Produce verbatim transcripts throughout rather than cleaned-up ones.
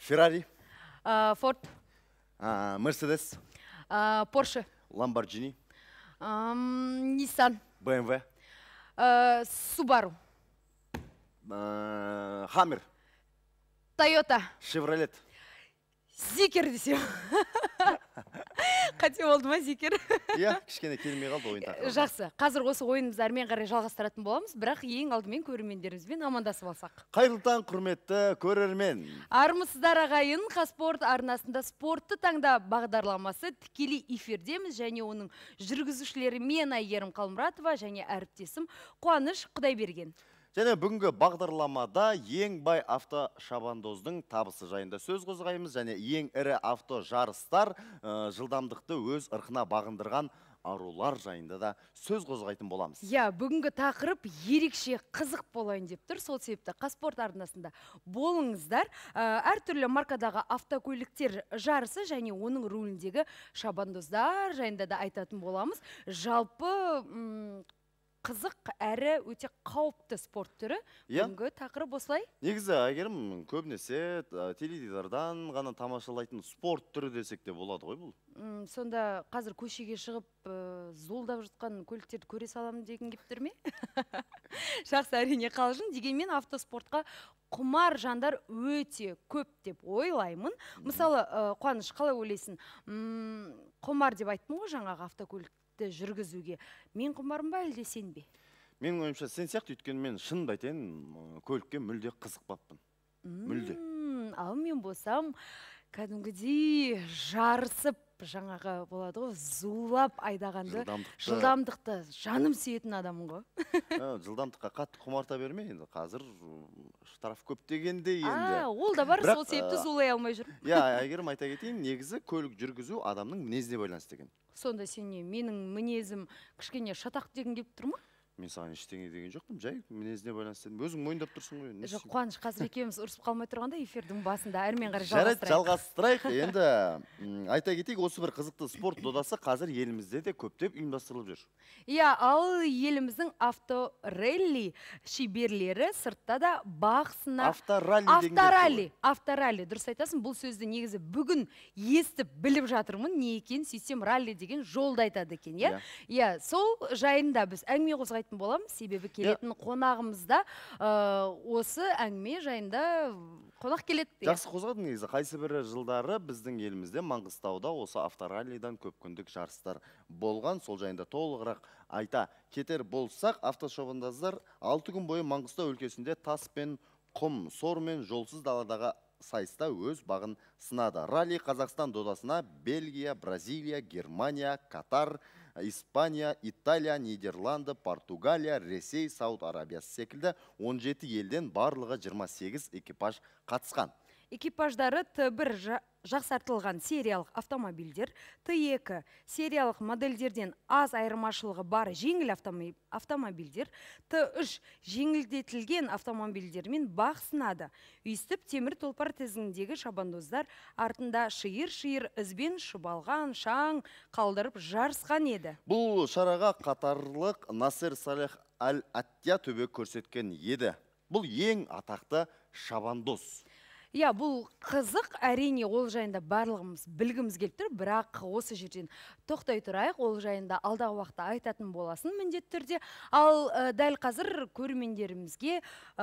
Феррари, Форд, Мерседес, Порше, Ламборджини, Ниссан, бэ эм вэ, Субару, Хаммер, Тойота, Шевролет. Зикер десем. Қате болды ма Зикер? Иә, кішкене келмей қалды ойын тақырыбы. Жақсы. Қазір осы ойынымызды әрмен қарай жалғастыратын боламыз, бірақ ең алдымен көрермендерімізбен амандасып алсақ. Қайырлы таң, құрметті көрермен. Армысыздар ағайын, Қазспорт арнасында спортты таңда бағдарламасы тікелей эфирдеміз, және оның жүргізушілері мен Айгерім Қалмұратова және әріптесім Қуаныш Құдайберген. Және бүгінгі бағдарламада ең бай автошабандоздың табысы жайында сөз қозғаймыз, және ең ірі авто жарыстар жылдамдықты өз ырқына бағындырған арулар жайында да сөз қозғайтын боламыз. Я, бүгінгі тақырып ерекше қызық болайын деп тұр. Сол себепті Қазспорт арнасында болыңыздар. Әртүрлі маркадағы автокөліктер жарысы және оның руліндегі шабандоздар жайында да айтатын боламыз. Жалпы қызық әрі өте қауіпті спорт түрі. Бүгінгі тақырып осылай. Негізі, Айгерім, көбінесе теледидардан ғана тамашалайтын спорт түрі десек те болады ғой бұл. Сонда қазір көшеге шығып зуылдап жатқан көліктерді көре саламын деген кеп тұр ме? Жақсы, әрине қалжың. Дегенмен автоспортқа құмар жандар өте көп деп ойлаймын. Мысалы, Қуаныш, қалай ойлайсың? Құмар деп айттым ғой жаңағы автокөлік жүргізуге. Мен құмарым ба, әлде сен бе? Менің ойымша сен сияқты, өйткені мен шынымды айтайын, көлікке мүлде қызықпаппын. Мүлде. Ал мен болсам, кәдімгідей жарысып, жаңағы болады ғой, зулап айдағанды, жылдамдықты жаным сүйетін адамын ғой. Жылдамдыққа қатты құмарта берме, енді қазір штраф көп дегенде енді. Ол да бар, сол себепті зулай алмай жүр. Я, Айгерім, айта кетейін, негізі көлік жүргізу адамның мінезіне байланысты деген. Сонда сен не, менің мінезім кішкене шатақ деген келіп тұр ма? Мен саған ештеңе деген жоқпын, жай мінезіне байланысты дедім. Өзің мойындап тұрсың ғой. Жоқ, Қуаныш, қазір екеуміз ұрысып қалмай тұрғанда эфирдің басында әрмен қарай жалғастырайық. Жалғастырайық. Енді айта кетейік, осы бір қызықты спорт додасы қазір елімізде де көптеп ұйымдастырылып жүр. Иә, ал еліміздің авторалли шеберлері сыртта да бақсына... Авторалли деген Авторалли, авторалли. Дұрыс айтасың, бұл сөзді негізі бүгін естіп біліп жатырмын, не екен, сөйтсем ралли деген жолды айтады екен, иә? Иә, сол жайында біз әңгіме қозғайтын боламыз, себебі келетін қонағымызда осы әңгіме жайында қонақ келеді. Жақсы қозғадың, негізі қайсы бірі жылдары біздің елімізде Маңғыстауда осы автораллидан көп күндік жарыстар болған. Сол жайында толығырақ айта кетер болсақ, автошабандоздар алты күн бойы Маңғыстау өлкесінде тас пен құм, сор мен жолсыз даладағы сайыста өз бағын сынады. Ралли Қазақстан додасына Бельгия, Бразилия, Германия, Катар, Испания, Италия, Нидерланды, Португалия, Ресей, Сауд Арабиясы секілді он жеті елден барлығы жиырма сегіз экипаж қатысқан. Экипаждары Т бір жақсартылған сериялық автомобильдер, Т екі сериялық модельдерден аз айырмашылығы бар жеңіл автомобильдер, Т үш жеңілдетілген автомобильдермен бақ сынады. Үйістіп темір тұлпар тізгіндегі шабандоздар артында шиыр-шиыр ізбен шұбалған шаң қалдырып жарысқан еді. Бұл шараға қатарлық Насер Салех Аль-Аттия төбе көрсеткен еді. Бұл ең атақты шабандоз. Иә, бұл қызық, әрине ол жайында барлығымыз білгіміз келіп тұр, бірақ осы жерден тоқтай тұрайық, ол жайында алдағы уақытта айтатын боласын міндетті түрде. Ал дәл қазір көрермендерімізге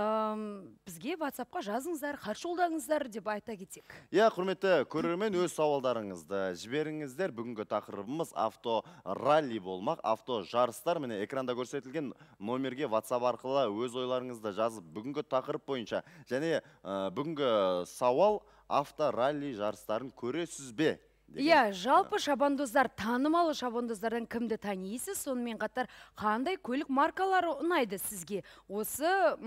бізге WhatsApp-қа жазыңыздар, хат жолдаңыздар деп айта кетсек. Иә, құрметті көрермен, өз сауалдарыңызды жіберіңіздер. Бүгінгі тақырыбымыз авто ралли болмақ, авто жарыстар. Міне экранда көрсетілген номерге WhatsApp арқылы өз ойларыңызды жазып, бүгінгі тақырып бойынша және бүгінгі сауал авторалли жарыстарын көресіз бе? Иә, жалпы шабандоздар, танымалы шабандоздардан кімді танисыз? Сонымен қатар қандай көлік маркалары ұнайды сізге осы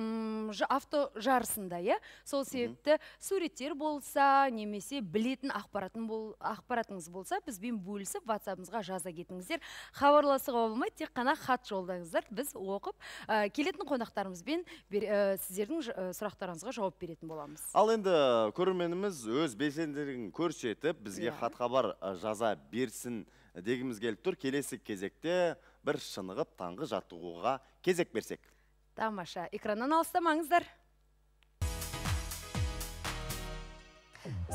авто жарысында, иә? Сол себепті суреттер болса, немесе білетін ақпаратыңыз болса, бізбен бөлісіп, WhatsApp-ымызға жаза кетіңіздер. Хабарласуға болмайды, тек қана хат жолдаңыздар. Біз оқып, келетін қонақтарымызбен сіздердің сұрақтарыңызға жауап беретін боламыз. Ал енді көрерменіміз өз белсенділігін көрсетіп, бізге хатқа бар жаза берсін дегіміз келіп тұр. Келесі кезекте бір шынығып таңғы жаттығуға кезек берсек. Тамаша, экраннан алыстамаңыздар.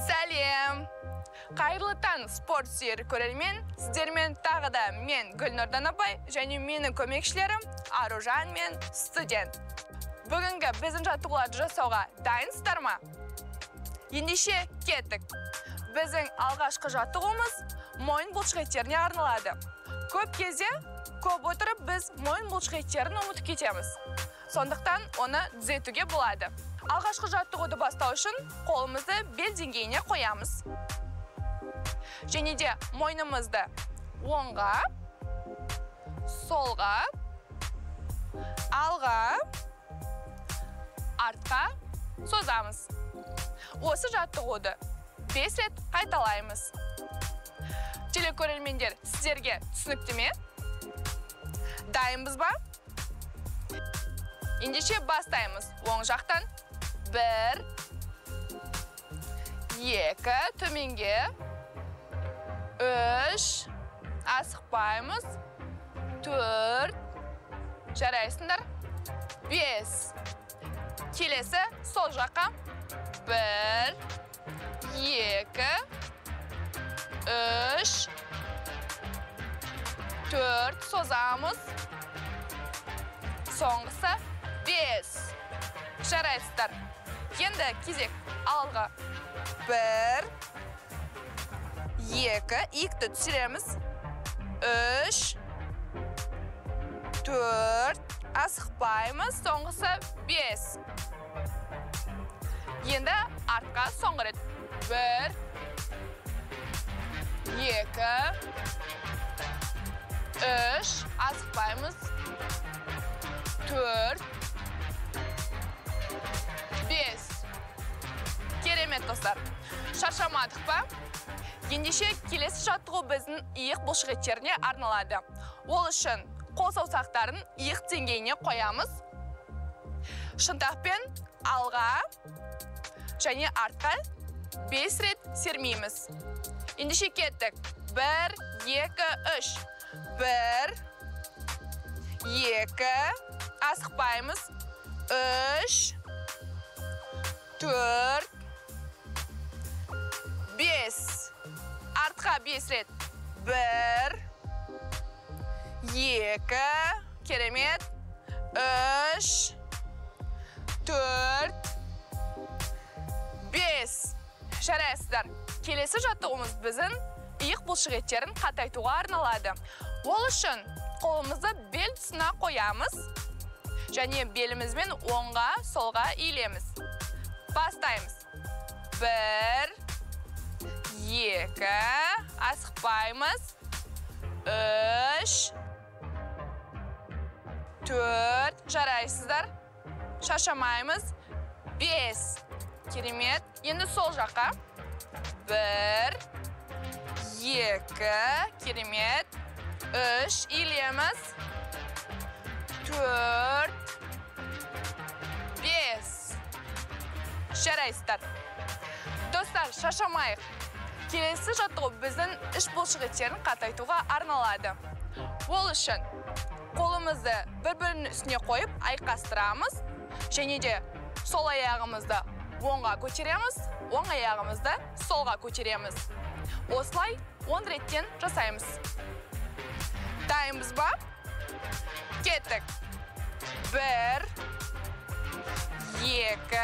Қайырлы таң спорт сүйер көрермен, сіздермен тағы да мен Гүлнұрдан апай және менің көмекшілерім Аружан мен студент. Бүгінгі біздің жаттығуларды жасауға дайынсыздар ма? Ендеше кеттік. Біздің алғашқы жаттығуымыз мойын бұлшықеттеріне арналады. Көп кезде көп отырып біз мойын бұлшықеттерін ұмытып кетеміз. Сондықтан оны түзетуге болады. Алғашқы жаттығуды бастау үшін қолымызды бел деңгейіне қоямыз. Және де мойнымызды оңға, солға, алға, артқа созамыз. Осы жаттығуды бес рет қайталаймыз. Телекөрермендер, сіздерге түсінікті ме? Дайынбыз ба? Ендеше бастаймыз. Оң жақтан бір, екі, төменге, үш, асықпаймыз, төрт, жарайсыңдар, бес. Келесі сол жаққа бір, екі, үш, төрт созамыз, соңғысы бес. Жарайсыздар. Енді кезек алға бір, екі, иікті түсіреміз, үш, төрт, асықпаймыз, соңғысы бес. Енді артқа соңғы рет бір, екі, үш, асықпаймыз, төрт, бес. Керемет достар. Шаршамадық ба? Ендеше келесі жаттығу біздің иық бұлшықеттеріне арналады. Ол үшін қол саусақтарын иық деңгейіне қоямыз. Шынтақпен алға және артқа бес рет сермейміз. Ендеше кеттік. бір, екі, үш. бір, екі, асықпаймыз, үш, төрт, бес. Артқа бес рет. бір, екі, керемет, үш, төрт, бес. Жарайсыздар. Келесі жаттығуымыз біздің иық бұлшықеттерін қатайтуға арналады. Ол үшін қолымызды бел тұсына қоямыз және белімізбен оңға, солға иілеміз. Бастаймыз. бір, екі, асықпаймыз, үш, төрт, жарайсыздар, шаршамаймыз, бес. Керемет. Енді сол жаққа. бір, екі, керемет, үш, иілеміз, төрт, бес. Жарайсыздар. Достар, шаршамайық. Келесі жаттығу біздің іш бұлшықеттерін қатайтуға арналады. Ол үшін қолымызды бір-бірінің үстіне қойып айқастырамыз және де сол аяғымызды оңға көтереміз, оң аяғымызды солға көтереміз. Осылай он реттен жасаймыз. Дайынбыз ба? Кеттік. бір, екі,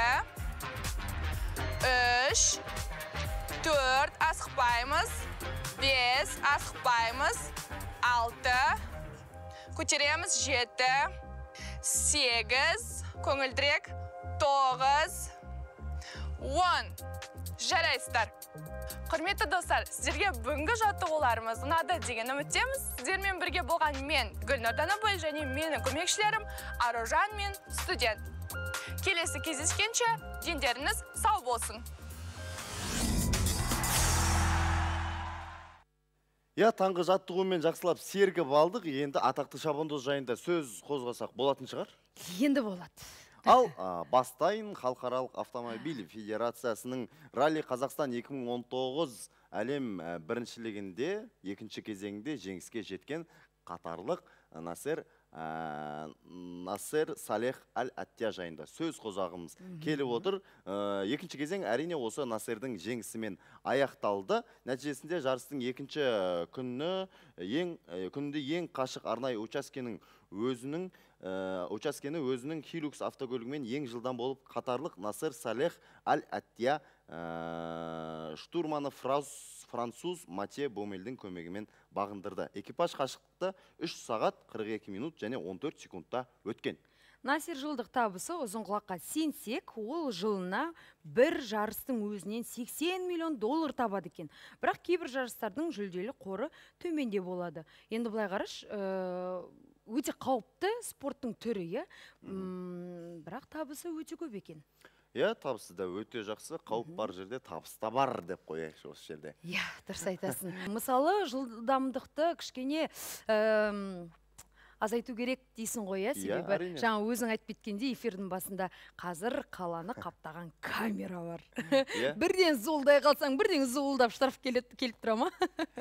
үш, төрт, асықпаймыз, бес, асықпаймыз, алты, көтереміз, жеті, сегіз, көңілдірек, тоғыз, он. Жарайсыздар. Құрметті достар, сіздерге бүгінгі жаттығуларымыз ұнады деген үміттеміз. Сіздермен бірге болған мен Гүлнұрдан апай және менің көмекшілерім Аружан мен студент. Келесі кездескенше дендеріңіз сау болсын. Я таңғы жаттығумен жақсылап сергіп алдық. Енді атақты шабандоз жайында сөз қозғасақ болатын шығар? Енді болады. Ал бастайын Халықаралық автомобиль федерациясының Ралли Қазақстан екі мың он тоғыз әлем біріншілігінде екінші кезеңде жеңіске жеткен қатарлық Насер ә, Насер Салех Аль-Аттия жайында сөз қозғағымыз келіп отыр. Ә, екінші кезең әрине осы Насердің жеңісімен аяқталды. Нәтижесінде жарыстың екінші күні ең күнде ең қашық арнайы учаскенің өзінің ә, учаскені өзінің Hilux автокөлігімен ең жылдан болып қатарлық Насер Салех Аль-Аттия ә, штурманы француз Матье Бомельдің көмегімен бағындырды. Экипаж қашықтықты үш сағат қырық екі минут және он төрт секундта өткен. Насер жылдық табысы ұзын құлаққа сенсек, ол жылына бір жарыстың өзінен сексен миллион доллар табады екен. Бірақ кейбір жарыстардың жүлделі қоры төменде болады. Енді былай қараш, өте қауіпті спорттың түрі, бірақ табысы өте көп екен. Иә, табысы да өте жақсы, қауіп бар жерде табыс та бар деп қояйықшы осы жерде. Иә, дұрыс айтасың. Мысалы, жылдамдықты кішкене азайту керек дейсің ғой, себебі жаңа өзің айтып кеткенде эфирдің басында қазір қаланы қаптаған камера бар. Бірден зуылдай қалсаң, бірден зуылдап штраф келіп тұра ма?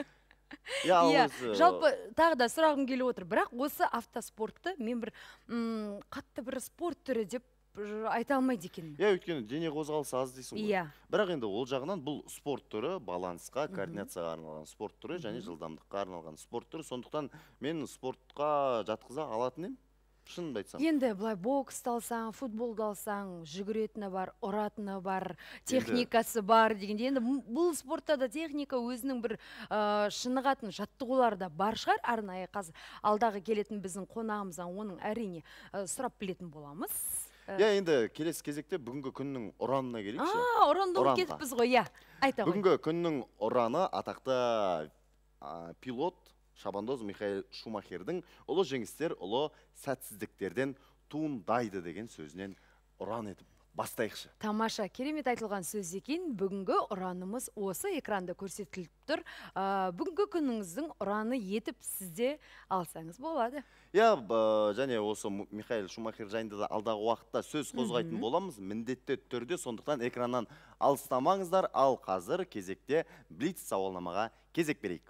Жалпы тағы да сұрағым келіп отыр, бірақ осы автоспортты мен бір қатты бір спорт түрі деп айта алмайды екен. Иә, өйткені дене қозғалысы аз дейсің ғой. Бірақ енді ол жағынан бұл спорт түрі балансқа, координацияға арналған спорт түрі және жылдамдыққа арналған спорт түрі. Сондықтан мен спортқа жатқыза алатын ем, шынымды айтсам. Енді былай боксты алсаң, футболды алсаң, жүгіретіні бар, ұратыны бар, техникасы бар дегенде, енді бұл спортта да техника өзінің бір шынығатын жаттығулары да бар шығар. Арнайы қазір алдағы келетін біздің қонағымыздан оның әрине сұрап білетін боламыз. Иә, енді келесі кезекте бүгінгі күннің ұранына келейікші. А, ұранды ол кетіппіз ғой, иә. Айта ғой. Бүгінгі күннің ұраны атақты пилот, шабандоз Михаэль Шумахердің ұлы жеңістер, ұлы сәтсіздіктерден туындайды деген сөзінен ұран етіп бастайықшы. Тамаша, керемет айтылған сөз екен. Бүгінгі ұранымыз осы экранда көрсетіліп тұр. Бүгінгі күніңіздің ұраны етіп сізде алсаңыз болады. Иә, және осы Михаэль Шумахер жайында да алдағы уақытта сөз қозғайтын боламыз. Міндетті түрде, сондықтан экраннан алыстамаңыздар. Ал қазір кезекте Блиц сауалнамаға кезек берейік.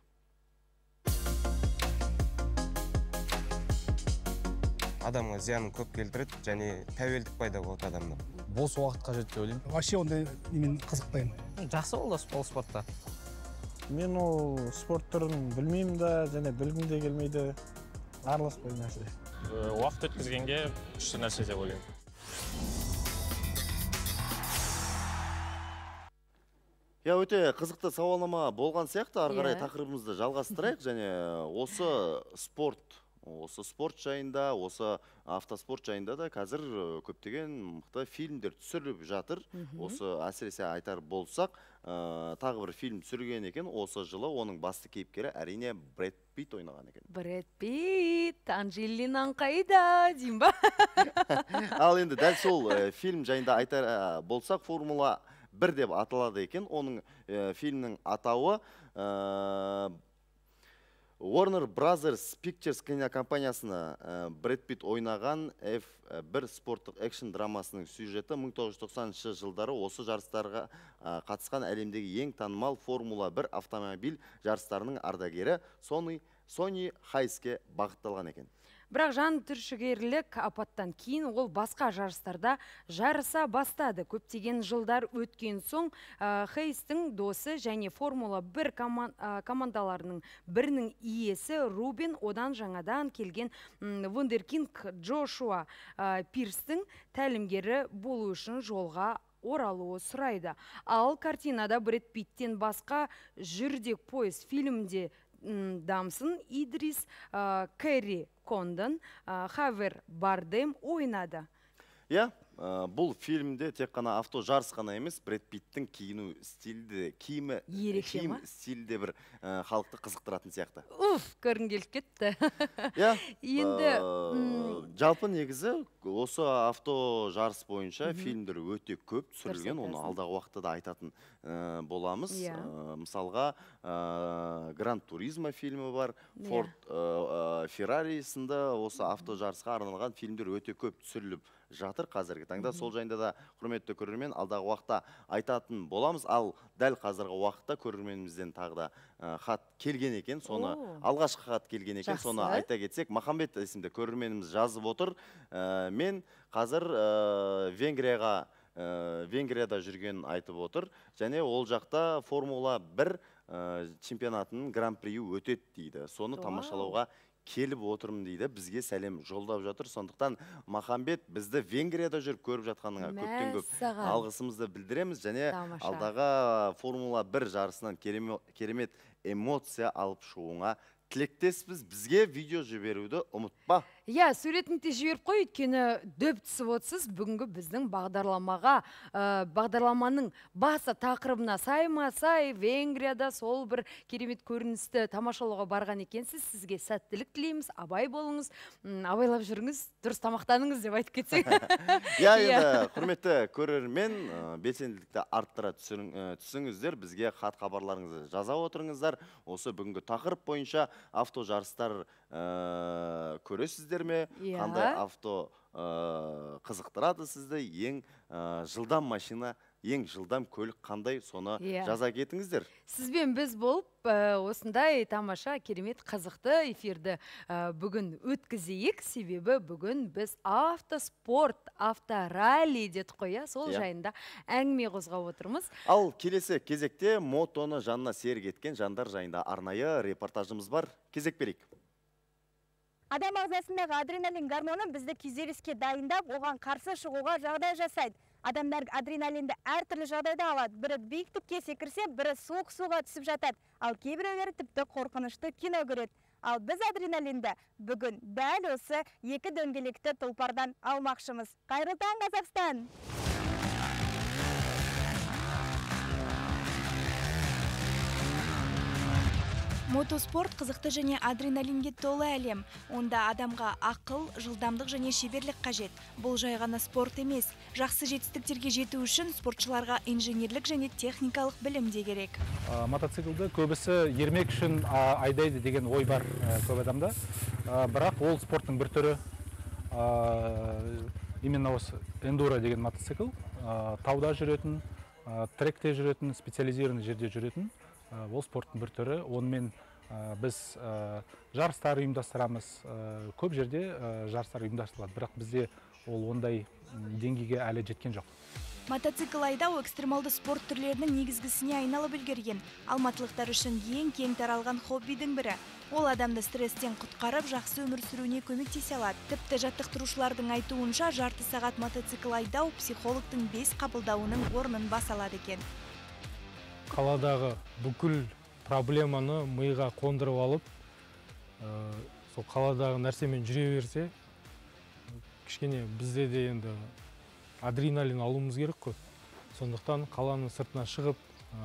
Адамға зиянын көп келтіреді, және тәуелдік пайда болады адамда. Бос уақыт қажет деп ойлаймын. Вообще ондай мен қызықпаймын. Жақсы болды ол спортта. Мен ол спорт түрін білмеймін да, және білгім де келмейді. Араласпаймын нәрсе. Уақыт өткізгенге күшті нәрсе деп ойлаймын. Я өте қызықты сауалнама болған сияқты, ары қарай тақырыбымызды жалғастырайық, және осы спорт Осы спорт жайында, осы автоспорт жайында да қазір көптеген мықты фильмдер түсіріліп жатыр. Осы әсіресе айтар болсақ, тағы бір фильм түсірген екен. Осы жылы оның басты кейіпкері әрине Брэд Питт ойнаған екен. Брэд Питт, Анджелинан қайда, дейм ба? Ал енді дәл сол фильм жайында айтар болсақ, Формула бір деп аталады екен. Оның фильмнің атауы Warner Brothers Pictures кинокомпаниясына Брэд Питт ойнаған эф бір спорттық экшн драмасының сюжеті мың тоғыз жүз тоқсаныншы жылдары осы жарыстарға қатысқан әлемдегі ең танымал Формула бір автомобиль жарыстарының ардагері Сони Хайске бағытталған екен. Бірақ жан түршігерлік апаттан кейін ол басқа жарыстарда жарыса бастады. Көптеген жылдар өткен соң Хейстің досы және Формула бір командаларының бірінің иесі Рубин одан жаңадан келген вундеркинг Джошуа Пирстің тәлімгері болу үшін жолға оралуы сұрайды. Ал картинада Брэд Питттен басқа жүрдек поезд фильмде Дамсын Идрис, Кэрри Кондон, Хавер Бардем ойнады. Иә, бұл фильмде тек қана авто жарыс қана емес, Брэд Питттің киіну стилді, киімі, киім стилде бір халықты қызықтыратын сияқты. Уф, көрін келіп кетті. Енді жалпы негізі осы авто жарыс бойынша фильмдер өте көп түсірілген, оны алдағы уақытта да айтатын боламыз. Мысалға Гран Туризмо фильмі бар, Форд Феррари сынды осы авто жарысқа арналған фильмдер өте көп түсіріліп жатыр қазіргі таңда. Сол жайында да құрметті көрермен алдағы уақытта айтатын боламыз. Ал дәл қазіргі уақытта көрерменімізден тағы да ә, хат келген екен. Соны алғашқы хат келген екен. Соны айта кетсек, Махамбет есімді көрерменіміз жазып отыр. Ә, мен қазір ә, Венгрияға ә, Венгрияда жүрген айтып отыр. Және ол жақта Формула бір ә, чемпионатының гран-приі өтеді дейді. Соны тамашалауға келіп отырмын дейді, бізге сәлем жолдап жатыр. Сондықтан Махамбет бізді Венгрияда жүріп көріп жатқаныңа көптен көп алғысымызды білдіреміз. Және алдағы Формула бір жарысынан керемет эмоция алып шығуыңа тілектеспіз. Бізге видео жіберуді ұмытпа. Иә, суретін те жіберіп қой, өйткені дөп түсіп отырсыз бүгінгі біздің бағдарламаға, бағдарламаның басы тақырыбына сай ма сай, Венгрияда сол бір керемет көріністі тамашалауға барған екенсіз. Сізге сәттілік тілейміз, абай болыңыз, абайлап жүріңіз, дұрыс тамақтаныңыз деп айтып кетсек. Иә, енді құрметті көрермен, белсенділікті арттыра түсіңіздер, бізге хат хабарларыңызды жаза отырыңыздар. Осы бүгінгі тақырып бойынша авто жарыстар көресіздер ме? Қандай авто қызықтырады сізді? Ең жылдам машина, ең жылдам көлік қандай, соны жаза кетіңіздер. Сізбен біз болып, осындай тамаша, керемет, қызықты эфирді бүгін өткізейік. Себебі бүгін біз автоспорт, авторалли дедік қоя, сол жайында әңгіме қозғап отырмыз. Ал келесі кезекте мотоны жанына серік еткен жандар жайында арнайы репортажымыз бар. Кезек берейік. Адам ағзасындағы адреналин гормоны бізді күйзеліске дайындап, оған қарсы шығуға жағдай жасайды. Адамдар адреналинді әртүрлі жағдайда алады. Бірі биіктікке секірсе, бірі суық суға түсіп жатады. Ал кейбіреулері тіпті қорқынышты кино көреді. Ал біз адреналинді бүгін дәл осы екі дөңгелекті тұлпардан алмақшымыз. Қайырлы таң, Қазақстан! Мотоспорт қызықты және адреналинге толы әлем. Онда адамға ақыл, жылдамдық және шеберлік қажет. Бұл жай ғана спорт емес. Жақсы жетістіктерге жету үшін спортшыларға инженерлік және техникалық білім де керек. Мотоциклді көбісі ермек үшін айдайды деген ой бар көп адамда. Бірақ ол спорттың бір түрі. Именно осы эндуро деген мотоцикл тауда жүретін, тректе жүретін, специализированный жерде жүретін. Ол спорттың бір түрі. Онымен біз жарыстар ұйымдастырамыз. Көп жерде жарыстар ұйымдастырылады, бірақ бізде ол ондай деңгейге әлі жеткен жоқ. Мотоцикл айдау экстремалды спорт түрлерінің негізгісіне айналып үлгерген. Алматылықтар үшін ең кең таралған хоббидің бірі. Ол адамды стресстен құтқарып, жақсы өмір сүруіне көмектесе алады. Тіпті жаттықтырушылардың айтуынша жарты сағат мотоцикл айдау психологтың бес қабылдауының орнын баса алады екен. Қаладағы бүкіл проблеманы миға қондырып алып, сол қаладағы нәрсемен жүре берсе, кішкене бізде де енді адреналин алуымыз керек қой. Сондықтан қаланың сыртына шығып,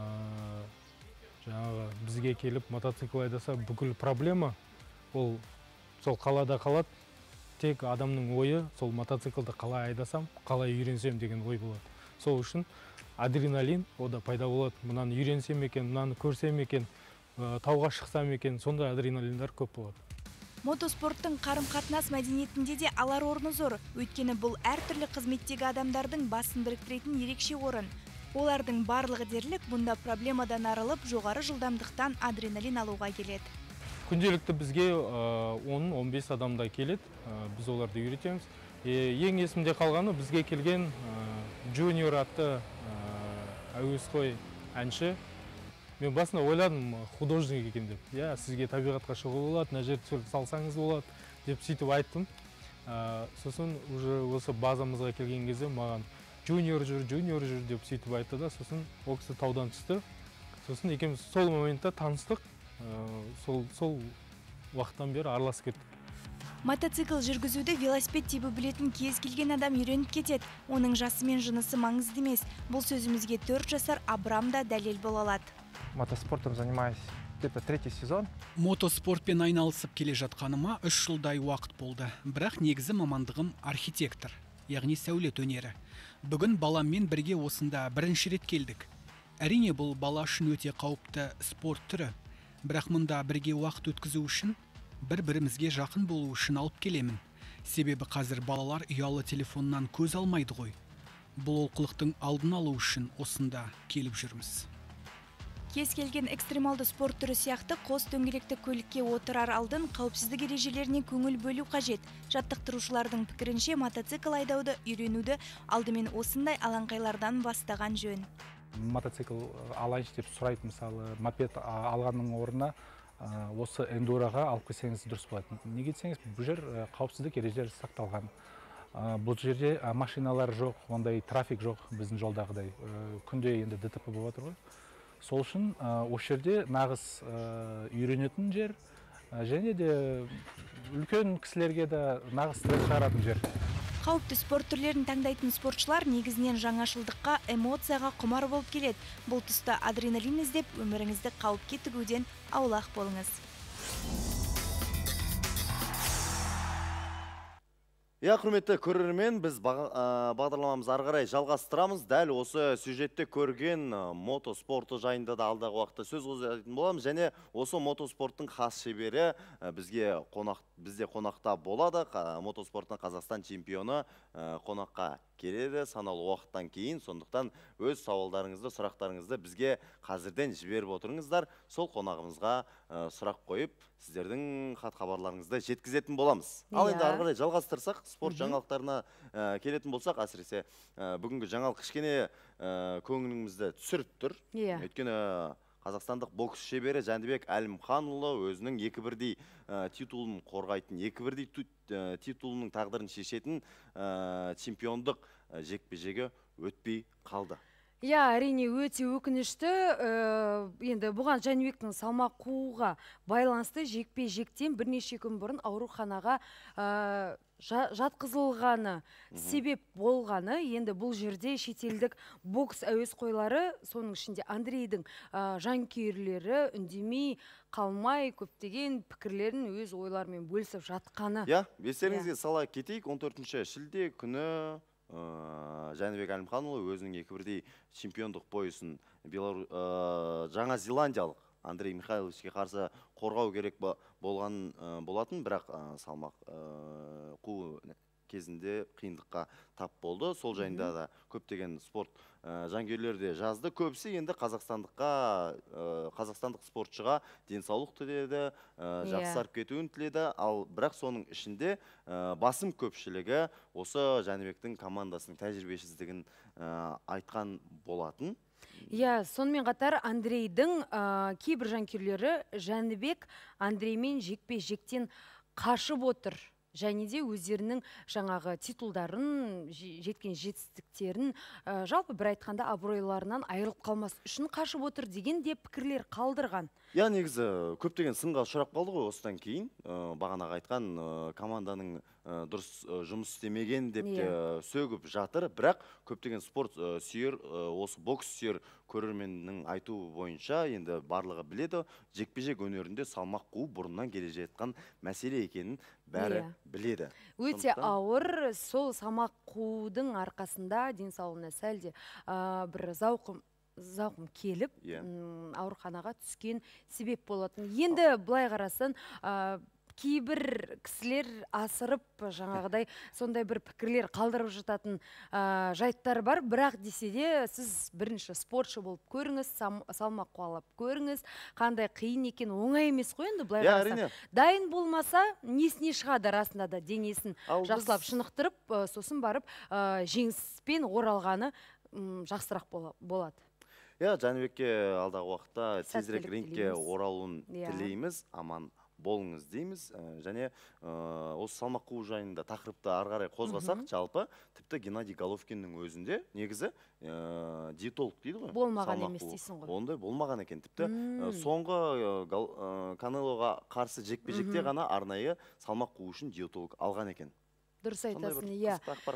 жаңағы бізге келіп мотоцикл айдаса, бүкіл проблема ол сол қалада қалады. Тек адамның ойы сол мотоциклді қалай айдасам, қалай үйренсем деген ой болады. Сол үшін адреналин ода пайда болады. Мынаны үйренсем екен, мынаны көрсем екен, тауға шықсам екен, сондай адреналиндар көп болады. Мотоспорттың қарым-қатынас мәдениетінде де алар орны зор. Өйткені бұл әртүрлі қызметтегі адамдардың басын біріктіретін ерекше орын. Олардың барлығы дерлік бұнда проблемадан арылып, жоғары жылдамдықтан адреналин алуға келеді. Күнделікті бізге он он бес адамдай келеді. Біз оларды үйретеміз. Ең есімде қалғаны бізге келген Junior атты әуесқой әнші. Мен басында ойладым художник екен деп. Я, сізге табиғатқа шығу болады, мына жерді түсіріп салсаңыз болады деп сөйтіп айттым. Сосын уже осы базамызға келген кезде маған Junior жүр, Junior жүр деп сөйтіп айтты да, сосын ол кісі таудан түсті. Сосын екеуміз сол моментта таныстық. Сол сол уақыттан бері араласып кеттік. Мотоцикл жүргізуді велосипед типі білетін кез келген адам үйреніп кетеді. Оның жасы мен жынысы маңызды емес. Бұл сөзімізге төрт жасар Абрам да дәлел бола алады. Мотоспортом занимаюсь где-то третий сезон. Мотоспортпен айналысып келе жатқаныма үш жылдай уақыт болды. Бірақ негізі мамандығым архитектор, яғни сәулет өнері. Бүгін баламмен бірге осында бірінші рет келдік. Әрине бұл бала үшін өте қауіпті спорт түрі. Бірақ мұнда бірге уақыт өткізу үшін бір-бірімізге жақын болу үшін алып келемін. Себебі қазір балалар ұялы телефоннан көз алмайды ғой. Бұл олқылықтың алдын алу үшін осында келіп жүрміз. Кез келген экстремалды спорт түрі сияқты қос дөңгелекті көлікке отырар алдын қауіпсіздік ережелеріне көңіл бөлу қажет. Жаттықтырушылардың пікірінше мотоцикл айдауды үйренуді алдымен осындай алаңқайлардан бастаған жөн. Мотоцикл алайыншы деп сұрайды, мысалы, мопед алғанның орнына осы эндуроға алып келсеңіз дұрыс болады. Неге десеңіз, бұл жер қауіпсіздік ережелері сақталған. Бұл жерде машиналар жоқ, ондай трафик жоқ біздің жолдағыдай. Күнде енді ДТП болып отыр ғой. Сол үшін осы жерде нағыз үйренетін жер, және де үлкен кісілерге де нағыз стресс шығаратын жер. Қауіпті спорт түрлерін таңдайтын спортшылар негізінен жаңашылдыққа, эмоцияға құмар болып келеді. Бұл тұста адреналин іздеп, өміріңізді қауіпке тігуден аулақ болыңыз. Я, құрметті көрермен, біз бағдарламамыз ары қарай жалғастырамыз. Дәл осы сюжетте көрген мотоспорты жайында да алдағы уақытта сөз қозғайтын боламыз. Және осы мотоспорттың хас шебері бізге қонақ, бізде қонақта болады. Мотоспорттың Қазақстан чемпионы қонаққа келеді санаулы уақыттан кейін. Сондықтан өз сауалдарыңызды, сұрақтарыңызды бізге қазірден жіберіп отырыңыздар. Сол қонағымызға сұрақ қойып, сіздердің хат хабарларыңызды жеткізетін боламыз. Ал енді ары қарай жалғастырсақ, спорт жаңалықтарына келетін болсақ, әсіресе бүгінгі жаңалық кішкене көңіліңізді түсіріп тұр. Өйткені қазақстандық бокс шебері Жәнібек Әлімханұлы өзінің екі бірдей титулын қорғайтын, екі бірдей титулының тағдырын шешетін чемпиондық жекпе-жегі өтпей қалды. Я, әрине өте өкінішті. Енді бұған Жәнібектің салмақ қууға байланысты жекпе-жектен бірнеше күн бұрын ауруханаға жатқызылғаны себеп болғаны. Енді бұл жерде шетелдік бокс әуесқойлары, соның ішінде Андрейдің жанкүйерлері үндемей қалмай көптеген пікірлерін өз ойларымен бөлісіп жатқаны. Я, естеріңізге сала кетейік, он төртінші шілде күні Жәнібек Әлімханұлы өзінің екі бірдей чемпиондық поясын Жаңа Зеландиялық Андрей Михайловичке қарсы қорғау керек болған болатын, бірақ салмақ қуу кезінде қиындыққа тап болды. Сол жайында да көптеген спорт жанкүйерлері де жазды. Көбісі енді қазақстандыққа, қазақстандық спортшыға денсаулық тіледі, жақсарып кетуін тіледі. Ал бірақ соның ішінде басым көпшілігі осы Жәнібектің командасының тәжірибесіздігін айтқан болатын. Я, сонымен қатар Андрейдің кейбір жанкүйерлері Жәнібек Андреймен жекпе-жектен қашып отыр. Және де өздерінің жаңағы титулдарын, жеткен жетістіктерін, жалпы бір айтқанда абыройларынан айырылып қалмас үшін қашып отыр деген де пікірлер қалдырған. Я, негізі көптеген сынға ұшырап қалды ғой осыдан кейін. Бағанағы айтқан команданың дұрыс жұмыс істемеген деп те сөгіп жатыр. Бірақ көптеген спорт сүйер, осы бокс сүйер көрерменнің айту бойынша енді барлығы біледі. Жекпе-жек өнерінде салмақ қуу бұрыннан келе жатқан мәселе екенін бәрі біледі. Өте ауыр, сол салмақ қуудың арқасында денсаулығына сәлде бір зауқым зауқым келіп, ауруханаға түскен себеп болатын. Енді былай қарасын, кейбір кісілер асырып жаңағыдай сондай бір пікірлер қалдырып жататын жайттар бар. Бірақ десе де сіз бірінші спортшы болып көріңіз, салмақ қуалап көріңіз, қандай қиын екен, оңай емес қой енді былай қарасаң. Дайын болмаса несіне шығады расында да денесін жақсылап шынықтырып, сосын барып жеңіспен оралғаны жақсырақ болады. Я, Жәнібекке алдағы уақытта тезірек рингке оралуын тілейміз, аман болыңыз дейміз. Және осы салмақ қуу жайында тақырыпты ары қарай қозғасақ, жалпы тіпті Геннадий Головкиннің өзінде негізі диетолог дейді ғой. Болмаған емес дейсің ғой. Ондай болмаған екен. Тіпті соңғы Канелоға қарсы жекпе-жекте ғана арнайы салмақ қуу үшін диетолог алған екен. Дұрыс айтасың, иә.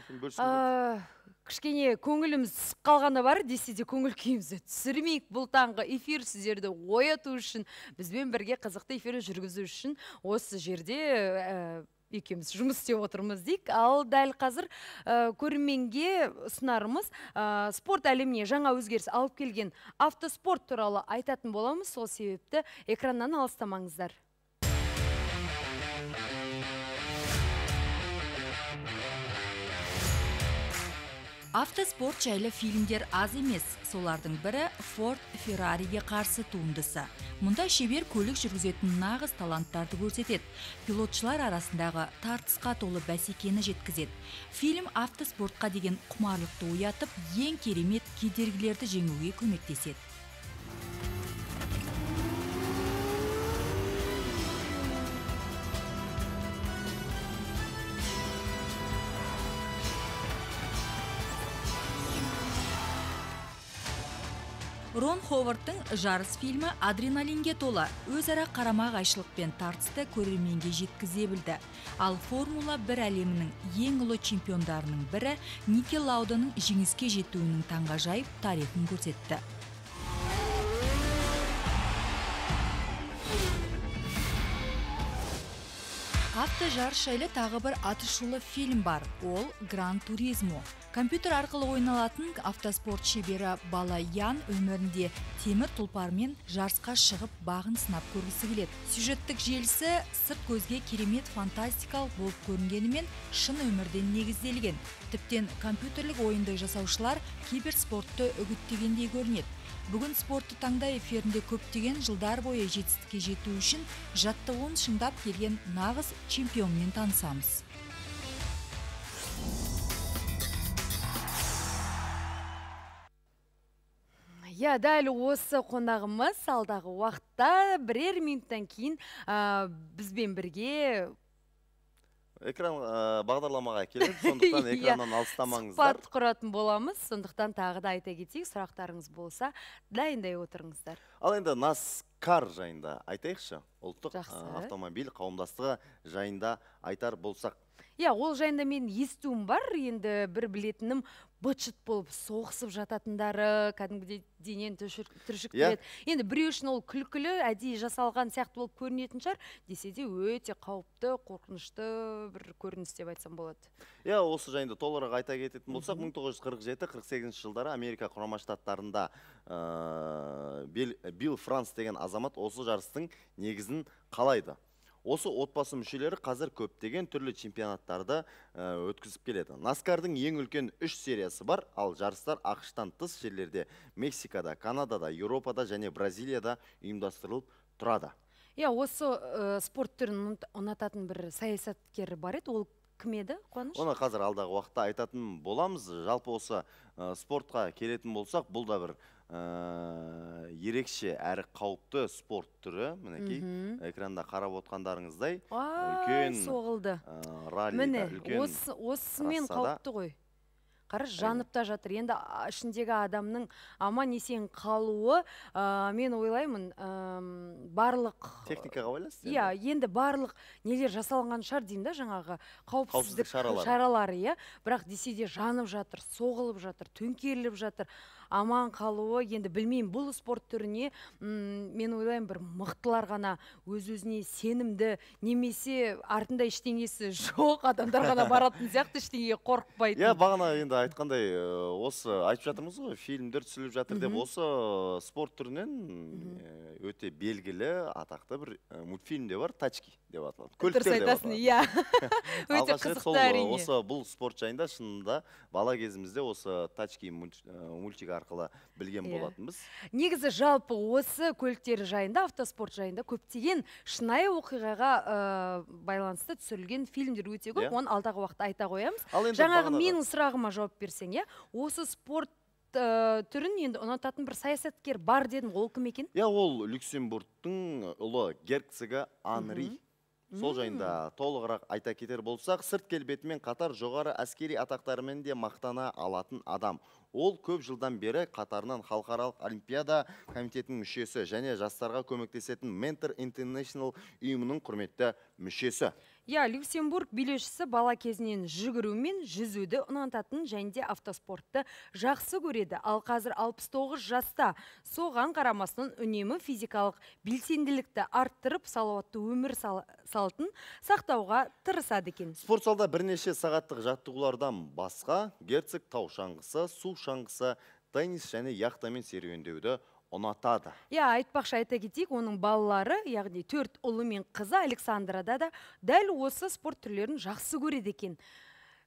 Кішкене көңіліміз түсіп қалғаны бар, десе де көңіл күйімізді түсірмейік. Бұл таңғы эфир сіздерді ояту үшін, бізбен бірге қызықты эфир жүргізу үшін осы жерде екеуміз жұмыс істеп отырмыз дейік. Ал дәл қазір көрерменге ұсынарымыз спорт әлеміне жаңа өзгеріс алып келген автоспорт туралы айтатын боламыз. Сол себепті экраннан алыстамаңыздар. Автоспорт жайлы фильмдер аз емес. Солардың бірі Ford Ferrari'ге қарсы туындысы. Мұнда шебер көлік жүргізетін нағыз таланттарды көрсетеді. Пилотшылар арасындағы тартысқа толы бәсекені жеткізеді. Фильм автоспортқа деген құмарлықты оятып, ең керемет кедергілерді жеңуге көмектеседі. Рон Ховардтың жарыс фильмі адреналинге тола, өзара қарама қайшылық пен тартысты көрерменге жеткізе білді. Ал Формула бір әлемінің ең ұлы чемпиондарының бірі Ники Лауданың жеңіске жетуінің таңғажайып тарихын көрсетті. Автожарыс жайлы тағы бір атышулы фильм бар. Ол Гран Туризмо. Компьютер арқылы ойналатын автоспорт шебері бала Ян өмірінде темір тұлпармен жарысқа шығып бағын сынап көргісі келеді. Сюжеттік желісі сырт көзге керемет фантастикалық болып көрінгенімен шын өмірден негізделген. Тіптен компьютерлік ойынды жасаушылар киберспортты үгіттегендей көрінеді. Бүгін спортты таңда эфирінде көптеген жылдар бойы жетістікке жету үшін жаттығуын шыңдап келген нағыз чемпионмен танысамыз. Я, дәл осы қонағымыз алдағы уақытта бірер минуттан кейін бізбен бірге экран бағдарламаға келеді, сондықтан экраннан алыстамаңыздар. Сұхбат құратын боламыз, сондықтан тағы да айта кетейік, сұрақтарыңыз болса, дайындай отырыңыздар. Ал енді наскар жайында айтайықшы, ұлттық автомобиль қауымдастығы жайында айтар болсақ. Я, ол жайында мен естуім бар, енді бір білетінім быт-шыт болып соғысып жататындары, кәдімгідей денен түршік келеді. Енді біреу үшін ол күлкілі, әдейі жасалған сияқты болып көрінетін шығар, десе де өте қауіпті, қорқынышты бір көрініс деп айтсам болады. Я, осы жайында толығырақ айта кететін болсақ, мың тоғыз жүз қырық жеті қырық сегізінші жылдары Америка құрама штаттарында Билл Франц деген азамат осы жарыстың негізін қалайды. Осы отбасы мүшелері қазір көптеген түрлі чемпионаттарды өткізіп келеді. Наскардың ең үлкен үш сериясы бар, ал жарыстар ақштан тыс жерлерде Мексикада, Канадада, Еуропада және Бразилияда ұйымдастырылып тұрады. Я, осы спорт түрін ұнататын бір саясаткер бар еді, ол кім еді, Қуаныш? Оны қазір алдағы уақытта айтатын боламыз. Жалпы осы спортқа келетін болсақ, бұл да бір ерекше әрі қауіпті спорт түрі. Мінекей, экранда қарап отқандарыңыздай. Ай, соғылды. Раллида, үлкен осымен қауіпті ғой. Қараш, жанып та жатыр. Енді ішіндегі адамның аман есен қалуы, мен ойлаймын, барлық... Техникаға ойлайсыз? Иә, енді барлық нелер жасалынған шығар деймін да, жаңағы қауіпсіздік шаралары. Бірақ десе де жанып жатыр, соғылып жатыр, төңкеріліп жатыр. Аман қалуы, енді білмеймін, бұл спорт түріне мен ойлаймын бір мықтылар ғана өз-өзіне сенімді, немесе артында ештеңесі жоқ адамдар ғана баратын сияқты, ештеңеге қорықпайтын. Иә, бағана енді айтқандай, осы айтып жатырмыз ғой, фильмдер түсіріліп жатыр деп, осы спорт түрінен өте белгілі, атақты бір мультфильм де бар, «Тачки» деп аталады. Дұрыс айтасың, иә. Өте қызықты әрине. Осы бұл спорт жайында шынында бала кезімізде осы «Тачки» мультик арқылы білген болатынбыз. Негізі жалпы осы көліктер жайында, автоспорт жайында көптеген шынайы оқиғаға байланысты түсірілген фильмдер өте көп, оны алдағы уақытта айта қоямыз. Жаңағы менің сұрағыма жауап берсең, осы спорт түрін енді ұнататын бір саясаткер бар дедің, ол кім екен? Я, ол Люксембургтың ұлы герцогы Анри. Сол жайында толығырақ айта кетер болсақ, сырт келбетімен қатар жоғары әскери атақтарымен де мақтана алатын адам. Ол көп жылдан бері қатарынан халықаралық олимпиада комитетінің мүшесі және жастарға көмектесетін Mentor International ұйымының құрметті мүшесі. Я, Люксембург билеушісі бала кезінен жүгірумен жүзуді ұнататын және де автоспортты жақсы көреді. Ал қазір алпыс тоғыз жаста, соған қарамасынан үнемі физикалық белсенділікті арттырып, салауатты өмір салтын сақтауға тырысады екен. Спорт залда бірнеше сағаттық жаттығулардан басқа герцог тау шаңғысы, су шаңғысы, теннис және яхтамен серуендеуді ұнатады. Я, айтпақшы айта кетейік, оның балалары, яғни төрт ұлы мен қызы Александрада да дәл осы спорт түрлерін жақсы көреді екен.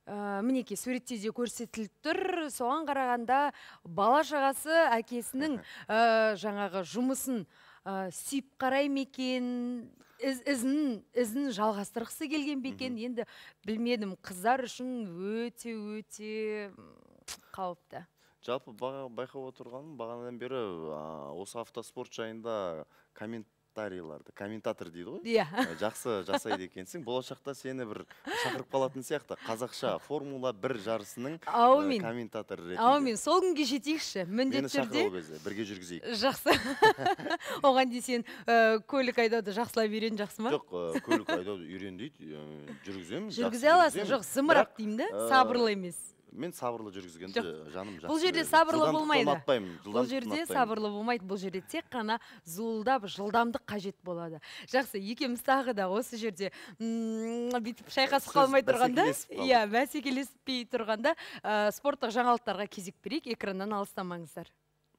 Ә, мінекей суретте де көрсетіліп тұр. Соған қарағанда бала шағасы әкесінің ә, жаңағы жұмысын ә, сүйіп қарай мекен, Із, ізін, ізін жалғастырғысы келген бекен, енді білмедім, қыздар үшін өте-өте қауіпті. Жалпы байқап отырғаным, бағанадан бері осы автоспорт жайында комментарийларды, комментатор дейді ғой? Иә. Жақсы жасайды екенсің. Болашақта сені бір шақырып қалатын сияқты. Қазақша формула бір жарысының комментаторы ретінде. Аумин, сол күнге жетейікші. Мені шақырып ол кезде, бірге жүргізейік. Жақсы. Оған дейсен көлік айдауды жақсылап үйрен, жақсы ма? Жоқ, көлік айдауды үйрен дейді, жүргіземін. Жүргізе аласың, жоқ, зымырап деймді, сабырлы емес. Мен сабырлы жүргізгенді жаным жақсы. Бұл жерде сабырлы болмайды. Бұл жерде сабырлы болмайды. Бұл жерде тек қана зуылдап, жылдамдық қажет болады. Жақсы, екеуміз тағы да осы жерде бүйтіп шайқасып қалмай тұрғанда, иә, бәсекелеспей тұрғанда спорттық жаңалықтарға кезек берейік, экраннан алыстамаңыздар.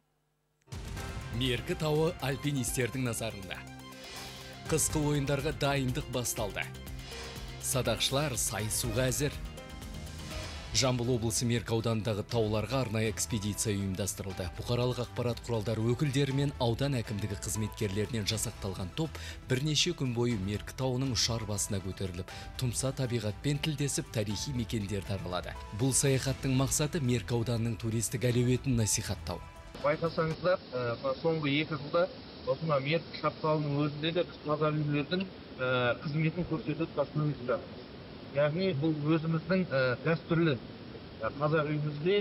Меркі тауы альпинистердің назарында. Қысқы ойындарға дайындық басталды. Садақшылар сайысуға әзір. Жамбыл облысы Меркі ауданындағы тауларға арнайы экспедиция ұйымдастырылды. Бұқаралық ақпарат құралдары өкілдері мен аудан әкімдігі қызметкерлерінен жасақталған топ бірнеше күн бойы Меркі тауының ұшар басына көтеріліп, тұмса табиғатпен тілдесіп, тарихи мекендерді аралады. Бұл саяхаттың мақсаты Меркі ауданының туристік әлеуетін насихаттау. Байқасаңыздар, соңғы екі жылда осына Меркі шаптауының өзінде де біз таза үйлердің қызметін көрсетіп бастаймыз. Яғни бұл өзіміздің дәстүрлі қазақ үйімізде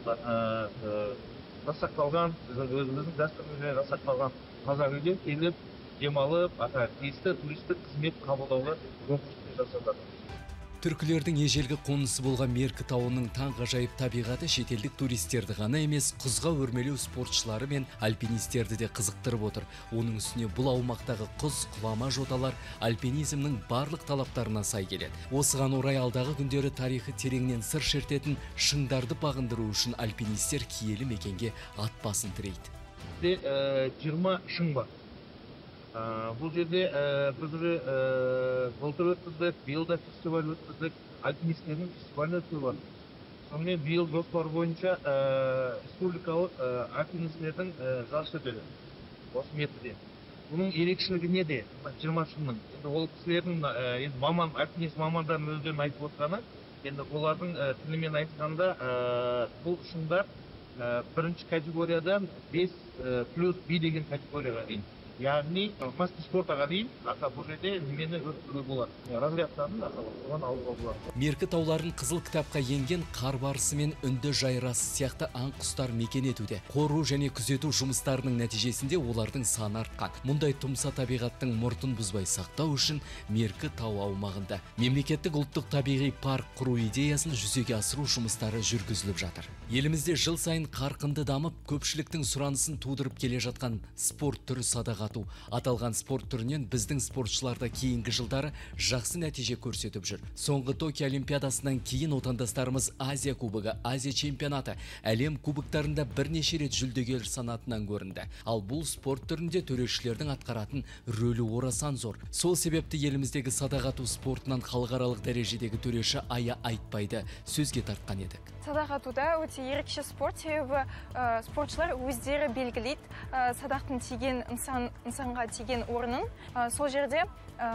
жасақталған, өзіміздің дәстүрлі жасақталған қазақ үйде келіп, демалып, тиісті туристік қызмет қабылдауға мүмкіндік жасады. Түркілердің ежелгі қонысы болған Меркі тауының таңғажайып табиғаты шетелдік туристерді ғана емес, құзға өрмелеу спортшылары мен альпинистерді де қызықтырып отыр. Оның үстіне бұл аумақтағы құз, құлама жоталар альпинизмнің барлық талаптарына сай келеді. Осыған орай алдағы күндері тарихы тереңнен сыр шертетін шыңдарды бағындыру үшін альпинистер киелі мекенге ат басын тірейді. жиырма шың бар. Бұл жерде біз былтыр өткіздік, биыл да фестиваль өткіздік, альпинистердің фестивалі өткізіп бар. Сонымен биыл жоспар бойынша республикалық альпинистердің жарысы өтеді, осы метрде. Бұның ерекшелігі неде? жиырма шыңның. Ол кісілердің маман, альпинист мамандарын өздерін айтып отырғаны, енді олардың тілімен айтқанда бұл шыңдар бірінші категориядан бес плюс би деген категорияға дейін. Яғни мастер спортаға дейін бұл жерде немені өткізуге болады. Разрядтарын оған алуға болады. Меркі тауларын қызыл кітапқа енген қар барысы мен үнді жайрасы сияқты аң құстар мекен етуде. Қору және күзету жұмыстарының нәтижесінде олардың саны артқан. Мұндай тұмса табиғаттың мұртын бұзбай сақтау үшін Меркі тау аумағында мемлекеттік ұлттық табиғи парк құру идеясын жүзеге асыру жұмыстары жүргізіліп жатыр. Елімізде жыл сайын қарқынды дамып, көпшіліктің сұранысын тудырып келе жатқан спорт түрі садақ ату. Аталған спорт түрінен біздің спортшыларда кейінгі жылдары жақсы нәтиже көрсетіп жүр. Соңғы Токио олимпиадасынан кейін отандастарымыз Азия кубогы, Азия чемпионаты, әлем кубоктарында бірнеше рет жүлдегер санатынан көрінді. Ал бұл спорт түрінде төрешілердің атқаратын рөлі орасан зор. Сол себепті еліміздегі садақ ату спортынан халықаралық дәрежедегі төреші Ая Айтбайды сөзге тартқан едік. Садақ атуда өте ерекше спорт, себебі спортшылар өздері белгілейді садақтың тиген нысанға тиген орнын. Сол жерде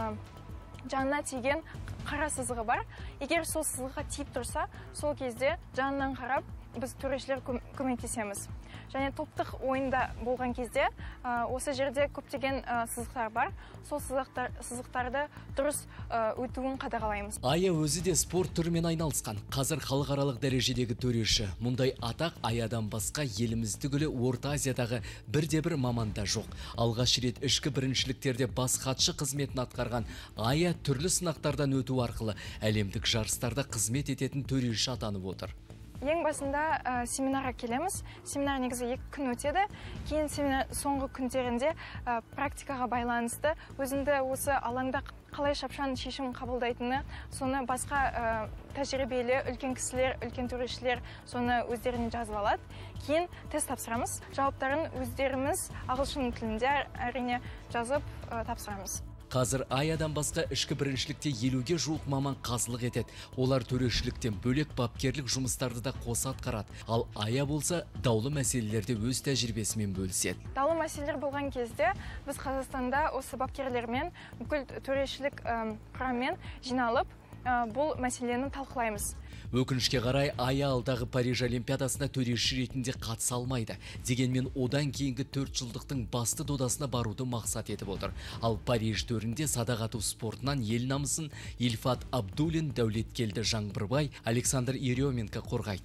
жанына тиген қара сызығы бар. Егер сол сызығға тиіп тұрса, сол кезде жанынан қарап біз төрешілер көмектесеміз. Және топтық ойында болған кезде осы жерде көптеген сызықтар бар. Сол сызықтарды дұрыс өтуін қадағалаймыз. Ая өзі де спорт түрімен айналысқан. Қазір халықаралық дәрежедегі төреші. Мұндай атақ Аядан басқа еліміз түгілі Орта Азиядағы бірде-бір маманда жоқ. Алғаш рет ішкі біріншіліктерде бас хатшы қызметін атқарған Ая түрлі сынақтардан өту арқылы әлемдік жарыстарда қызмет ететін төреші атанып отыр. Ең басында семинарға келеміз. Семинар негізі екі күн өтеді. Кейін семинар соңғы күндерінде практикаға байланысты өзіңді осы алаңда қалай шапшаң шешім қабылдайтыны, соны басқа тәжірибелі үлкен кісілер, үлкен төрешілер соны өздеріне жазып алады. Кейін тест тапсырамыз. Жауаптарын өздеріміз ағылшын тілінде әрине жазып тапсырамыз. Қазір аядан басқа ішкі біріншілікте елуге жуық маман қазылық етеді. Олар төрешіліктен бөлек бапкерлік жұмыстарды да қоса атқарады. Ал ая болса, даулы мәселелерде өз тәжірибесімен бөліседі. Даулы мәселелер болған кезде біз Қазақстанда осы бапкерлермен, бүкіл төрешілік құраммен жиналып, бұл мәселені талқылаймыз. Өкінішке қарай ая алдағы Париж Олимпиадасына төреші ретінде қатыса алмайды. Дегенмен одан кейінгі төрт жылдықтың басты додасына баруды мақсат етіп отыр. Ал Париж төрінде садақ ату спортынан ел намысын Ильфат Абдуллин, Дәулеткелді Жаңбырбай, Александр Еременко қорғайды.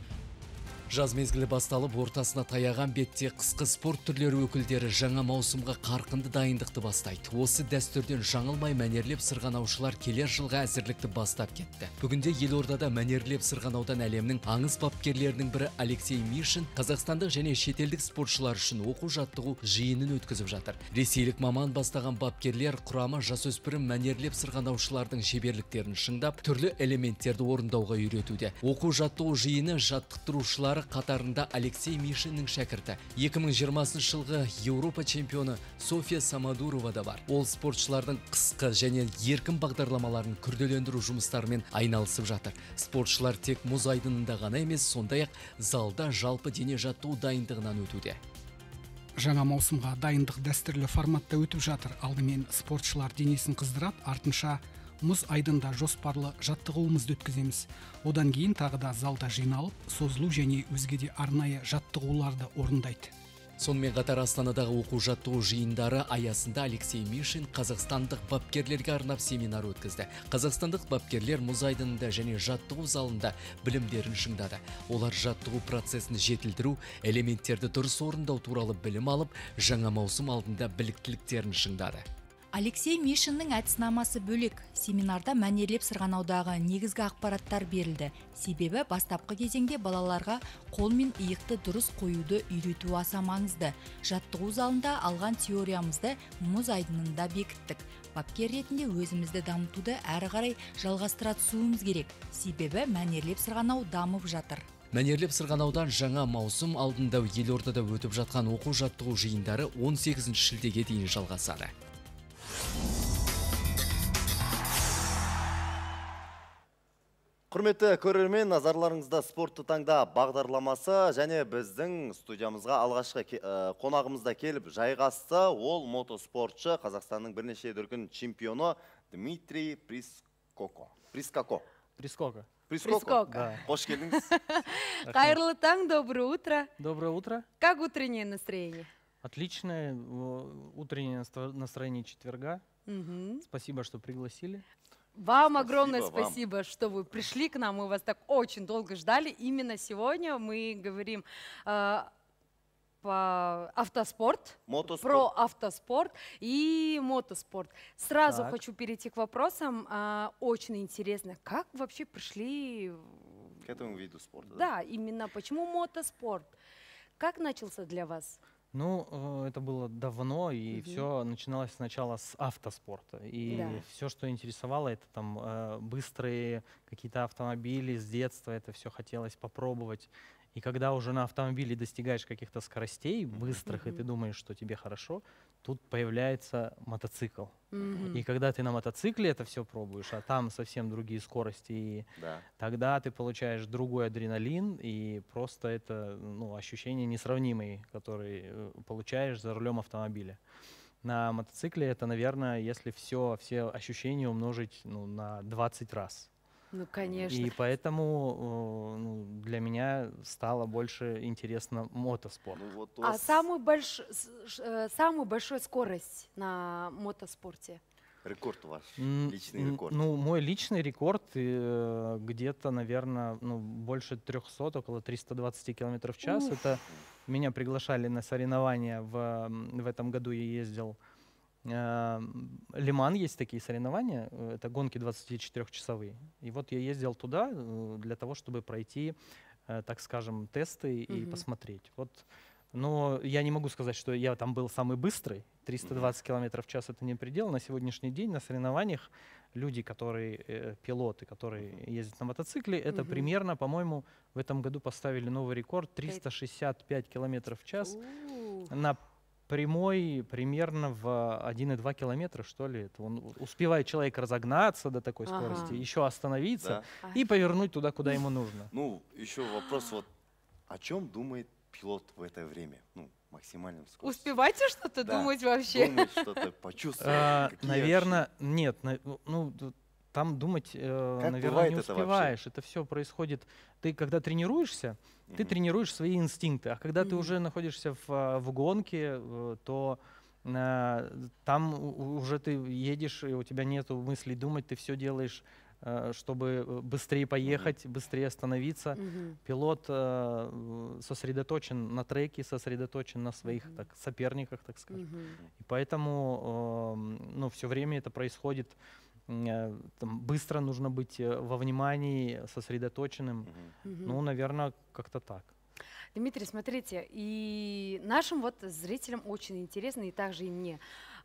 Жаз мезгілі басталып, ортасына таяған бетте қысқы спорт түрлері өкілдері жаңа маусымға қарқынды дайындықты бастайды. Осы дәстүрден жаңылмай мәнерлеп сырғанаушылар келер жылға әзірлікті бастап кетті. Бүгінде елордада мәнерлеп сырғанаудан әлемнің аңыз бапкерлерінің бірі Алексей Мишин қазақстандық және шетелдік спортшылар үшін оқу жаттығу жиынын өткізіп жатыр. Ресейлік маман бастаған бапкерлер құрамы жасөспірім мәнерлеп сырғанаушылардың шеберліктерін шыңдап, түрлі элементтерді орындауға үйретуде. Оқу жаттығу жиыны жаттықтырушылар қатарында Алексей Мишиннің шәкірті. екі мың жиырмасыншы жылғы Еуропа чемпионы София Самодурова да бар. Ол спортшылардың қысқы және еркін бағдарламаларын күрделендіру жұмыстарымен айналысып жатыр. Спортшылар тек мұз айдынында ғана емес, сондай-ақ залда жалпы дене жаттығу дайындығынан өтуде. Жаңа маусымға дайындық дәстүрлі форматта өтіп жатыр. Алдымен спортшылар денесін қыздырады, артынша мұз айдында жоспарлы жаттығуымызды өткіземіз. Одан кейін тағы да залда жиналып, созылу және өзге де арнайы жаттығуларды орындайды. Сонымен қатар Астанадағы оқу жаттығу жиындары аясында Алексей Мишин қазақстандық бапкерлерге арнап семинар өткізді. Қазақстандық бапкерлер мұз айдынында және жаттығу залында білімдерін шыңдады. Олар жаттығу процесін жетілдіру, элементтерді дұрыс орындау туралы білім алып, жаңа маусым алдында біліктіліктерін шыңдады. Алексей Мишиннің әдіснамасы бөлек. Семинарда мәнерлеп сырғанаудағы негізгі ақпараттар берілді. Себебі бастапқы кезеңде балаларға қол мен иықты дұрыс қоюды үйрету аса маңызды. Жаттығу залында алған теориямызды мұз айдынында бекіттік. Бапкер ретінде өзімізді дамытуды әрі қарай жалғастыра түсуіміз керек. Себебі мәнерлеп сырғанау дамып жатыр. Мәнерлеп сырғанаудан жаңа маусым алдында елордада өтіп жатқан оқу жаттығу жиындары он сегізінші шілдеге дейін жалғасады. Құрметті көрермен, назарларыңызда спортты таңда бағдарламасы және біздің студиямызға алғашқы қонағымызда келіп жайғасты. Ол мотоспортшы, Қазақстанның бірнеше дүркін чемпионы Дмитрий Прискоко. Прискоко. Прискоко. Прискоко. Қош келдіңіз. Қайырлы таң, доброе утро. Доброе утро. Как утреннее настроение? Отличное утреннее настроение четверга. Угу. Спасибо, что пригласили. Вам огромное Спасибо, спасибо, вам. Что вы пришли к нам. Мы вас так очень долго ждали. Именно сегодня мы говорим э, по автоспорт, мотоспорт. про автоспорт и мотоспорт. Сразу так. хочу перейти к вопросам. Э, очень интересно, как вообще пришли к этому виду спорта? Да, да, именно почему мотоспорт? Как начался для вас? Ну, это было давно, и угу. все начиналось сначала с автоспорта. И да. все, что интересовало, это там быстрые какие-то автомобили с детства, это все хотелось попробовать. И когда уже на автомобиле достигаешь каких-то скоростей быстрых, угу. и ты думаешь, что тебе хорошо, тут появляется мотоцикл. Угу. И когда ты на мотоцикле это все пробуешь, а там совсем другие скорости, и да. тогда ты получаешь другой адреналин, и просто это ну, ощущение несравнимые, которые получаешь за рулем автомобиля. На мотоцикле это, наверное, если все, все ощущения умножить ну, на двадцать раз. Ну, конечно. И поэтому ну, для меня стало больше интересно мотоспорт. Ну, вот вас... А самую, больш... самую большую скорость на мотоспорте? Рекорд ваш, личный рекорд. Ну, мой личный рекорд э, где-то, наверное, ну, больше трехсот, около триста двадцать километров в час. Уф. Это меня приглашали на соревнования. В, в этом году я ездил. Э, Лиман есть такие соревнования, это гонки двадцатичетырёхчасовые. И вот я ездил туда для того, чтобы пройти, э, так скажем, тесты и угу. посмотреть. Вот. Но я не могу сказать, что я там был самый быстрый. триста двадцать километров в час это не предел. На сегодняшний день на соревнованиях люди, которые, э, пилоты, которые ездят на мотоцикле, это угу. примерно, по-моему, в этом году поставили новый рекорд триста шестьдесят пять километров в час. У-у-у. На прямой примерно в один и два километра, что ли. Это он успевает человек разогнаться до такой Ага. скорости, еще остановиться Да. и повернуть туда, куда ему нужно. Ну, еще вопрос вот, о чем думает пилот в это время? Ну, максимальным скоростью. Успевайте что-то Да, думать вообще? Думать что-то, почувствовать. А, какие Наверное, нет. на- Ну, д- там думать, э, Как наверное, бывает не это вообще? успеваешь. Это все происходит. Ты, когда тренируешься, ты тренируешь свои инстинкты. А когда ты Мгм. уже находишься в, а, в гонке, э, то э, там у- уже ты едешь, и у тебя нету мыслей думать, ты все делаешь, э, чтобы э, быстрее поехать, быстрее остановиться. Мгм. Пилот э, сосредоточен на треке, сосредоточен на своих так, соперниках, так скажем. Мгм. И поэтому э, ну, все время это происходит. э, Там, быстро нужно быть э, во внимании, сосредоточенным. Мгм. Ну, наверное, как-то так. Дмитрий, смотрите, и нашим вот зрителям очень интересно, и также и мне.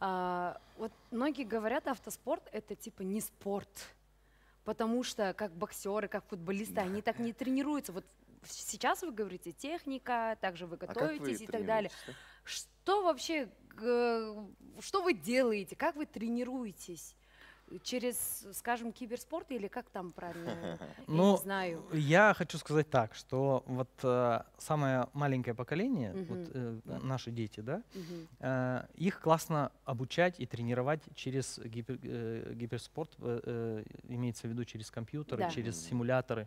А, вот многие говорят, автоспорт это типа не спорт, потому что как боксеры, как футболисты, они так не тренируются. Вот сейчас вы говорите техника, также вы А как готовитесь вы и так далее. тренируетесь-то? Что вообще, э, что вы делаете, как вы тренируетесь? Через, скажем, киберспорт или как там правильно? Я Ну, не знаю. я хочу сказать так, что вот э, самое маленькое поколение, Мгм. вот, э, наши дети, да, Мгм. э, их классно обучать и тренировать через гипер- э, гиперспорт, э, э, имеется в виду через компьютеры, Да. через симуляторы.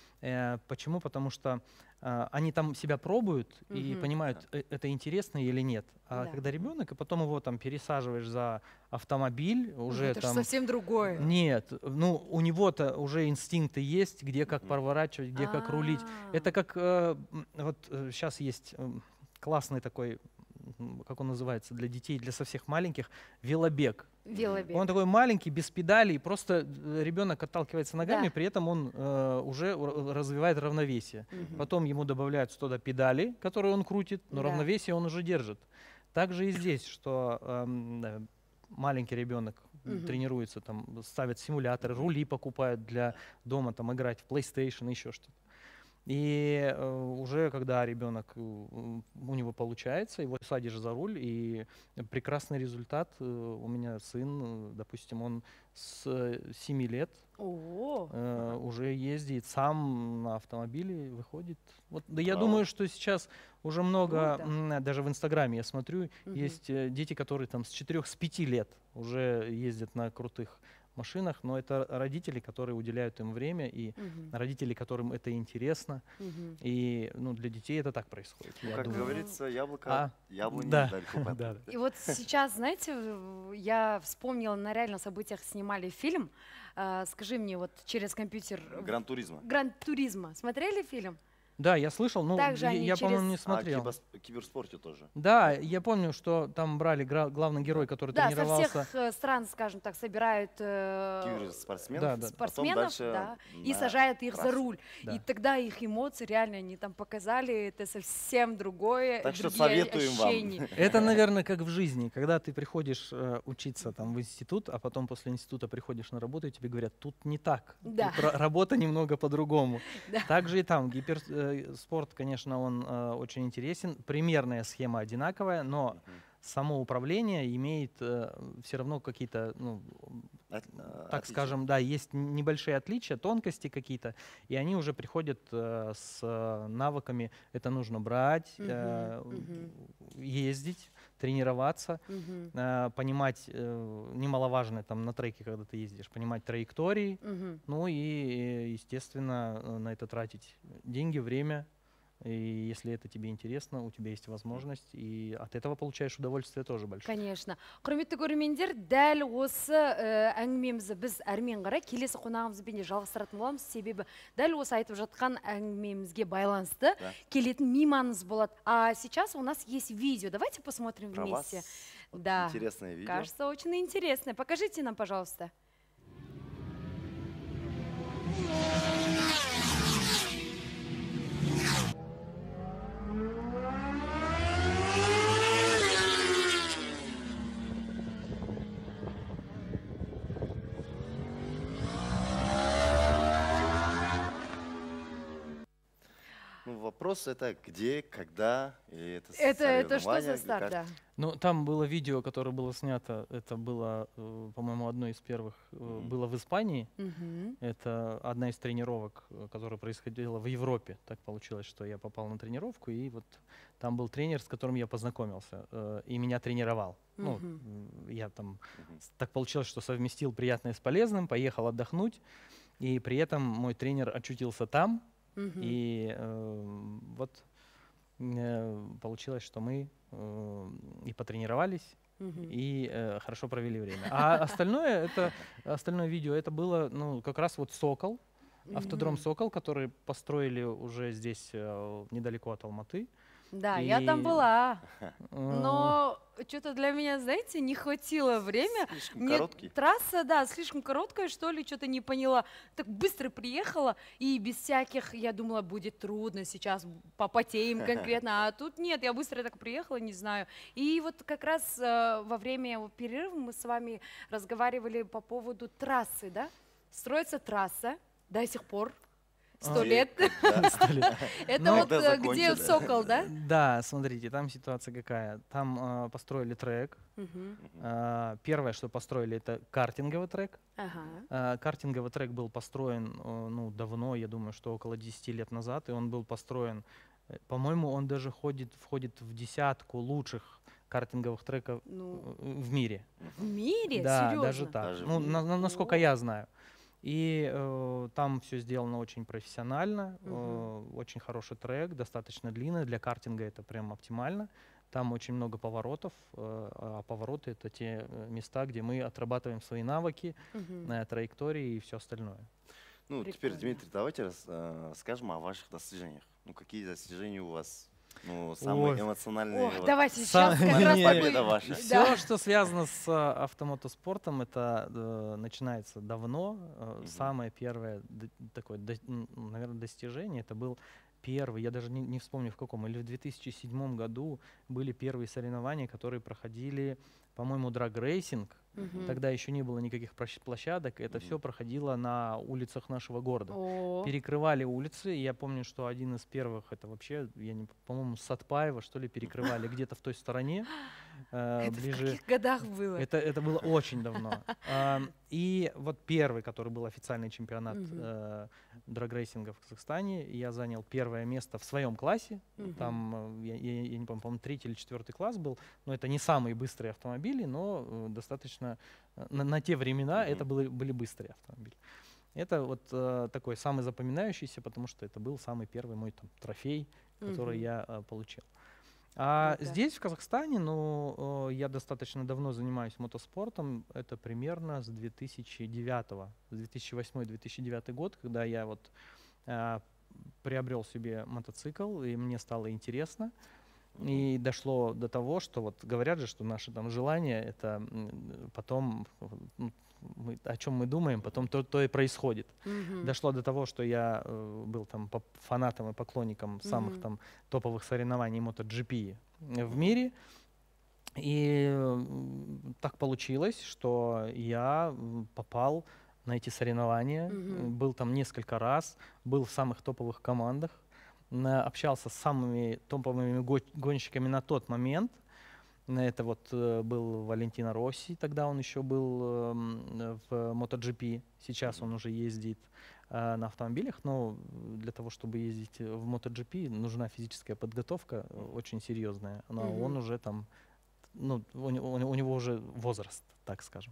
Э, почему? Потому что э, они там себя пробуют и Мгм. понимают, э, это интересно или нет. А Да. когда ребенок, и потом его там пересаживаешь за автомобиль, уже это ж там... совсем другое. Нет, ну у него-то уже инстинкты есть, где как проворачивать, где как рулить. Это как э, м, вот сейчас есть м, классный такой, м, как он называется, для детей, для со всех маленьких, велобег. Велобег. Он такой маленький, без педалей, просто э, ребенок отталкивается ногами, Да. при этом он э, уже р- развивает равновесие. Мгм. Потом ему добавляются туда педали, которые он крутит, но Да. равновесие он уже держит. Также и здесь, что эм, э, маленький ребенок Мгм. тренируется, там, ставят симуляторы, рули покупают для дома, там, играть в PlayStation, еще что-то. И э, уже когда ребенок, э, у него получается, его садишь за руль, и прекрасный результат. Э, у меня сын, э, допустим, он с э, семи лет О. э, уже ездит сам на автомобиле, выходит. Вот, да я Вау. думаю, что сейчас уже много, Круто. м, даже в Инстаграме я смотрю, Мгм. есть э, дети, которые там с четырёх, с пяти лет уже ездят на крутых машинах, но это родители, которые уделяют им время, и Мгм. родители, которым это интересно. Мгм. И ну, для детей это так происходит. Ну, я как думаю. говорится, яблоко, А, яблони да, недалеко падает. да, да. И вот сейчас, знаете, в- я вспомнила, на реальных событиях снимали фильм. А, скажи мне, вот через компьютер... Гран-туризма. Гран-туризма. Смотрели фильм? Да, я слышал, но Также я, они я, по-моему, через- не А, смотрел. кибос- киберспорте тоже. Да, я помню, что там брали гра- главный герой, который Да, со тренировался. всех э, стран, скажем так, собирают э, Киберспортсменов, Да, да. потом спортсменов, дальше да, и на сажают их за трассу. руль. Да. И тогда их эмоции реально они там показали, это совсем другое, Так что другие советуем вам. ощущения. Это, наверное, как в жизни, когда ты приходишь э, учиться там в институт, а потом после института приходишь на работу, и тебе говорят, тут не так, Да. тут ра- работа немного по-другому. Да. Так же и там. Гиперспорт, конечно, он э, очень интересен. Примерная схема одинаковая, но само управление имеет все равно какие-то, ну, От- так отличия. скажем, да, есть н- небольшие отличия, тонкости какие-то, и они уже приходят э, с э, навыками. Это нужно брать, э, Мгм, мгм. ездить, тренироваться, Мгм. э, понимать, э, немаловажно там на треке, когда ты ездишь, понимать траектории, Мгм. ну и, э, естественно, э, на это тратить деньги, время. И если это тебе интересно, у тебя есть возможность, и от этого получаешь удовольствие тоже большое. Конечно. Құрметті көрермендер, дәл осы э, әңгімемізді біз әрмен қарай келесі қонағымызбен де жалғастыратын боламыз. Себебі дәл осы айтып жатқан әңгімемізге байланысты Да. келетін мейманымыз болады. А сейчас у нас есть видео. Давайте посмотрим Про вас вместе. Да. интересное видео. Кажется, очень интересное. Покажите нам, пожалуйста. Ну, вопрос вопрос это где, когда, и это Это, это что соревнования, за старт, как- да? Ну, там было видео, которое было снято, это было, э, по-моему, одно из первых, э, было в Испании. Мгм. Это одна из тренировок, э, которая происходила в Европе. Так получилось, что я попал на тренировку, и вот там был тренер, с которым я познакомился, э, и меня тренировал. Ну, Мгм. м, я там, с- так получилось, что совместил приятное с полезным, поехал отдохнуть, и при этом мой тренер очутился там, Мгм. и э, вот э, получилось, что мы э, и потренировались, Мгм. и э, хорошо провели время. А остальное, это, остальное видео, это было, ну, как раз вот «Сокол», автодром Мгм. «Сокол», который построили уже здесь, э, недалеко от Алматы. Да, я там И, была. э, Но что-то для меня, знаете, не хватило время. Слишком Мне короткий. трасса, да, слишком короткая, что ли, что-то не поняла. Так быстро приехала, и без всяких, я думала, будет трудно сейчас, попотеем конкретно. А тут нет, я быстро так приехала, не знаю. И вот как раз э, во время перерыва мы с вами разговаривали по поводу трассы, да? Строится трасса до сих пор. Сто А, лет. когда? Сто лет. Это Ну, вот э, где «Сокол», да? Да, смотрите, там ситуация какая. Там э, построили трек. Мгм. Э, первое, что построили, это картинговый трек. Ага. Э, картинговый трек был построен, э, ну, давно, я думаю, что около десяти лет назад, и он был построен, э, по-моему, он даже ходит, входит в десятку лучших картинговых треков Ну, э, в мире. в мире? Да, Серьезно? даже так. Даже в Ну, мире. на- на- насколько я знаю. И э, там все сделано очень профессионально, э, Мгм. очень хороший трек, достаточно длинный. Для картинга это прям оптимально. Там очень много поворотов, э, а повороты это те э, места, где мы отрабатываем свои навыки, Мгм. э, траектории и все остальное. Ну, теперь, Прикольно. Дмитрий, давайте рас- э, скажем о ваших достижениях. Ну, какие достижения у вас? Ну, самые Ой. эмоциональные. Ох, вот, давайте Сам- сейчас как раз Не, победа такой- ваша. Все, Да. что связано с э, автомотоспортом, это э, начинается давно. Э, Мгм. Самое первое д- такое, наверное, достижение, это был первый, я даже не, не вспомню в каком, или в две тысячи седьмом году были первые соревнования, которые проходили, по-моему, драг-рейсинг. Мгм. Тогда еще не было никаких площ- площадок, это все проходило на улицах нашего города. О. Перекрывали улицы, и я помню, что один из первых, это вообще, я не, по-моему, Сатпаева, что ли, перекрывали где-то в той стороне, э, Это в ближе. каких годах было? Это, это было очень давно. Ам, И вот первый, который был официальный чемпионат Мгм. э, драгрейсинга в Казахстане, я занял первое место в своем классе. Мгм. Там, э, я, я- я не помню, по-моему, третий или четвертый класс был. Но это не самые быстрые автомобили, но э, достаточно э, на, на те времена это были, были быстрые автомобили. Это вот э, такой самый запоминающийся, потому что это был самый первый мой там, трофей, который Мгм. я э, получил. А Круто. здесь, в Казахстане, ну, э, я достаточно давно занимаюсь мотоспортом. Это примерно с две тысячи девятого, с две тысячи восьмой — две тысячи девятый год, когда я вот э, приобрел себе мотоцикл, и мне стало интересно. И дошло до того, что вот говорят же, что наши там желания, это м, потом, м, мы- о чем мы думаем, потом то, то и происходит. Мгм. Дошло до того, что я э, был там поп- фанатом и поклонником самых Мгм. там топовых соревнований MotoGP в мире. И м, так получилось, что я м, попал на эти соревнования, Мгм. э, был там несколько раз, был в самых топовых командах, на- общался с самыми топовыми го- гонщиками на тот момент. На Это вот э, был Валентино Росси, тогда он еще был эм, в MotoGP, сейчас он уже ездит э, на автомобилях, но для того, чтобы ездить в MotoGP, нужна физическая подготовка э, очень серьезная, но Мгм. он уже там, ну, у, не- у не- у него уже возраст, так скажем.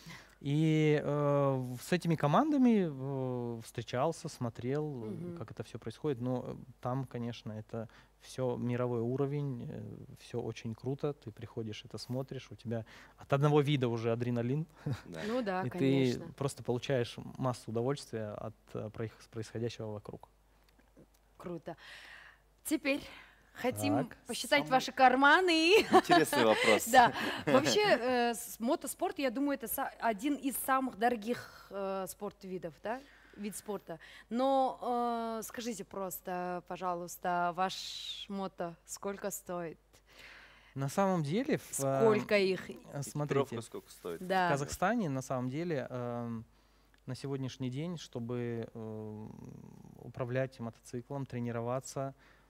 И э, в- с этими командами э, встречался, смотрел, э, Мгм. как это все происходит. Но э, там, конечно, это все мировой уровень, все очень круто. Ты приходишь, это смотришь, у тебя от одного вида уже адреналин. Да. Ну да, И конечно. ты просто получаешь массу удовольствия от э, проих- происходящего вокруг. Круто. Теперь хотим Так, посчитать самый ваши карманы. интересный вопрос. Да. Вообще, э, с- мотоспорт, я думаю, это са- один из самых дорогих э, спортвидов, да? Вид спорта. Но э, скажите просто, пожалуйста, ваш мото сколько стоит? На самом деле, в, э, Сколько их? э, смотрите, Экипировка сколько стоит? в Да. Казахстане на самом деле эм, на сегодняшний день, чтобы эм, управлять мотоциклом, тренироваться,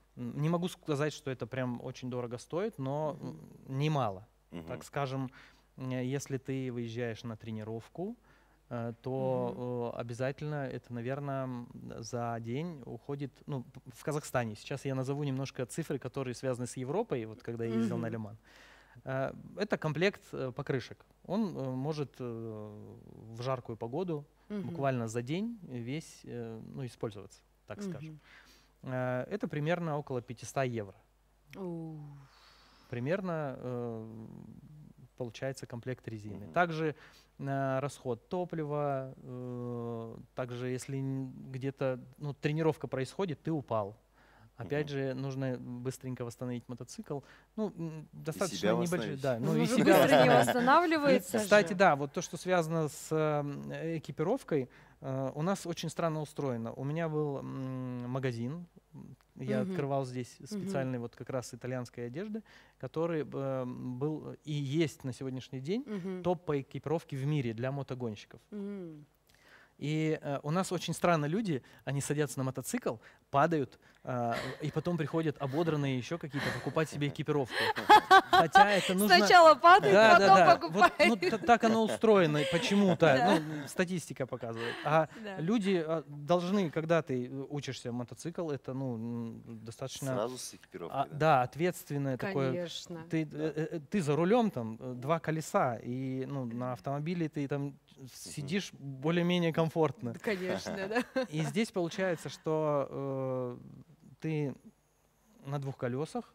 Не могу сказать, что это прям очень дорого стоит, но немало. Мгм. Так скажем, э, если ты выезжаешь на тренировку, э, то э, обязательно это, наверное, за день уходит, ну, п- в Казахстане. Сейчас я назову немножко цифры, которые связаны с Европой, вот когда я ездил на Мгм. Лиман. Э, Это комплект э, покрышек. Он э, может э, в жаркую погоду Мгм. буквально за день весь э, ну, использоваться, так скажем. Мгм. Э, Это примерно около пятьсот евро. О, Примерно э, получается комплект резины. Также э, расход топлива, э, также если н- где-то ну, тренировка происходит, ты упал. Опять же, нужно быстренько восстановить мотоцикл. Ну, м, достаточно себя небольшие. восстановить. Да, Ну, ну, и уже себя быстро не восстановить. восстанавливается И, кстати, же. да, вот то, что связано с э, экипировкой, э, у нас очень странно устроено. У меня был м, магазин, м, я Мгм. открывал здесь Мгм. специальной вот как раз итальянской одежды, который э, был и есть на сегодняшний день Мгм. топ по экипировке в мире для мотогонщиков. М. И э, у нас очень странно люди, они садятся на мотоцикл, падают, э, и потом приходят ободранные еще какие-то покупать себе экипировку. Хотя это нужно... Сначала падают, Да, потом да, да. Вот, покупают. ну, т- так оно устроено почему-то. Да. Ну, статистика показывает. А Да. люди а, должны, когда ты э, учишься мотоцикл, это ну м, достаточно... Сразу с экипировкой, а, да? да, ответственное Конечно. такое. Ты, э, э, ты за рулем, там, э, два колеса, и ну, на автомобиле ты там сидишь более-менее комфортно. Да, конечно, да. И здесь получается, что э, ты на двух колесах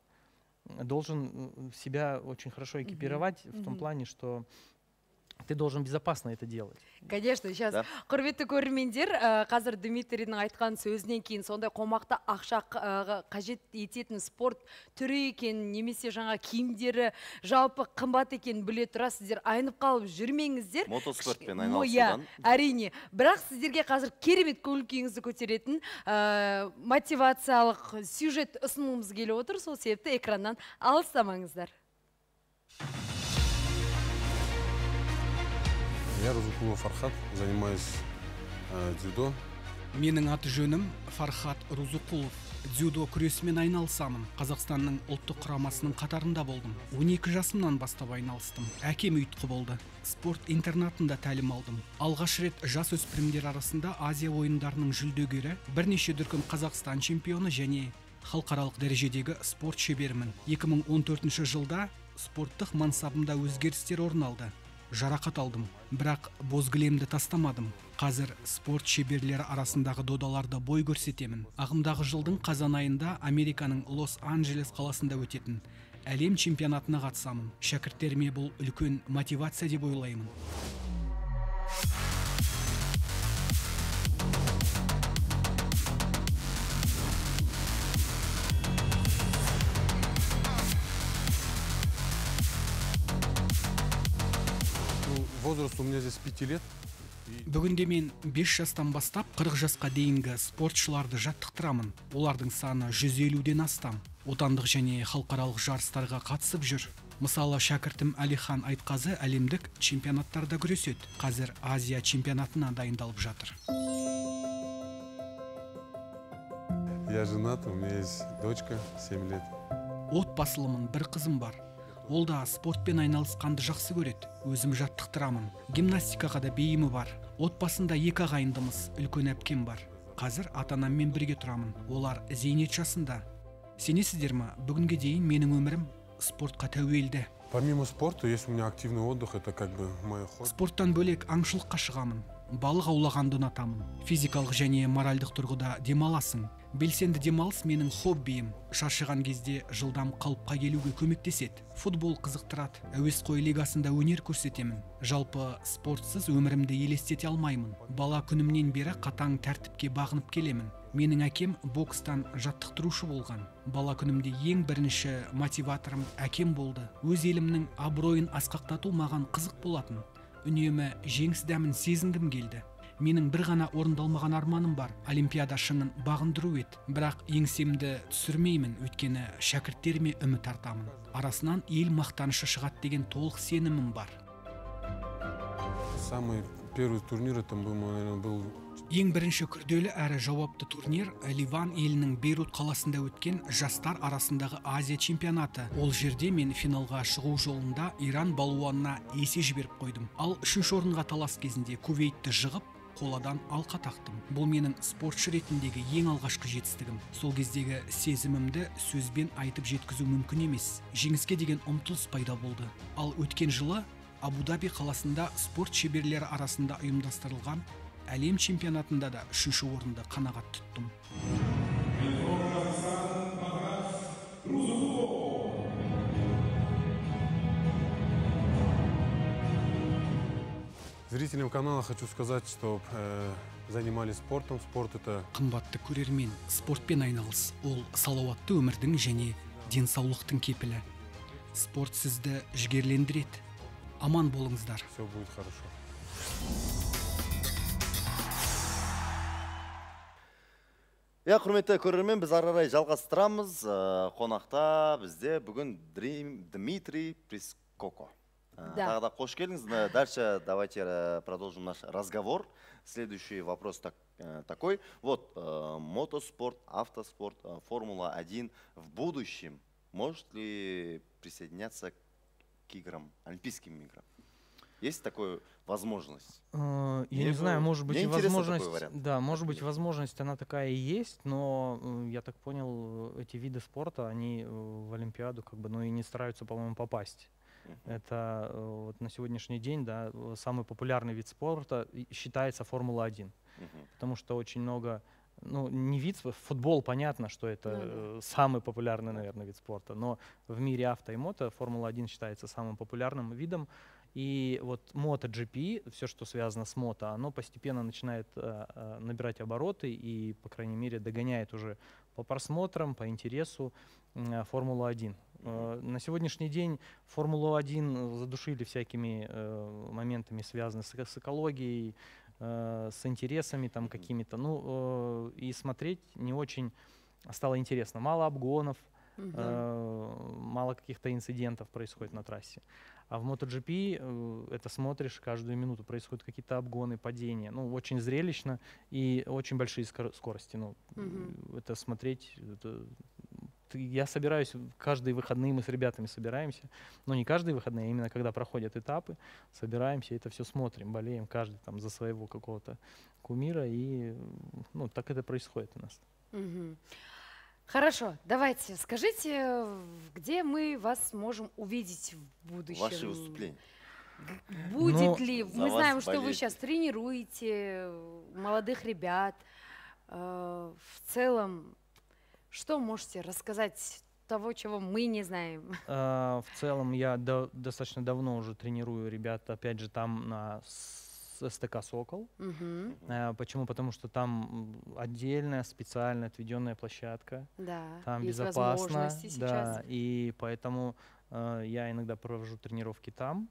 должен м, себя очень хорошо экипировать в том мгм. плане, что ты должен безопасно это делать. Конечно, сейчас Да. құрметті көрермендер, ә, қазір Дмитрийдің айтқан сөзінен кейін сондай қомақты ақша қ- қажет ететін спорт түрі екен, немесе жаңа киімдері жалпы қымбат екенін біле тұра сіздер айнып қалып жүрмеңіздер. Мотоспортпен Мо- иә, айналысудан. әрине. Бірақ сіздерге қазір керемет көңіл күйіңізді көтеретін ә, мотивациялық сюжет ұсынуымыз келіп отыр, сол себепті экраннан алыстамаңыздар. Я Рузукулов Фархат, занимаюсь э, дзюдо. Менің аты жөнім Фархат Рузукулов. Дзюдо күресімен айналысамын. Қазақстанның ұлттық құрамасының қатарында болдым. он екі жасымнан бастап айналыстым. Әкем ұйытқы болды. Спорт интернатында тәлім алдым. Алғаш рет жасөспірімдер арасында Азия ойындарының жүлдегері, бірнеше дүркін Қазақстан чемпионы және халықаралық дәрежедегі спорт шеберімін. екі мың он төртінші жылда спорттық мансабымда өзгерістер орын алды. Жарақат алдым, бірақ боз кілемді тастамадым. Қазір спорт шеберлері арасындағы додаларда бой көрсетемін. Ағымдағы жылдың қазан айында Американың Лос-Анджелес қаласында өтетін әлем чемпионатына қатысамын. Шәкірттеріме бұл үлкен мотивация деп ойлаймын. Ну, возраст у меня здесь пяти лет. Бүгінде мен бес жастан бастап қырық жасқа дейінгі спортшыларды жаттықтырамын. Олардың саны жүз елуден астам. Отандық және халықаралық жарыстарға қатысып жүр. Мысалы, шәкіртім Әлихан Айтқазы әлемдік чемпионаттарда күреседі. Қазір Азия чемпионатына дайындалып жатыр. Я женат, у меня есть дочка, семь лет. Отбасылымын, бір қызым бар. Ол да спортпен айналысқанды жақсы көреді. Өзім жаттықтырамын. Гимнастикаға да бейімі бар. Отбасында екі ағайындымыз, үлкен әпкем бар. Қазір ата-анаммен бірге тұрамын. Олар зейнет жасында. Сенесіздер ме, бүгінге дейін менің өмірім спортқа тәуелді. Помимо спорта, есть у меня активный отдых, это как бы мое хобби. Спорттан бөлек аңшылыққа шығамын. Балық аулағанды ұнатамын. Физикалық және моральдық тұрғыда демаласың. Белсенді демалыс менің хоббиім. Шаршаған кезде жылдам қалыпқа келуге көмектеседі. Футбол қызықтырады. Әуесқой лигасында өнер көрсетемін. Жалпы спортсыз өмірімді елестете алмаймын. Бала күнімнен бері қатаң тәртіпке бағынып келемін. Менің әкем бокстан жаттықтырушы болған. Бала күнімде ең бірінші мотиваторым әкем болды. Өз елімнің абыройын асқақтату маған қызық болатын. Үнемі жеңіс дәмін сезінгім келді. Менің бір ғана орындалмаған арманым бар. Олимпиада шыңын бағындыру еді. Бірақ еңсемді түсірмеймін, өйткені шәкірттеріме үміт артамын. Арасынан ел мақтанышы шығады деген толық сенімім бар. Самый первый турнир, это был, наверное, был... Ең бірінші күрделі әрі жауапты турнир Ливан елінің Бейрут қаласында өткен жастар арасындағы Азия чемпионаты. Ол жерде мен финалға шығу жолында Иран балуанына есе жіберіп қойдым. Ал үшінші орынға талас кезінде Кувейтті жығып, қоладан алқа тақтым. Бұл менің спортшы ретіндегі ең алғашқы жетістігім. Сол кездегі сезімімді сөзбен айтып жеткізу мүмкін емес. Жеңіске деген ұмтылыс пайда болды. Ал өткен жылы Абу-Даби қаласында спорт шеберлері арасында ұйымдастырылған әлем чемпионатында да үшінші орынды қанағат тұттым. Зрителям канала хочу сказать, что э, занимались спортом. Спорт это... Қымбатты көрермен, спортпен айналыс. Ол салауатты өмірдің және денсаулықтың кепілі. Спорт сізді жігерлендіреді. Аман болыңыздар. Все будет хорошо. Я, құрметті көрермен, біз ары-қарай жалғастырамыз. Қонақта бізде бүгін Дмитрий Прискоко. Да. Тогда қош келдіңіз. Дальше давайте продолжим наш разговор. Следующий вопрос так, такой. Вот, э, мотоспорт, автоспорт, э, Формула один в будущем может ли присоединяться к играм, Олимпийским играм? Есть такая возможность? Я не знаю, может быть, и возможность, да, может быть, возможность она такая и есть, но я так понял, эти виды спорта, они в Олимпиаду как бы, ну и не стараются, по-моему, попасть. Это вот на сегодняшний день, да, самый популярный вид спорта считается Формула один, потому что очень много, ну, не вид, футбол, понятно, что это mm-hmm. самый популярный, наверное, вид спорта, но в мире авто и мото Формула один считается самым популярным видом. И вот MotoGP, все, что связано с мото, оно постепенно начинает э, набирать обороты и, по крайней мере, догоняет уже по просмотрам, по интересу э, Формулу один. Э, на сегодняшний день Формулу один задушили всякими э, моментами, связанными с, с экологией, э, с интересами там какими-то. Ну, э, и смотреть не очень стало интересно. Мало обгонов, mm-hmm. э, мало каких-то инцидентов происходит на трассе. А в MotoGP э, это смотришь, каждую минуту происходят какие-то обгоны, падения. Ну, очень зрелищно и очень большие скор скорости. Ну, mm-hmm. это смотреть... Это, я собираюсь, каждые выходные мы с ребятами собираемся. Но не каждые выходные, а именно когда проходят этапы, собираемся, это все смотрим, болеем, каждый там за своего какого-то кумира. И ну, так это происходит у нас. Mm-hmm. Хорошо, давайте, скажите, где мы вас можем увидеть в будущем? Ваши выступления. Будет Но ли? Мы знаем, что болеть. Вы сейчас тренируете молодых ребят. Э, в целом, что можете рассказать того, чего мы не знаем? Э, в целом, я до, достаточно давно уже тренирую ребят, опять же, там на СТК «Сокол». Угу. А, почему? Потому что там отдельная, специально отведенная площадка. Да, там есть безопасно. Сейчас. Да, и поэтому э, я иногда провожу тренировки там.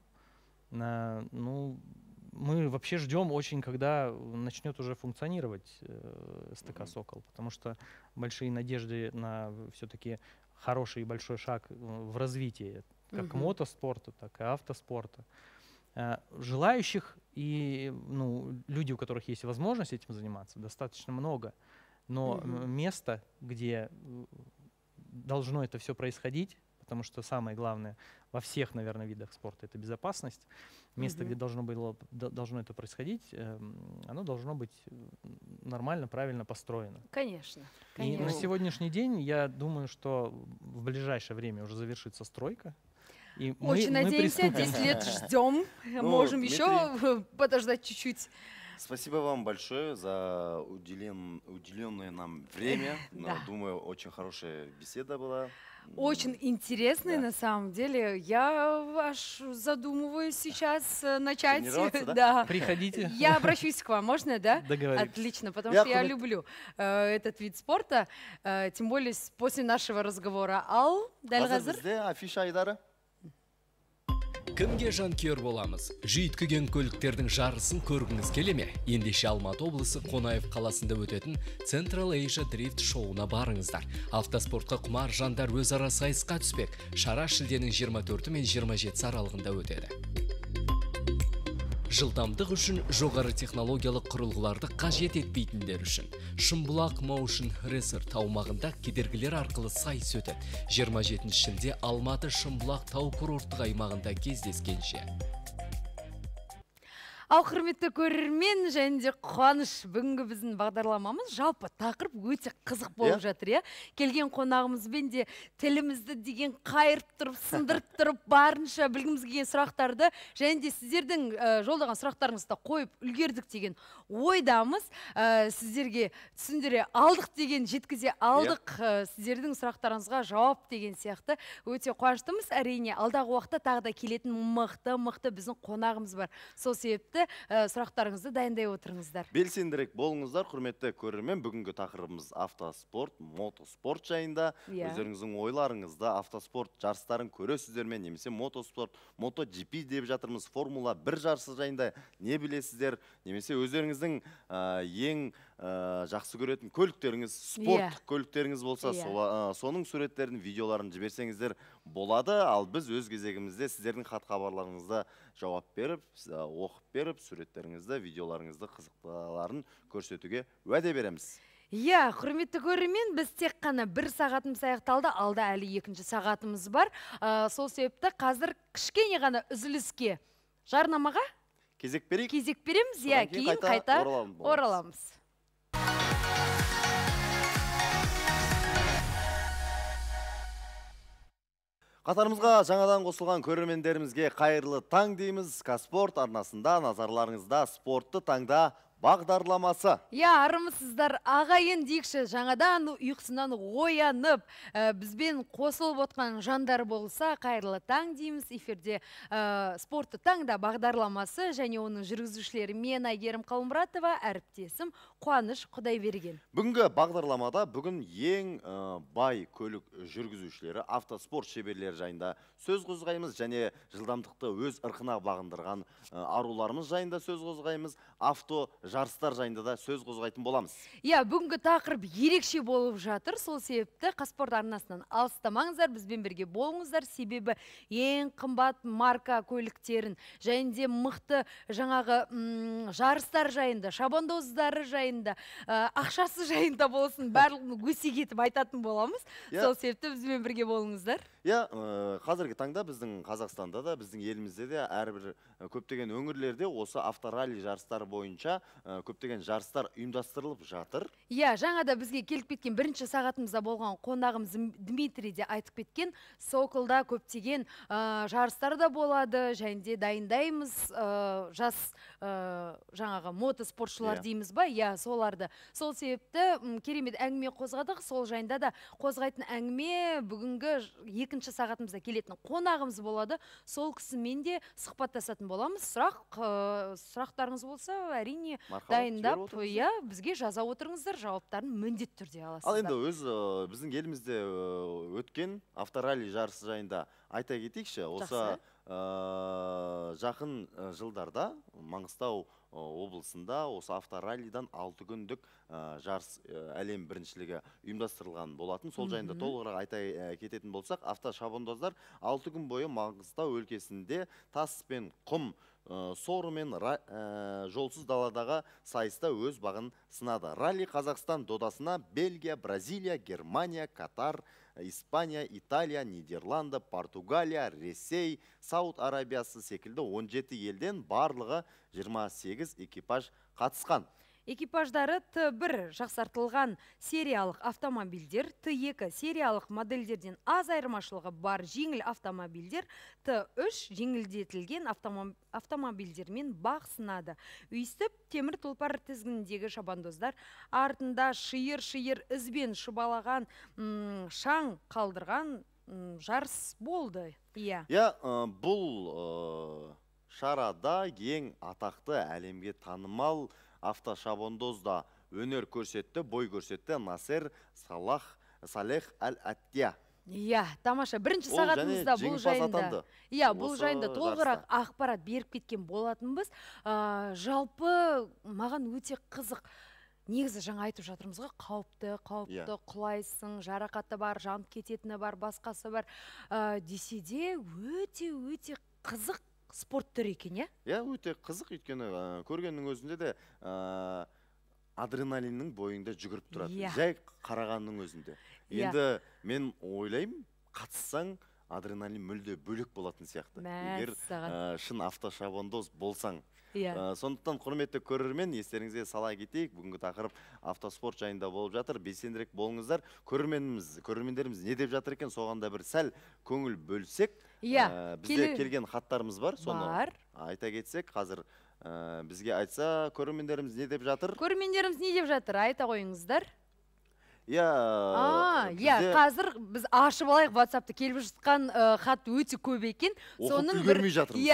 А, ну, мы вообще ждем очень, когда начнет уже функционировать э, СТК «Сокол», потому что большие надежды на все-таки хороший и большой шаг в развитии как угу. мотоспорта, так и автоспорта. Желающих и ну, люди, у которых есть возможность этим заниматься, достаточно много. Но mm-hmm. место, где должно это все происходить, потому что самое главное во всех, наверное, видах спорта — это безопасность. Место, mm-hmm. где должно, было, должно это происходить, оно должно быть нормально, правильно построено. Конечно. И Конечно. на сегодняшний день я думаю, что в ближайшее время уже завершится стройка. И Очень мы, надеемся, мы десять лет ждем, ну, можем Дмитрий, еще подождать чуть-чуть. Спасибо вам большое за уделен, уделенное нам время. Да. Думаю, очень хорошая беседа была. Очень интересная, да. на самом деле. Я аж задумываюсь сейчас начать. Да? Да. Приходите. Я обращусь к вам, можно, да? Договорились. Отлично, потому я что я люблю э, этот вид спорта, э, тем более после нашего разговора. Ал, дәл қазір. Афиша айдары. Кімге жанкүйер боламыз? Жүйткіген көліктердің жарысын көргіңіз келе ме? Ендеше Алматы облысы Қонаев қаласында өтетін Central Asia Drift шоуына барыңыздар. Автоспортқа құмар жандар өзара сайысқа түспек. Шара шілденің жиырма төрті мен жиырма жетісі аралығында өтеді. Жылдамдық үшін жоғары технологиялық құрылғыларды қажет етпейтіндер үшін. Шымбұлақ Motion Resort аумағында кедергілер арқылы сайыс өтеді. жиырма жетінші шілде Алматы Шымбұлақ тау курорттық аймағында кездескенше. Ал құрметті көрермен және де қуаныш, бүгінгі біздің бағдарламамыз жалпы тақырып өте қызық болып жатыр, иә. Келген қонағымызбен де тілімізді деген қайырып тұрып, сындырып тұрып, барынша білгіміз келген сұрақтарды және де сіздердің жолдаған сұрақтарыңызды қойып үлгердік деген ойдамыз. Сіздерге түсіндіре алдық деген, жеткізе алдық, сіздердің сұрақтарыңызға жауап деген сияқты. Өте қуаныштымыз. Әрине, алдағы уақытта тағы да келетін мықты-мықты біздің қонағымыз бар. Сол себепті сұрақтарыңызды дайындай отырыңыздар. Белсендірек болыңыздар, құрметті көрермен. Бүгінгі тақырыбымыз автоспорт, мотоспорт жайында. Өздеріңіздің ойларыңызды, автоспорт жарыстарын көресіздермен, немесе мотоспорт, MotoGP деп жатырмыз, Формула бір жарысы жайында не білесіздер, немесе өздеріңіздің ең жақсы көретін көліктеріңіз, спорт көліктеріңіз болса, соның суреттерін, видеоларын жіберсеңіздер болады. Ал біз өз кезегімізде сіздердің хат хабарларыңызды жауап беріп, оқып беріп, суреттеріңізді, видеоларыңызды, қызықтыларын көрсетуге уәде береміз. Иә, құрметті көрермен, біз тек қана бір сағатымыз аяқталды, алда әлі екінші сағатымыз бар. Сол себепті қазір кішкене ғана үзіліске жарнамаға кезек берейік. Кезек береміз, иә, кейін қайта ораламыз. Қатарымызға жаңадан қосылған көрермендерімізге қайырлы таң дейміз. Казспорт арнасында назарларыңызда спортты таңда бағдарламасы. Я, армысыздар, ағайын дейікші, жаңадан ұйқысынан оянып, бізбен қосылып отқан жандар болса, қайырлы таң дейміз. Эфирде спортты таңда бағдарламасы және оның жүргізушілері мен Айгерім Қалымұратова, әріптесім Қуаныш Құдайберген. Бүгінгі бағдарламада бүгін ең бай көлік жүргізушілері, автоспорт шеберлері жайында сөз қозғаймыз, және жылдамдықты өз ырқына бағындырған аруларымыз жайында сөз қозғаймыз, авто жарыстар жайында да сөз қозғайтын боламыз. Иә, бүгінгі тақырып ерекше болып жатыр. Сол себепті Казспорт арнасынан алыстамаңыздар, бізбен бірге болыңыздар. Себебі ең қымбат марка көліктерін және де мықты жаңағы жарыстар жайында, шабандоздары жайында, ақшасы жайында болсын, барлығын өсе кетіп айтатын боламыз. Сол себепті бізбен бірге болыңыздар. Иә, қазіргі таңда біздің Қазақстанда да, біздің елімізде де, әрбір көптеген өңірлерде осы авторалли жарыстары бойынша көптеген жарыстар ұйымдастырылып жатыр. Иә, жаңада бізге келіп кеткен бірінші сағатымызда болған қонағымыз Дмитрий де айтып кеткен, Соколда көптеген жарыстар да болады, және де дайындаймыз жас жаңағы мотоспортшылар дейміз ба, иә, соларды. Сол себепті керемет әңгіме қозғадық, сол жайында да қозғайтын әңгіме бүгінгі екінші сағатымызда келетін қонағымыз болады. Сол кісімен де сұхбаттасатын боламыз. Сұрақ, сұрақтарыңыз болса, әрине дайындап, иә, бізге жаза отырыңыздар, жауаптарын міндетті түрде аласыздар. Ал енді өз біздің елімізде өткен авторалли жарысы жайында айта кетейікші. Осы жақын жылдарда Маңғыстау облысында осы автораллидан алты күндік жарыс әлем біріншілігі ұйымдастырылған болатын. Сол жайында толығырақ айта кететін болсақ, автошабандоздар алты күн бойы Маңғыстау өлкесінде тас пен құм соры мен жолсыз даладағы сайыста өз бағын сынады. Ралли Қазақстан додасына Бельгия, Бразилия, Германия, Катар, Испания, Италия, Нидерланды, Португалия, Ресей, Сауд Арабиясы секілді он жеті елден барлығы жиырма сегіз экипаж қатысқан. Экипаждары Т бір жақсартылған сериялық автомобильдер, Т екі сериялық модельдерден аз айырмашылығы бар жеңіл автомобильдер, Т үш жеңілдетілген автомобильдермен бақ сынады. Үйістіп, темір тұлпар тізгініндегі шабандоздар артында шиыр-шиыр ізбен шұбалаған шаң қалдырған жарыс болды. Иә, бұл шарада ең атақты әлемге танымал автошабандозда өнер көрсетті, бой көрсетті Насер Салех Әл-Әттия. Иә, тамаша. Бірінші сағатымызда бұл жайында, иә, бұл жайында толығырақ ақпарат беріп кеткен болатынбыз. Жалпы маған өте қызық. Негізі жаңа айтып жатырмызға, қауіпті, қауіпті, құлайсың, жарақаты бар, жанып кететіні бар, басқасы бар. Десе де өте-өте қызық спорт түрі екен, иә? Иә, өте қызық, өйткені көргеннің өзінде де адреналиннің бойыңда жүгіріп тұрады. Жай қарағанның өзінде. Енді мен ойлаймын, қатыссаң, адреналин мүлде бөлек болатын сияқты. Егер шын автошабандоз болсаң. Сондықтан құрметті көрермен, естеріңізге сала кетейік, бүгінгі тақырып автоспорт жайында болып жатыр. Белсендірек болыңыздар. Көрерменіміз, көрермендеріміз не деп жатыр екен, соғанда бір сәл көңіл бөлсек. Бізде келген хаттарымыз бар, соны айта кетсек, қазір бізге айтса, көрермендеріміз не деп жатыр? Көрермендеріміз не деп жатыр? Айта қойыңыздар. Иә, қазір біз ашып алайық, WhatsApp-ты келіп жатқан хат өте көп екен. Оқып үлгермей жатырмыз.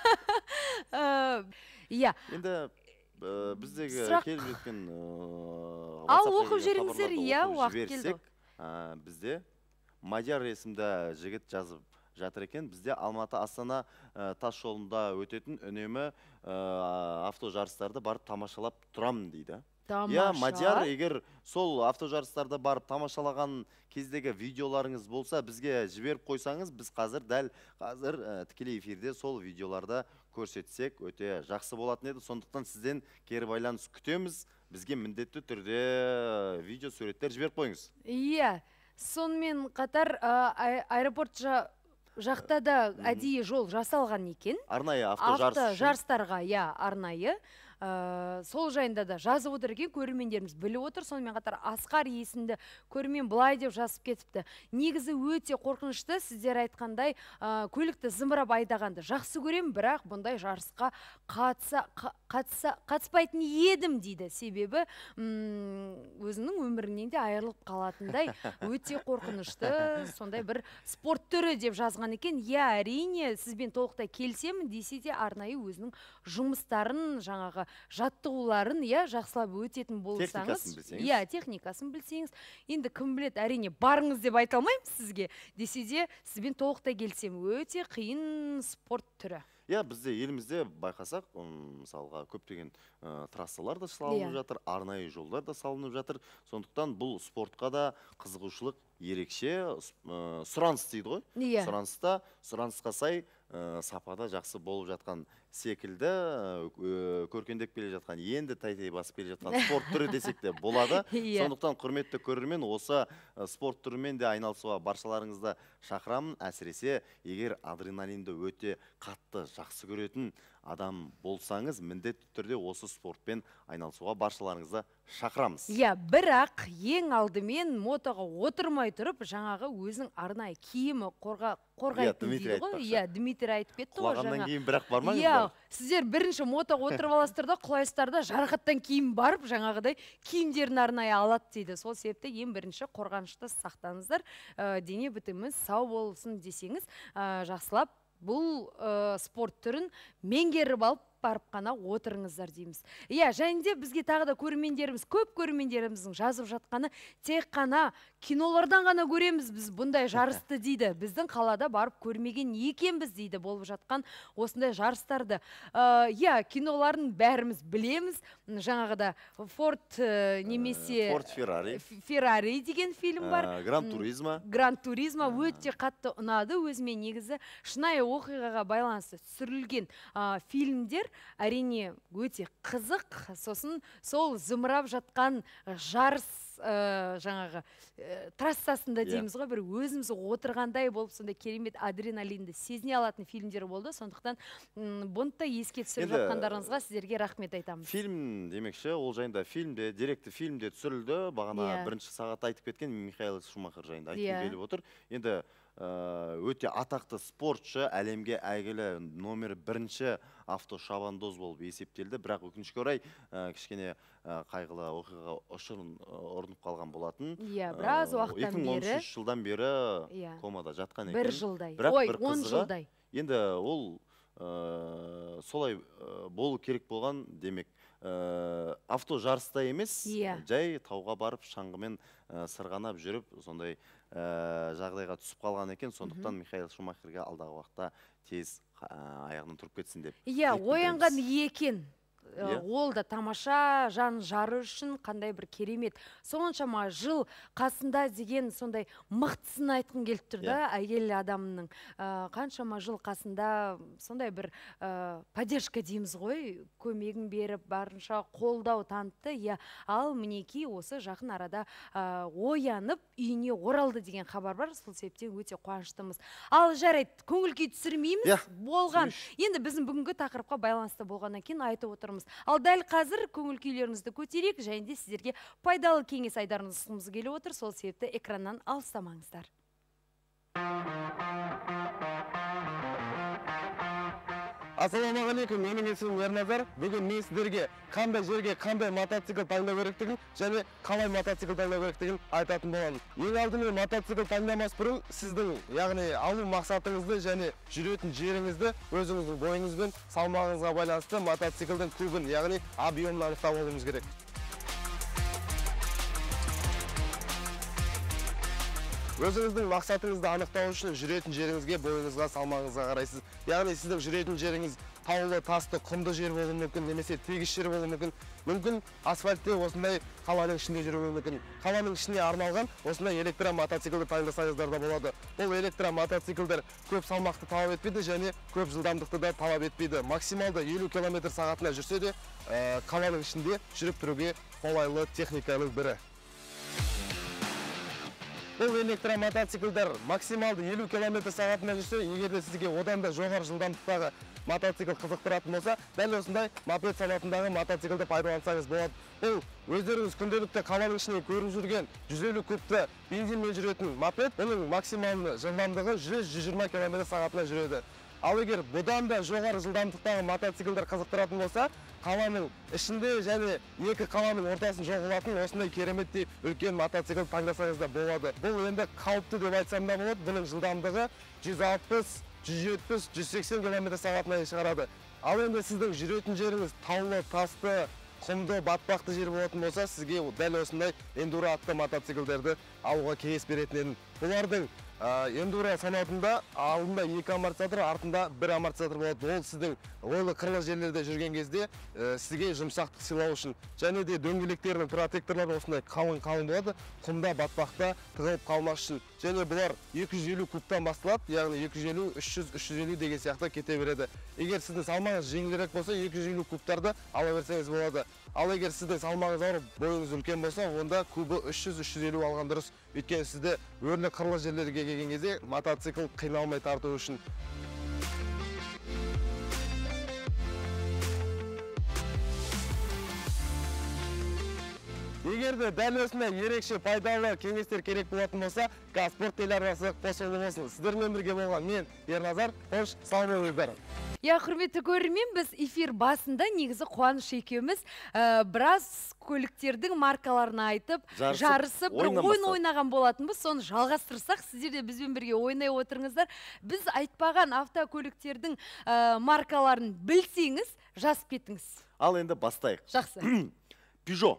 Иә. Енді біздегі келіп жеткен ал оқып жеріңіздер, иә, уақыт келді. Бізде Мадияр есімді жігіт жазып жатыр екен. Бізде Алматы Астана тас жолында өтетін үнемі автожарыстарды барып тамашалап тұрамын дейді. Иә, Мадияр, егер сол автожарыстарда барып тамашалаған кездегі видеоларыңыз болса, бізге жіберіп қойсаңыз, біз қазір дәл қазір тікелей эфирде сол видеоларда көрсетсек, өте жақсы болатын еді. Сондықтан сізден кері байланыс күтеміз. Бізге міндетті түрде видео суреттер жіберіп қойыңыз. Иә, сонымен қатар аэропорт жақта да әдейі жол жасалған екен. Арнайы автожарыс үшін. Автожарыстарға, иә, арнайы. Сол жайында да жазып отыр екен, көрермендеріміз біліп отыр. Сонымен қатар Асқар есімді көрермен былай деп жазып кетіпті. Негізі өте қорқынышты, сіздер айтқандай көлікті зымырап айдағанды жақсы көрем, бірақ бұндай жарысқа қатыспайтын едім дейді. Себебі өзінің өмірінен де айырылып қалатындай өте қорқынышты, сондай бір спорт түрі деп жазған екен. Иә, әрине, сізбен толықтай келісемін десе де арнайы өзінің жұмыстарын, жаңағы жаттығуларын, иә, жақсылап өтетін болсаңыз, иә, техникасын білсеңіз, енді кім білет, әрине барыңыз деп айта алмаймын сізге, десе де сізбен толықтай келсем, өте қиын спорт түрі. Иә, бізде елімізде байқасақ, мысалға көптеген трассалар да салынып жатыр, арнайы жолдар да салынып жатыр. Сондықтан бұл спортқа да қызығушылық ерекше, сұраныс дейді ғой. Сұраныста, сұранысқа сай сапада жақсы болып жатқан секілді, көркендеп келе жатқан, енді тәй-тәй басып келе жатқан спорт түрі десек те болады. Сондықтан құрметті көрермен, осы спорт түрімен де айналысуға баршаларыңызды шақырамын. Әсіресе, егер адреналинді өте қатты жақсы көретін адам болсаңыз, міндетті түрде осы спортпен айналысуға баршаларыңызды шақырамыз. Иә, бірақ ең алдымен мотоға отырмай тұрып, жаңағы өзің арнайы киімі қорғайтын дейді ғой. Иә, Дмитрий айтып кетті ғой жаңа. Құлағаннан кейін бірақ бармаңыздар. Сіздер бірінші мотоға отырып аласыздар да, құлайсыздар да, жарақаттан кейін барып, жаңағыдай киімдерін арнайы алады дейді. Сол себепті ең бірінші қорғанышты сақтаңыздар, дене бітіміңіз сау болсын десеңіз, жақсылап бұл спорт түрін меңгеріп алып барып қана отырыңыздар дейміз. Иә, және де бізге тағы да көрермендеріміз, көп көрермендеріміздің жазып жатқаны тек қана кинолардан ғана көреміз біз бұндай жарысты дейді. Біздің қалада барып көрмеген екенбіз дейді болып жатқан осындай жарыстарды. Иә, киноларын бәріміз білеміз. Жаңағыда Форд немесе Форд Феррари. Феррари деген фильм бар. Гран Туризма. Гран Туризма өте қатты ұнады. Өзіме негізі шынайы оқиғаға байланысты түсірілген фильмдер әрине өте қызық. Сосын сол зымырап жатқан жарыс жаңағы трассасында дейміз ғой, бір өзіміз отырғандай болып, сонда керемет адреналинді сезіне алатын фильмдер болды. Сондықтан бұны да еске түсіріп жатқандарыңызға сіздерге рахмет айтамыз. Фильм демекші, ол жайында фильмде, деректі фильмде түсірілді. Бағана бірінші сағат айтып кеткен Михаил Шумахер жайында айтып келіп отыр. Енді өте атақты спортшы, әлемге әйгілі номер бірінші автошабандоз болып есептелді. Бірақ өкінішке орай кішкене қайғылы оқиға ұшырын орнып қалған болатын. Иә, біраз уақыттан бері. екі мың он үшінші жылдан бері комада жатқан екен. Бір жылдай. Ой, он жылдай. Енді ол солай болу керек болған демек. Авто жарыста емес, жай тауға барып шаңғымен сырғанап жүріп, сондай жағдайға түсіп қалған екен. Сондықтан Михаил Шумахерге алдағы уақытта тез аяғынан тұрып кетсін деп. Иә, оянған екен. Э, ол да тамаша, жан жары үшін қандай бір керемет. Соншама жыл қасында деген сондай мықтысын айтқым келіп тұр да, әйел адамның. Э, қаншама жыл қасында сондай бір э, поддержка дейміз ғой, көмегін беріп, барынша қолдау танытты. Я, ал мінеки осы жақын арада э, оянып, үйіне оралды деген хабар бар. Сол себептен өте қуаныштымыз. Ал жарайды, көңіл күй түсірмейміз, болған. Енді біздің бүгінгі тақырыпқа байланысты болғаннан кейін айтып отырмыз. Ал дәл қазір көңіл күйлеріңізді көтерейік, және де сіздерге пайдалы кеңес айдарыңызды ұсынғымыз келіп отыр. Сол себепті экраннан алыстамаңыздар. Ассалаумағалейкум, менің есімім Ерназар. Бүгін мен сіздерге қандай жерге қандай мотоцикл таңдау керектігін және қалай мотоцикл таңдау керектігін айтатын боламын. Ең алдымен мотоцикл таңдамас бұрын сіздің, яғни алу мақсатыңызды және жүретін жеріңізді өзіңіздің бойыңызбен салмағыңызға байланысты мотоциклдің кубын, яғни объемын анықтап алуыңыз керек. Өзіңіздің мақсатыңызды анықтау үшін жүретін жеріңізге, бойыңызға, салмағыңызға қарайсыз. Яғни сіздің жүретін жеріңіз таулы, тасты, құмды жер болуы мүмкін, немесе тегіс жер болуы мүмкін. Мүмкін асфальтте осындай қаланың ішінде жүруі мүмкін. Қаланың ішіне арналған осындай электромотоциклді таңдасаңыздар да болады. Бұл электромотоциклдер көп салмақты талап етпейді және көп жылдамдықты да талап етпейді. Максималды елу километр сағатына жүрсе де, қаланың ішінде жүріп тұруге қолайлы техниканың бірі. Бұл электромотоциклдар максималды елу километр сағатына жүрсе, егер де сізге одан да жоғары жылдамдықтағы мотоцикл қызықтыратын болса, дәл осындай мопед санатындағы мотоциклді пайдалансаңыз болады. Бұл өздеріңіз күнделікті қаланың ішіне көріп жүрген жүз елу кубты бензинмен жүретін мопед, оның максималды жылдамдығы жүз жүз жиырма километр сағатына жүреді. Ал егер бұдан да жоғары жылдамдықтағы мотоциклдар қызықтыратын болса, қаланың ішінде және екі қаланың ортасын жоғалатын осындай кереметтей үлкен мотоцикл таңдасаңыз да болады. Бұл енді қауіпті деп айтсам да болады. Бұның жылдамдығы жүз алпыс, жүз жетпіс, жүз сексен километр сағатына шығарады. Ал енді сіздің жүретін жеріңіз таулы, тасты, құмды, батпақты жер болатын болса, сізге дәл осындай эндуро атты мотоциклдерді алуға кеңес беретін едім. Бұлардың эндуро санатында алдында екі амортизатор, артында бір амортизатор болады. Ол сіздің ойлы қырлы жерлерде жүрген кезде сізге жұмсақтық сыйлау үшін. Және де дөңгелектерінің протекторлары осындай қалың-қалың болады. Құмда, батпақта тығылып қалмас үшін. Және бұлар екі жүз елу кубтан басталады, яғни екі жүз елу, үш жүз, үш жүз елу деген сияқты кете береді. Егер сіздің салмағыңыз жеңілірек болса, екі жүз елу кубтарды ала берсеңіз болады. Ал егер сіздің салмағыңыз ауыр, бойыңыз үлкен болса, онда кубы үш жүз, үш жүз елу алған дұрыс. Өйткені сізді өрлі қырлы жерлерге келген кезде мотоцикл қиналмай тарту үшін. Егер де дәл осындай ерекше пайдалы кеңестер керек болатын болса, Қазспорт телеарнасы қосылу болсын. Сіздермен бірге болған мен Ерназар, қош, сау болыңыздар. Я, құрметті көрермен, біз эфир басында негізі Қуаныш екеуміз біраз көліктердің маркаларын айтып, жарысып, бір ойын ойнаған болатынбыз. Соны жалғастырсақ, сіздер де бізбен бірге ойнай отырыңыздар. Біз айтпаған автокөліктердің маркаларын білсеңіз, жазып кетіңіз. Ал енді бастайық. Жақсы. Peugeot.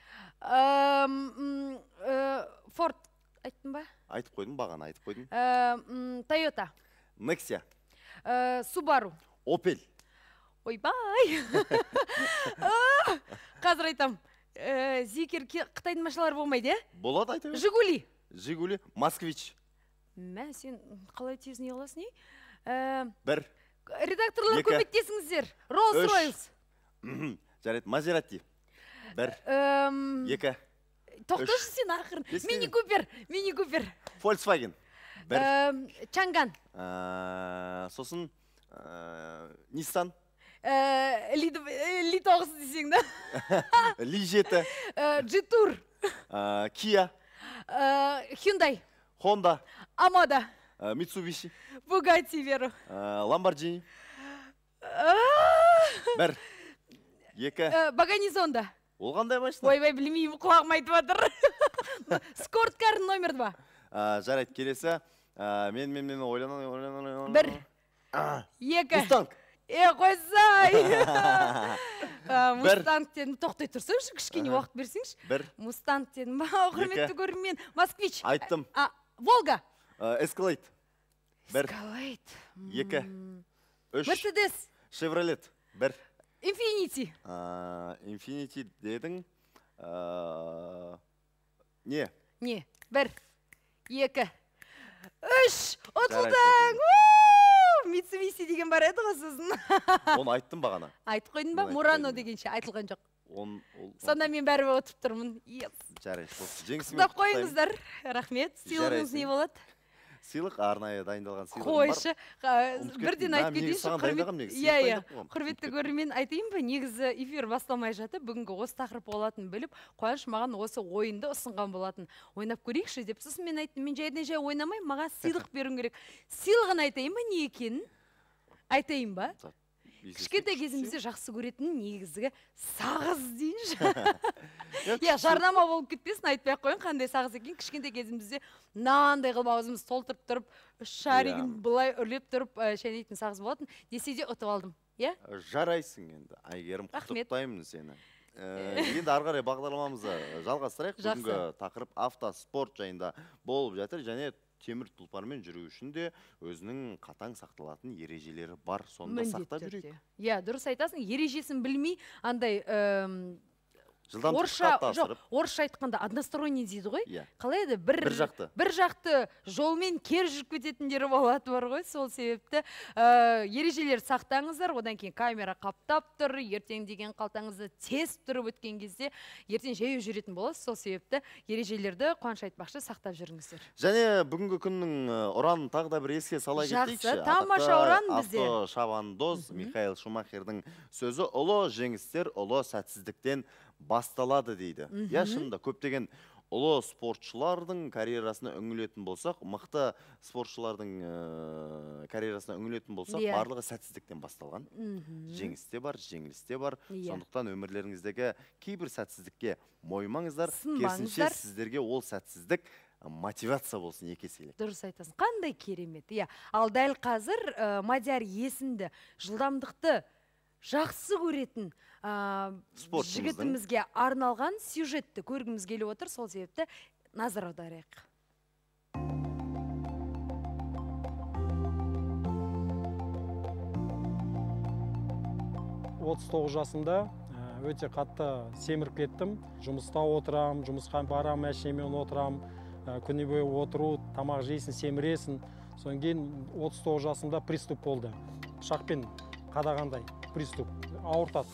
Ford айттым ба? Айтып қойдым, бағана айтып қойдым. Toyota. Nexia. Subaru. Opel. Ойбай! Қазір айтам. Зикер Қытайдың машиналары болмайды, е? Болады, айтып. Жигули. Жигули. Москвич. Мә, сен қалай тезін еласың, не? Бір. Редакторлар көмектесіңіздер. Rolls-Royce. Жарайды, Мазерати. Бір. Екі. Тоқташы сен ақырын. Мини-купер. Мини-купер. Volkswagen. Бір. Чанган. Сосын Nissan. Ли тоғыз десең да. Ли жеті. Джитур. Kia. Hyundai. Honda. Амада. Mitsubishi. Bugatti Vero. Lamborghini. Бір. Екі. Баганизонда. Ол қандай машина? Ойбай, білмеймін, құлағым айтып жатыр. Скорткар номер два. Жарайды, келесі. Мен, мен, мен, ойланам, ойланам. Бір. Екі. Мустанг. Е, қойсай. Мустанг дедім. Тоқтай тұрсаңшы, кішкене уақыт берсеңші. Бір. Мустанг дедім. Құрметті көрермен. Москвич. Айттым. Волга. Эскалейд. Бір. Эскалейд. Екі. Үш. Мерседес. Шевролет. Бір. Infinity. Infinity дедің. Не? Не, бір, екі, үш, ұтылдың! Mitsubishi деген бар еді ғой сіздің. Оны айттым бағана. Айтып қойдың ба? Мурано дегенше айтылған жоқ. Сонда мен бәрі өтіп тұрмын. Жарайшы. Құттықтап қойыңыздар. Рахмет. Сыйлығыңыз не болады? Сыйлық арнайы дайындалған сыйлығым бар. Қойшы. Бірден айтып кетейінші. Иә, иә. Құрметті көрермен, айтайын ба? Негізі эфир басталмай жатып, бүгінгі осы тақырып болатынын біліп, Қуаныш маған осы ойынды ұсынған болатын. Ойнап көрейікші деп. Сосын мен айттым, мен жайдан жай ойнамай, маған сыйлық беруім керек. Сыйлығын айтайын ба, не екенін? Айтайын ба? Кішкентай кезімізде жақсы көретін негізгі сағыз дейінші. Иә, жарнама болып кетпесін, айтпай ақ қойын, қандай сағыз екен. Кішкентай кезімізде нандай қылып аузымыз толтырып тұрып, үш шаригін былай үрлеп тұрып шайнайтын сағыз болатын. Десе де ұтып алдым. Жарайсың енді. Айгерім, құттықтаймын сені. Енді ары қарай бағдарламамызды жалғастырайық. Бүгінгі тақырып автоспорт жайында болып жатыр, және темір тұлпармен жүру үшін де өзінің қатаң сақталатын ережелері бар. Сонда сақтап жүрейік. Иә, дұрыс айтасың. Ережесін білмей, андай жылдамдыққа тасырып. Орысша айтқанда односторонний дейді ғой. Қалай еді? Бір жақты. Бір жақты жолмен кер жүріп кететіндері болады бар ғой. Сол себепті ережелер сақтаңыздар. Одан кейін камера қаптап тұр. Ертең деген қалтаңызды тез тұрып өткен кезде ертең жаяу жүретін боласыз. Сол себепті ережелерді Қуаныш айтпақшы сақтап жүріңіздер. Және бүгінгі күннің ұранын тағы да бір еске сала кетейікші. Жақсы, тамаша ұран бізде. Автошабандоз Михаил Шумахердің сөзі: ұлы жеңістер ұлы сәтсіздіктен басталады дейді. Я, шынында көптеген ұлы спортшылардың карьерасына үңілетін болсақ, мықты спортшылардың карьерасына үңілетін болсақ, барлығы сәтсіздіктен басталған. Жеңісте бар, жеңілісте бар. Сондықтан өмірлеріңіздегі кейбір сәтсіздікке мойымаңыздар, керісінше сіздерге ол сәтсіздік мотивация болсын екі еселік. Дұрыс айтасың. Қандай керемет. Ал дәл қазір Мадияр есімді жылдамдықты жақсы көретін жігітімізге арналған сюжетті көргіміз келіп отыр. Сол себепті назар аударайық. отыз тоғыз жасымда өте қатты семіріп кеттім. Жұмыста отырам, жұмысқа барам, машинамен отырам. Күні бойы отыру, тамақ жейсің, семіресің. Содан кейін отыз тоғыз жасымда приступ болды. Пышақпен қадағандай приступ ауыртады.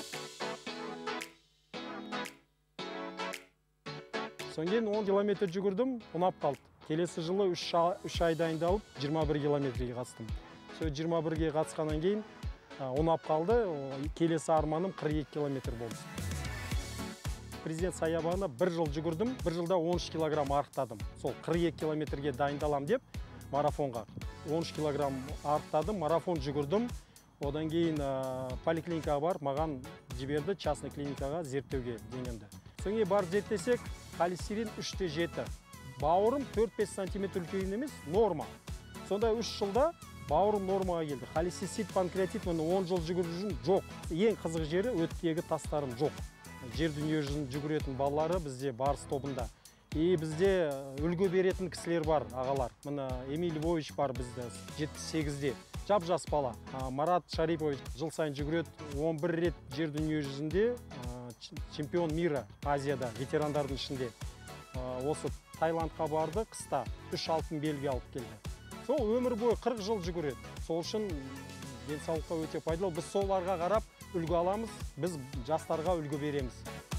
Содан кейін он километр жүгірдім, ұнап қалды. Келесі жылы үш ай дайындалып, жиырма бір километрге қатыстым. Сол жиырма бірге қатысқаннан кейін ұнап қалды. Келесі арманым қырық екі километр болды. Президент саябағына бір жыл жүгірдім, бір жылда он үш килограмм арықтадым. Сол қырық екі километрге дайындалам деп марафонға он үш килограмм арықтадым, марафон жүгірдім. Одан кейін поликлиникаға бар, маған жіберді частный клиникаға зерттеуге дегенді. Содан кейін барып зерттесек, холестерин үш те жеті. Бауырым төрт бес сантиметр үлкейген емес, норма. Сонда үш жылда бауырым нормаға келді. Холецистит, панкреатит, оны он жыл жүгіру жоқ. Ең қызық жері өттегі тастарым жоқ. Жер дүние жүзін жүгіретін балалары бізде барыс тобында. И бізде үлгі беретін кісілер бар, ағалар. Мына Эмиль Львович бар бізде жетпіс сегізде. Жап жас бала. Марат Шарипович жыл сайын жүгіреді. он бір рет жер дүние жүзінде чемпион мира Азияда, ветерандардың ішінде. Осы Таиландқа барды, қыста үш алтын белгі алып келді. Сол өмір бойы қырық жыл жүгіреді. Сол үшін денсаулыққа өте пайдалы. Біз соларға қарап үлгі аламыз, біз жастарға үлгі береміз.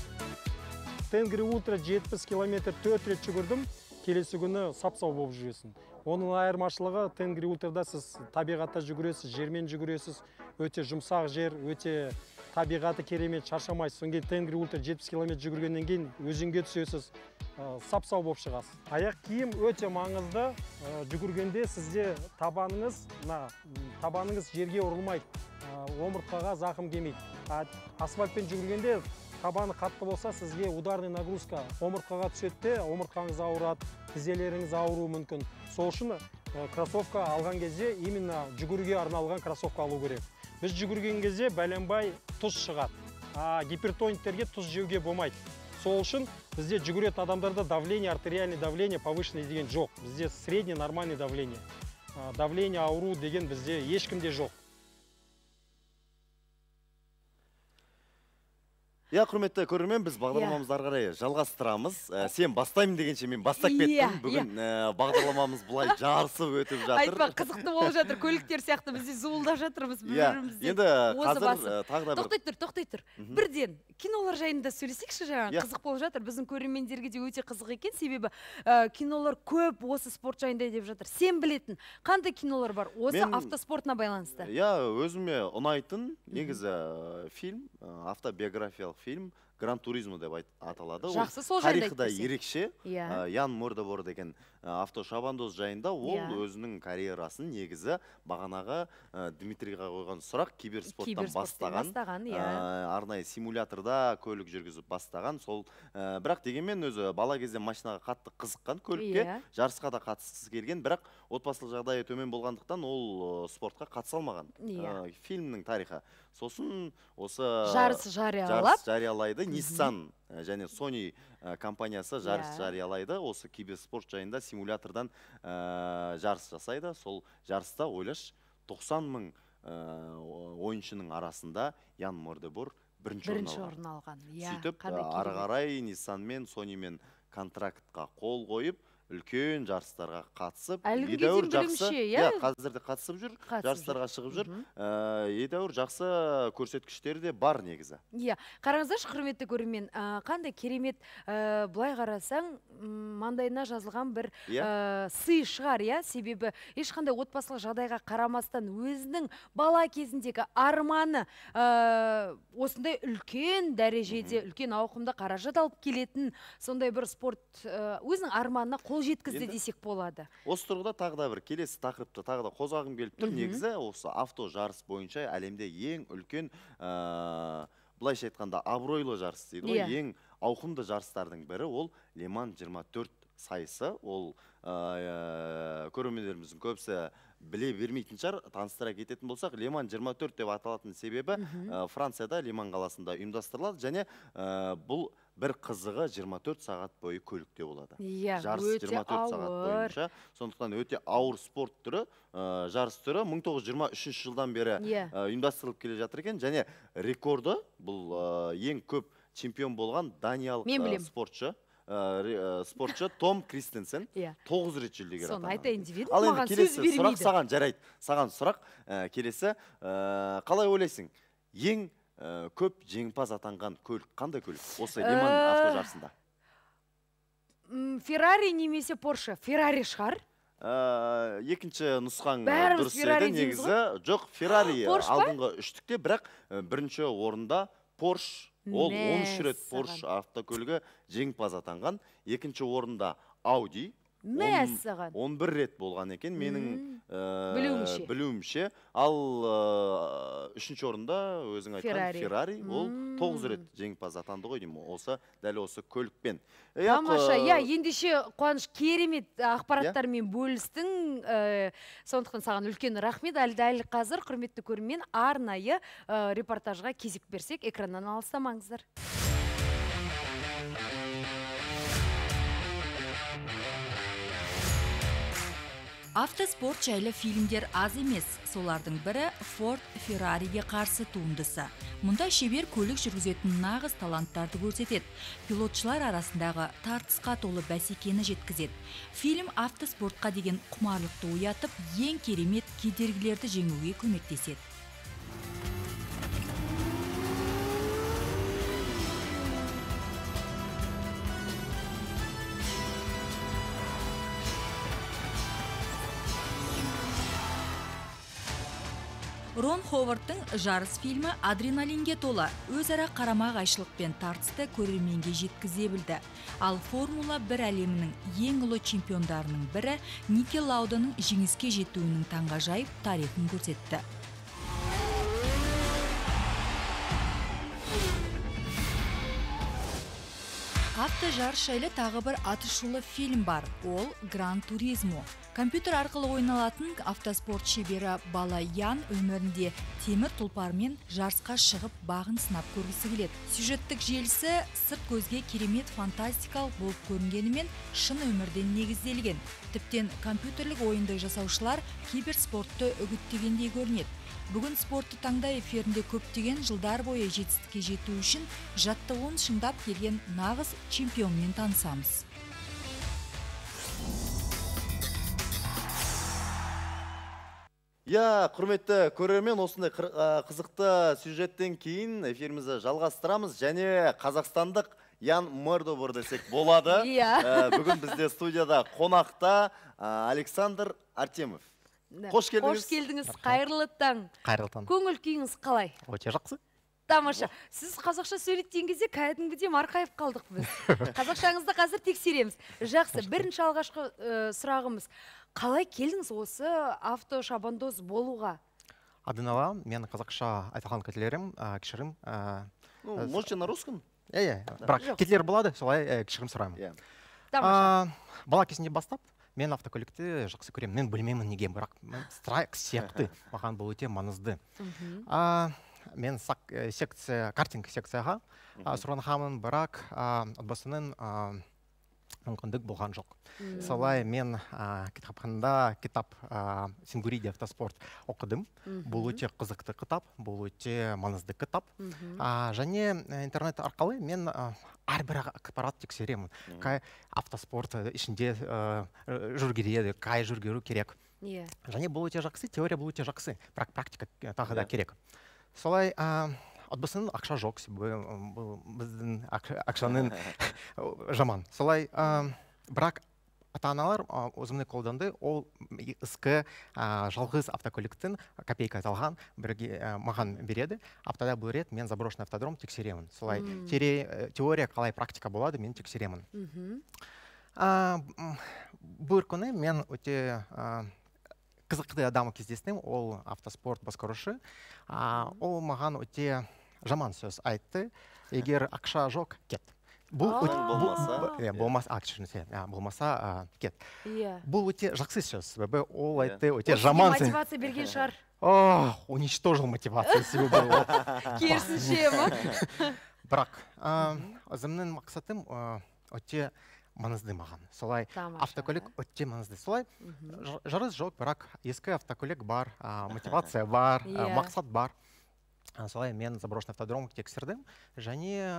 Тенгри ультра жетпіс километр төрт рет жүгірдім, келесі күні сап-сау болып жүресің. Оның айырмашылығы Тенгри ультрада сіз табиғатта жүгіресіз, жермен жүгіресіз, өте жұмсақ жер, өте табиғаты керемет, шаршамайсыз. Содан кейін Тенгри ультра жетпіс километр жүгіргеннен кейін өзенге түсесіз, сап-сау болып шығасыз. Аяқ киім өте маңызды. Жүгіргенде сізде табаныңыз, табаныңыз жерге ұрылмайды, омыртқаға зақым келмейді. Асфальтпен жүгіргенде табаны қатты болса, сізге ударный нагрузка омыртқаға түсетте, омыртқаңыз ауырады, тізелеріңіз ауыруы мүмкін. Сол үшін кроссовка алған кезде именно жүгіруге арналған кроссовка алу керек. Біз жүгірген кезде бәленбай тұз шығады. Гипертониктерге тұз жеуге болмайды. Сол үшін бізде жүгіретін адамдарда давление, артериальный давление повышенный деген жоқ. Бізде средний нормальный давление. Давление ауру деген бізде ешкімде жоқ. Иә, құрметті көрермен, біз бағдарламамызды ары қарай жалғастырамыз. Ә, сен бастаймын дегенше мен бастап кеттім. Бүгін ә, бағдарламамыз бұлай жарысып өтіп жатыр. Айтпа, қызықты болып жатыр, көліктер сияқты бізде зуылдап жатырмыз. Иә, енді қазір тағы да бір... Тоқтай тұр, тоқтай тұр. Бірден, кинолар жайында сөйлесекші жаңа, қызық болып жатыр. Біздің көрермендерге де өте қызық екен, себебі кинолар көп осы спорт жайында деп жатыр. Сен білетін, қандай кинолар бар осы автоспортына байланысты? Иә, өзіме ұнайтын негізі фильм, автобиографиялық фильм Гран Туризмо деп аталады. Жақсы, сол жайында тарихы да ерекше. Ян Мордебор деген автошабандоз жайында ол өзінің карьерасын негізі бағанағы Дмитрийға қойған сұрақ киберспорттан бастаған. Арнайы симуляторда көлік жүргізіп бастаған. Сол бірақ дегенмен өзі бала кезде машинаға қатты қызыққан көлікке, жарысқа да қатысқысы келген, бірақ отбасылық жағдайы төмен болғандықтан ол спортқа қатыса алмаған. Фильмнің тарихы. Сосын осы жарыс жариялайды. Nissan және Sony компаниясы жарыс жариялайды. Осы киберспорт жайында симулятордан жарыс жасайды. Сол жарыста ойлаш тоқсан мың ойыншының арасында Ян Мордебор бірінші орын алған. Сөйтіп, ары қарай Nissan мен Sony мен контрактқа қол қойып, үлкен жарыстарға қатысып, едәуір жақсы, қазірде қатысып жүр, жарыстарға шығып жүр, едәуір жақсы көрсеткіштері де бар негізі. Иә, қараңыздаршы, құрметті көрермен, қандай керемет, былай қарасаң, маңдайына жазылған бір сый шығар, себебі ешқандай отбасылық жағдайға қарамастан өзінің бала кезіндегі арманы осындай үлкен дәрежеде, үлкен ауқымда қаражат алып келетін, сондай бір спорт өзінің арманына қол жеткізді десек болады. Осы тұрғыда тағы да бір келесі тақырыпты тағы да қозғағым келіп тұр. Негізі осы авто жарыс бойынша әлемде ең үлкен, былайша айтқанда абыройлы жарыс дейді ғой, ең ауқымды жарыстардың бірі ол Леман жиырма төрт сайысы. Ол көрермендеріміздің көбісі біле бермейтін шығар, таныстыра кететін болсақ, Леман жиырма төрт деп аталатын себебі Францияда Леман қаласында ұйымдастырылады, және бұл бір қызығы жиырма төрт сағат бойы көлікте болады. Жарыс жиырма төрт сағат бойынша. Сондықтан өте ауыр спорт түрі, жарыс түрі мың тоғыз жүз жиырма үшінші жылдан бері ұйымдастырылып келе жатыр екен, және рекорды бұл ең көп чемпион болған даниялық спортшы. спортшы Том Кристенсен тоғыз рет жүлдегер атанған. Соны айтайын деп едім, маған сөз бермейді. Сұрақ саған жарайды. Саған сұрақ келесі. Қалай ойлайсың? Ең көп жеңімпаз атанған көлік қандай көлік? Осы Леман авто жарысында. Феррари немесе Порше? Феррари шығар? Екінші нұсқан дұрыс еді негізі. Жоқ, Феррари алдыңғы үштікте, бірақ бірінші орында Порш. Ол он үш рет Порш автокөлігі жеңімпаз атанған. Екінші орында Ауди. он бір рет болған екен, менің білуімше. Ал үшінші орында өзің айтқан Феррари, ол тоғыз рет жеңімпаз атанды ғой деймін. Осы дәл осы көлікпен. Тамаша, иә, ендеше Қуаныш керемет ақпараттармен бөлістің. Сондықтан саған үлкен рахмет. Әлі қазір құрметті көрермен арнайы репортажға кезек берсек, экраннан алыстамаңыздар. Автоспорт жайлы фильмдер аз емес. Солардың бірі Форд Феррариге қарсы туындысы. Мұнда шебер көлік жүргізетін нағыз таланттарды көрсетеді. Пилотшылар арасындағы тартысқа толы бәсекені жеткізеді. Фильм автоспортқа деген құмарлықты оятып, ең керемет кедергілерді жеңуге көмектеседі. Рон Ховардтың жарыс фильмі адреналинге толы, өзара қарама қайшылық пен тартысты көрерменге жеткізе білді. Ал Формула бір әлемінің ең ұлы чемпиондарының бірі Ники Лауданың жеңіске жетуінің таңғажайып тарихын көрсетті. Автожарыс жайлы тағы бір атышулы фильм бар, ол Гран Туризмо. Компьютер арқылы ойналатын автоспорт шебері бала Ян өмірінде темір тұлпармен жарысқа шығып бағын сынап көргісі келеді. Сюжеттік желісі сырт көзге керемет фантастикалық болып көрінгенімен шын өмірден негізделген. Тіптен компьютерлік ойынды жасаушылар киберспортты үгіттегендей көрінеді. Бүгін спортты таңда эфирінде көптеген жылдар бойы жетістікке жету үшін жаттығуын шыңдап келген нағыз чемпионмен танысамыз. Я, құрметті көрермен, осындай қызықты сюжеттен кейін эфирімізді жалғастырамыз және қазақстандық Ян Мордобор десек болады. Бүгін бізде студияда қонақта Александр Артемов. Қош келдіңіз. Қош келдіңіз, қайырлы таң. Қайырлы таң. Көңіл күйіңіз қалай? Өте жақсы. Тамаша. Сіз қазақша сөйлеткен кезде кәдімгідей марқайып қалдық біз. Қазақшаңызды қазір тексереміз. Жақсы, бірінші алғашқы сұрағымыз. Қалай келдіңіз осы автошабандоз болуға? Адын ала, мен қазақша айтылған кетелерім, кішірім. Можете на русском? Е, бірақ кетелер болады, солай кішірім сұраймын. Тамаша. Бала кезінде бастап, мен автокөлікті жақсы көремін. Мен білмеймін неге, бірақ страйк сияқты. Маған бұл өте маңызды. Мен секция, картинг секцияға сұранғанмын, бірақ отбасының мүмкіндік болған жоқ. Солай мен кітапханада кітап Сингуриде автоспорт оқыдым. Бұл өте қызықты кітап, бұл өте маңызды кітап. Және интернет арқылы мен әрбір ақпарат тексеремін. Қай автоспорт ішінде жүргереді, қай жүргеру керек. Және бұл өте жақсы, теория бұл өте жақсы, бірақ практика тағы да керек. Солай отбасының ақша жоқ, біздің ақшаның жаман. Солай, бірақ ата-аналар өзімні қолданды, ол іскі жалғыз автокөліктің копейка аталған маған береді. Аптада бұл рет мен заброшенный автодром тексеремін. Солай, теория қалай практика болады, мен тексеремін. Бұл күні мен өте қызықты адамы кездестім, ол автоспорт басқарушы. Ол маған өте жаман сөз айтты. Егер ақша жоқ, кет. Болмаса кет. Бұл өте жақсы сөз, себебі ол айтты өте жаман сөз. Мотивация берген шығар. Уничтожил мотивация себебі. Керісінше ма? Бірақ өзімнің мақсатым өте маңызды маған. Солай автокөлік өте маңызды. Солай жарыс жоқ, бірақ ескі автокөлік бар, мотивация бар, мақсат бар. Солай мен заброшенный автодром тексердім. Және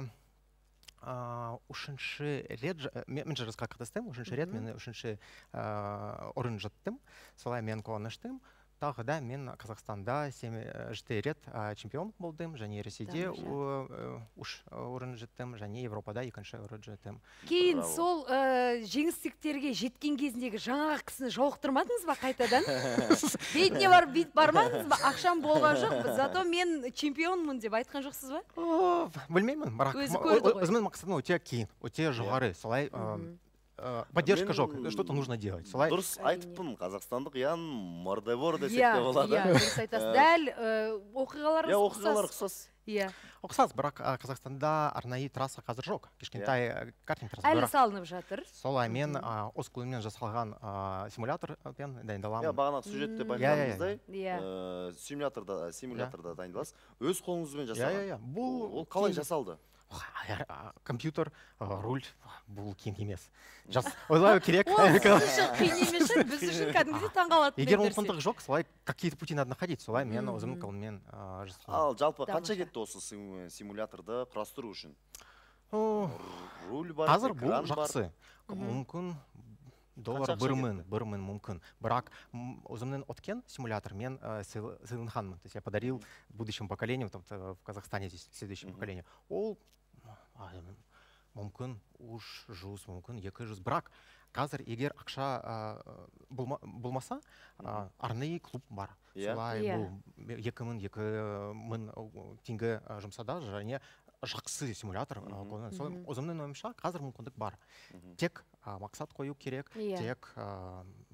үшінші рет, мен жарысқа қатыстым, үшінші рет мен үшінші орын жаттым. Солай мен қуаныштым. Тағы да мен Қазақстанда жеті рет чемпион болдым, және Ресейде үш орын жеттім, және Европада екінші орын жеттім. Кейін сол жеңістіктерге жеткен кезіндегі жаңағы кісіні жолықтырмадыңыз ба қайтадан? Бетіне барып бейт бармадыңыз ба? Ақшам болған жоқ, зато мен чемпионмын деп айтқан жоқсыз ба? Білмеймін, бірақ өзімнің мақсатым өте кейін, өте жоғары. Солай поддержка жоқ, что-то нужно делать. Дұрыс айтыппын, қазақстандық Ян Мордобор десек те болады. Иә, дұрыс айтасыз. Дәл оқиғалар ұқсас. Оқиғалар ұқсас. Ұқсас, бірақ Қазақстанда арнайы трасса қазір жоқ. Кішкентай картинг трасса. Әлі салынып жатыр. Солай мен өз қолыммен жасалған симуляторпен дайындаламын. Бағана сюжетте байқағанымыздай, симуляторда дайындаласыз. Өз қолыңызбен жасалған. Ол қалай жасалды? Компьютер, руль, бұл кем емес. Ойлау керек. Ол сіз үшін қиын емес, біз үшін кәдімгідей таңғалатын. Егер мүмкіндік жоқ, солай какие-то пути надо находить. Солай мен өзімнің қолыммен жасалған. Ал жалпы қанша кетті осы симуляторды құрастыру үшін? Руль бар, қазір бұл экран бар. жақсы. Мүмкін доллар бір мың, бір мың мүмкін. Бірақ өзімнің өткен симулятор мен сыйланғанмын. То есть я подарил будущему поколению, в Казахстане здесь следующему поколению. Ол мүмкін үш жүз, мүмкін екі жүз. Бірақ қазір егер ақша болмаса, арнайы клуб бар. Солай бұл екі мың, екі мың теңге жұмсада, және жақсы симулятор. Өзімнің ойымша қазір мүмкіндік бар. Тек мақсат қою керек, тек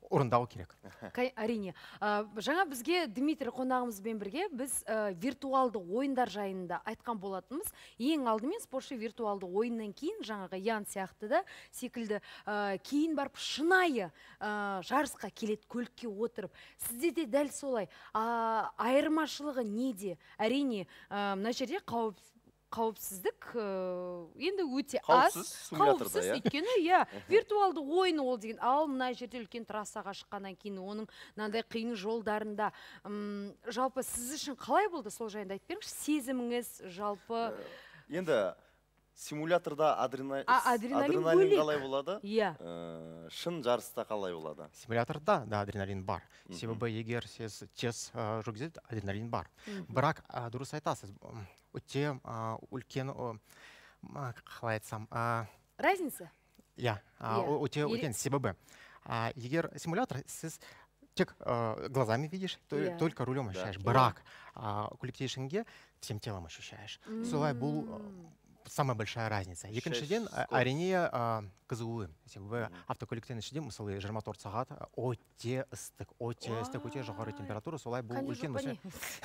орындау керек. Кай- әрине. Ә, жаңа бізге Дмитрий қонағымызбен бірге біз ә, виртуалды ойындар жайында айтқан болатынбыз. Ең алдымен спортшы виртуалды ойыннан кейін жаңағы Ян сияқты да секілді ә, кейін барып шынайы ә, жарысқа келеді көлікке отырып. Сізде де дәл солай. А, айырмашылығы неде? Әрине, ә, мына жерде қауіп қауіпсіздік ә, енді өте аз. Қауіпсіз симуляторда, иә? Өйткені, иә, виртуалды ойын ол деген. Ал мына жерде үлкен трассаға шыққаннан кейін оның мынандай қиын жолдарында м, жалпы сіз үшін қалай болды, сол жайында айтып беріңізші, сезіміңіз жалпы. Енді симуляторда адрена- А, адреналин адреналин бөлек. қалай болады? Иә. Э, Шын жарыста қалай болады? Симуляторда да адреналин бар. Мгм. Себебі егер сіз тез ә, жүргізеді, адреналин бар. Мгм. Бірақ ә, дұрыс айтасыз, м, өте ә, үлкен ә, м, қалай айтсам, ә, Разница? иә, ә, Иә. өте Ере- үлкен себебі. ә, Егер симулятор сіз тек ә, глазами видишь, то- Иә. только рулем Да. ощущаешь. Иә. Бірақ ә, көлікте ешкімге всем телом ощущаешь. Солай бұл ә, самая большая разница. Екіншіден, Шеш ә, әрине ә, қызуы. Себебі автокөліктен ішінде, мысалы, жиырма төрт сағат өте ыстық, өте ыстық, өте жоғары температура. Солай бұл Қане үлкен жоқ,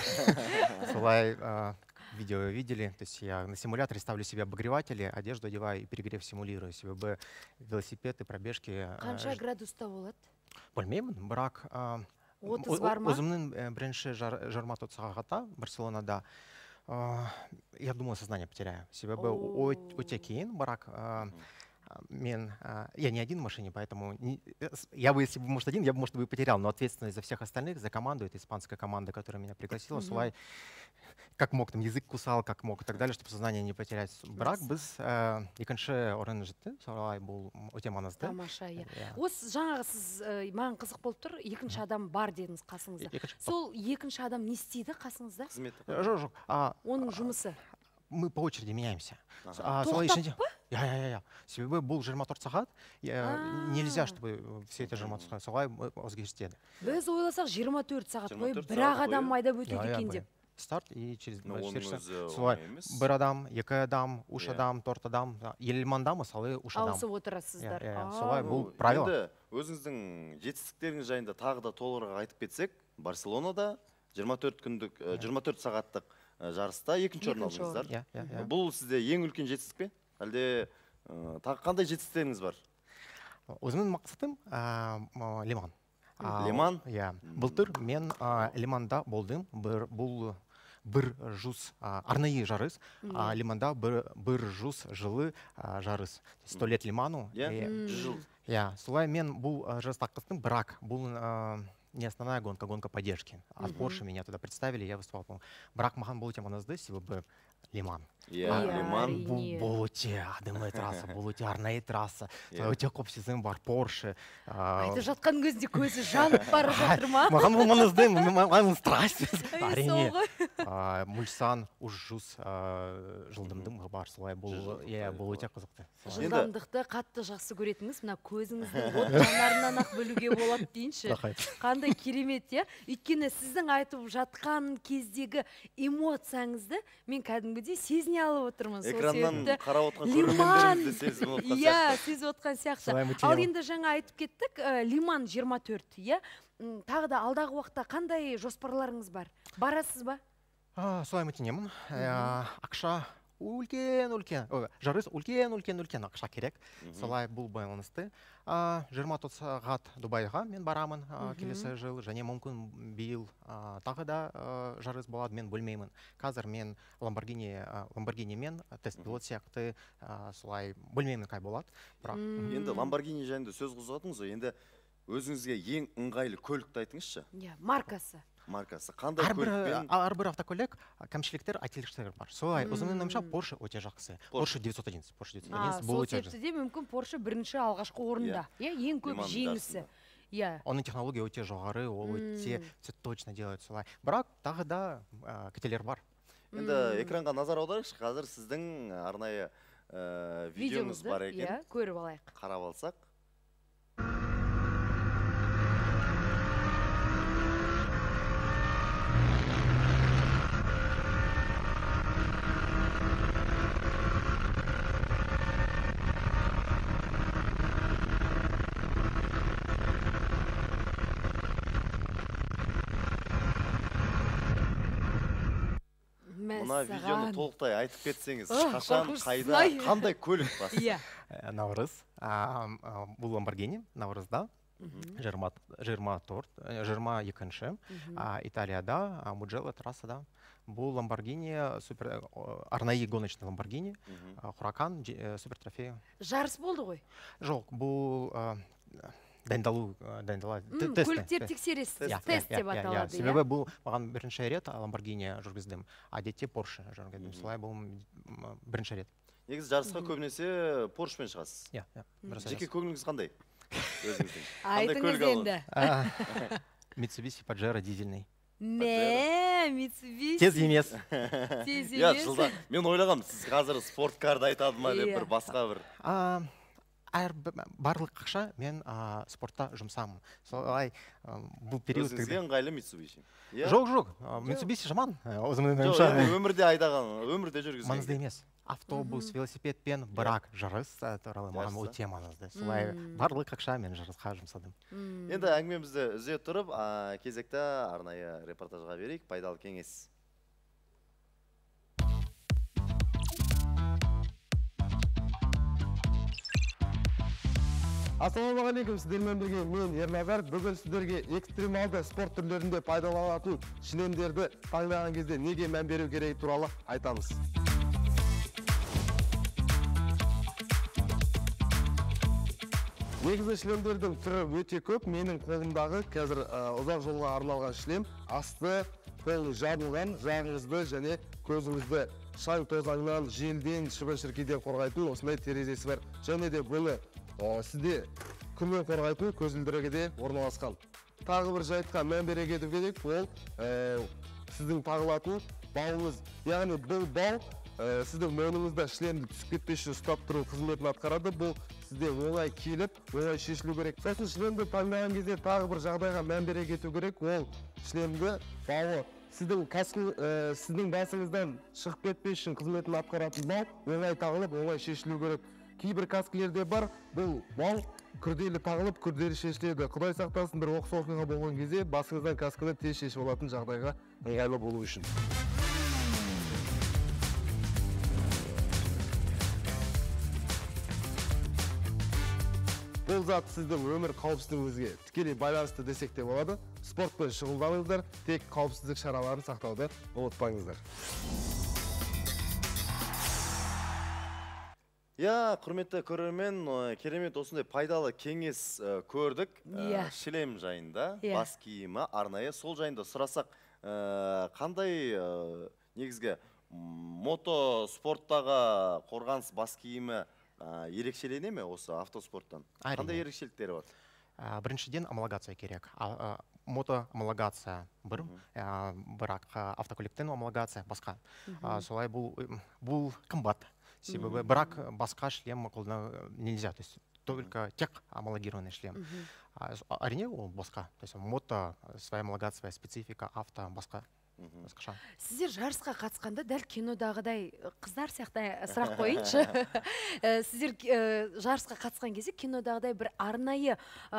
өсе- Солай ә, видео видели. То есть я на симуляторе ставлю себе обогреватели, одежду одеваю и перегрев симулирую. Себебі велосипед и пробежки. ә, Қанша градуста болады? Білмеймін, бірақ ә, отыз о- бар ма? өзімнің ә, бірінші жар- жиырма төрт сағатта Барселонада ә, я думал, сознание потеряю. Себебі О. өт- өте кейін, бірақ ә, мен, ә, я не один в машине, поэтому не- э, с- я бы, если бы, может, один, я бы, может, бы и потерял, но ответственность за всех остальных, за команду, это испанская команда, которая меня пригласила, Мгм. солай, как мог, там язык кусал, как мог и так далее, чтобы сознание не потерять. Бірақ біз ә, екінші орын жетті, солай бұл өте маңызды. Тамаша, иә. Иә. Осы жаңағы сіз ә, маған қызық болып тұр, екінші адам бар дедіңіз қасыңызда. Екінші- Сол екінші адам не істейді қасыңызда? Э, Жоқ, жоқ. а, Оның жұмысы. Мы по очереди меняемся. Ага. А, Тоқтап солай ішінде- па? Я, я, я, я. Себебі бұл жиырма төрт сағат, я- А. нельзя, чтобы все это жиырма төрт сағат, солай өзгерістеді. Біз ойласақ жиырма төрт сағат бойы жиырма төрт бір сағат ақ адам бойы? майдап Я, өтеді я, екен бай. деп. Старт и через Ну, двадцать четыре оның часа. өзі Солай оңай емес. бір адам, екі адам, үш Иә. адам, төрт адам, елманда мысалы үш адам. Ауысып отырасыздар. Иә, иә, А, солай Ну, бұл правило. Енді өзіңіздің жетістіктеріңіз жайында тағы да толығырақ айтып кетсек, Барселонада жиырма төрт күндік, э, жиырма төрт сағаттық э, жарыста екінші орын Екінші орын. алдыңыздар. Иә, иә, иә. Бұл сізде ең үлкен жетістік пе? Әлде э, тағы қандай жетістіктеріңіз бар? Өзімнің мақсатым ә, м, Лиман. А, Лиман? Иә. Былтыр мен ә, Лиманда болдым. Бір, бұл бір жүз ә, арнайы жарыс. А, Мгм. Лиманда бір, бір жүз жылы ә, жарыс. сто лет Лиману. Иә, И- жүз жыл. Иә, солай мен бұл ә, жарысқа қатыстым, бірақ бұл ә, не основная гонка, гонка поддержки. От Мгм. Porsche меня туда представили, я выступал. по-моему. Бірақ маған бұл өте маңызды, себебі Лиман. Иә, А, Лиман. бұл, Әрине. бұл өте адымды трасса, бұл өте арнайы трасса. Иә. Өте көп сезім бар, Porsche. ә, Айтып жатқан көзінде көзі жанып бара жатыр ма? Маған бұл маңызды, маған страсть. Ай, Әрине. сол ғой. ә, Мульсан үш жүз ә, жылдамдығы бар, солай бұл, иә, бұл өте қызықты. Солай. Жылдамдықты қатты жақсы көретініңіз, мына көзіңіздің от жанарынан ақ білуге болады дейінші. Рахмет. Қандай керемет, иә? Өйткені сіздің айтып жатқан кездегі эмоцияңызды мен кәдімгідей сезіне алып отырмын. Сол Экраннан себепті қарап отқан Лиман, көрермендеріңіз де сезіп отқан иә, сияқты. сезіп отқан сияқты. Солай Ал мотивирован. енді жаңа айтып кеттік, ә, Лиман жиырма төрт, иә? М, Тағы да алдағы уақытта қандай жоспарларыңыз бар? Барасыз ба? А, солай өтінемін. Ә, Ақша үлкен үлкен ой, жарыс үлкен үлкен үлкен ақша керек. Мгм. Солай бұл байланысты. А, жиырма төрт сағат Дубайға мен барамын а, Мгм. келесі жыл, және мүмкін биыл а, тағы да а, жарыс болады, мен білмеймін. Қазір мен Lamborghini а, Lamborghini мен тест пилот сияқты а, солай білмеймін қай болады. Бірақ Енді Lamborghini жайында сөз қозғадыңыз ғой, енді өзіңізге ең ыңғайлы көлікті айтыңызшы. Иә, маркасы. Маркасы. Қандай әрбір көлікпен? әрбір автокөлік а, кемшіліктер, айтеліктер бар. Солай, өзімнің ойымша Мм. Porsche өте жақсы. Porsche. Porsche девятьсот одиннадцать, Porsche девятьсот А, одиннадцать сол бұл өте себепті де мүмкін Porsche бірінші алғашқы орында. Иә, ең көп Лиман жеңісі. Иә. Оның технология өте жоғары, ол өте Мм. все точно делает солай. Бірақ тағы да ә, кетелер бар. Енді экранға назар аударайықшы, қазір сіздің арнайы ә, видеоңыз Видеомызды, бар екен. иә, көріп алайық. Қарап алсақ. мына видеоны толықтай айтып кетсеңіз, Ох, қашан, қорқынышсыз, қайда, ай. қандай көлік бас? Иә. Э, Наурыз. А, а, Бұл Lamborghini Наурызда. жиырма жиырма төрт, э, жиырма екінші. Мгм. А, Италияда, а, Муджелло трассада. Бұл Lamborghini супер э, арнайы гоночный Lamborghini. Мгм. а, Huracan э, супер трофеі. Жарыс болды ғой. Жоқ, бұл э, дайындалу э, дайындала те- М, тесті, көліктер те- тексересіз, Иә, тест иә, деп иә, иә. аталады, иә? Себебі бұл маған бірінші рет Lamborghini жүргіздім, әдетте Porsche жүргіздім. Солай бұл м, бірінші рет. Негізі жарысқа көбінесе Поршпен шығасыз. Иә, иә. дұрыс Жеке айтасыз. көңіліңіз қандай? Өзіңіздің. Қандай Айтыңыз көлік алған? енді. А, Mitsubishi Pajero дизельный. Не, Mitsubishi. Тез емес. Тез Иә, емес. жылда. Мен ойлағам, сіз қазір спорткарды айтады ма деп, Иә. бір басқа бір. А, әр б- барлық ақша мен а, спортта жұмсамын. Солай а, бұл период. Өзіңізге ыңғайлы Mitsubishi. Иә? Жоқ, жоқ. а, Mitsubishi жаман. э, өзімнің Жоқ, ойымша. енді өмірде айдаған, өмірде жүргізген. Маңызды емес. Автобус, велосипедпен, бірақ жарыс э, туралы маған Жарысы. өте маңызды. Солай Мм. барлық ақша мен жарысқа жұмсадым. Енді әңгімемізді үзе тұрып, а, кезекті арнайы репортажға берейік. Пайдалы кеңес. Ассалаумағалейкум, сіздермен бірге мен Ерназар. Бүгін сіздерге экстремалды спорт түрлерінде пайдаланатын шлемдерді таңдаған кезде неге мән беру керек туралы айтамыз. Негізі шлемдердің түрі өте көп. Менің қолымдағы қазір ә, ұзақ жолға арналған шлем асты қолы жабылған, жағыңызды және көзіңізді шаң тозаңнан, желден, шыбын-шіркейден қорғайтын осындай терезесі бар. Және де бұны ә, сізде күннен қорғайтын көзілдірігі орналасқан. Тағы бір жайтқа мән бере кету керек, ол ә, сіздің тағылатын бауыңыз. Яғни бұл бау ә, сіздің мойныңызда шлемді түсіп кетпес үшін ұстап тұру қызметін атқарады. Бұл сізде оңай келіп, оңай шешілу керек. Сосын шлемді таңдаған кезде тағы бір жағдайға мән бере кету керек, ол шлемді бауы сіздің каскы, ә, сіздің басыңыздан шығып кетпес үшін қызметін атқаратын бау оңай тағылып, оңай шешілу керек. Кейбір каскілерде бар, бұл бау күрделі тағылып, күрделі шешіледі. Құдай сақтасын, бір оқыс оқиға болған кезде басыңыздан каскыны тез шешіп алатын жағдайға ыңғайлы болу үшін. Бұл зат сіздің өмір қауіпсіздігіңізге тікелей байланысты десек те болады. Спортпен шұғылданыңыздар, тек қауіпсіздік шараларын сақтауды ұмытпаңыздар. Я, құрметті көрермен, э, керемет осындай пайдалы кеңес э, көрдік. Э, Иә. Шлем жайында, Иә. бас киімі, арнайы сол жайында сұрасақ, э, қандай э, негізгі м, мото спорттағы қорғаныс бас киімі э, ерекшелене ме осы автоспорттан? Әрине. Қандай ерекшеліктері бар? А, біріншіден амалогация керек. А, а, мото амалогация бір, а, бірақ а, автокөліктен амалогация басқа. А, Мгм. солай бұл м, бұл қымбат. Себебі Мгм. бірақ басқа шлем қолдану нельзя. То есть только тек амалогированный шлем. Мгм. А, с- арине ол басқа. То есть мото своя амалогация, своя специфика, авто басқа. Басқаша. Сіздер жарысқа қатысқанда дәл кинодағыдай э, қыздар сияқты сұрақ қойыншы. Э, Сіздер э, жарысқа қатысқан кезде кинодағыдай бір арнайы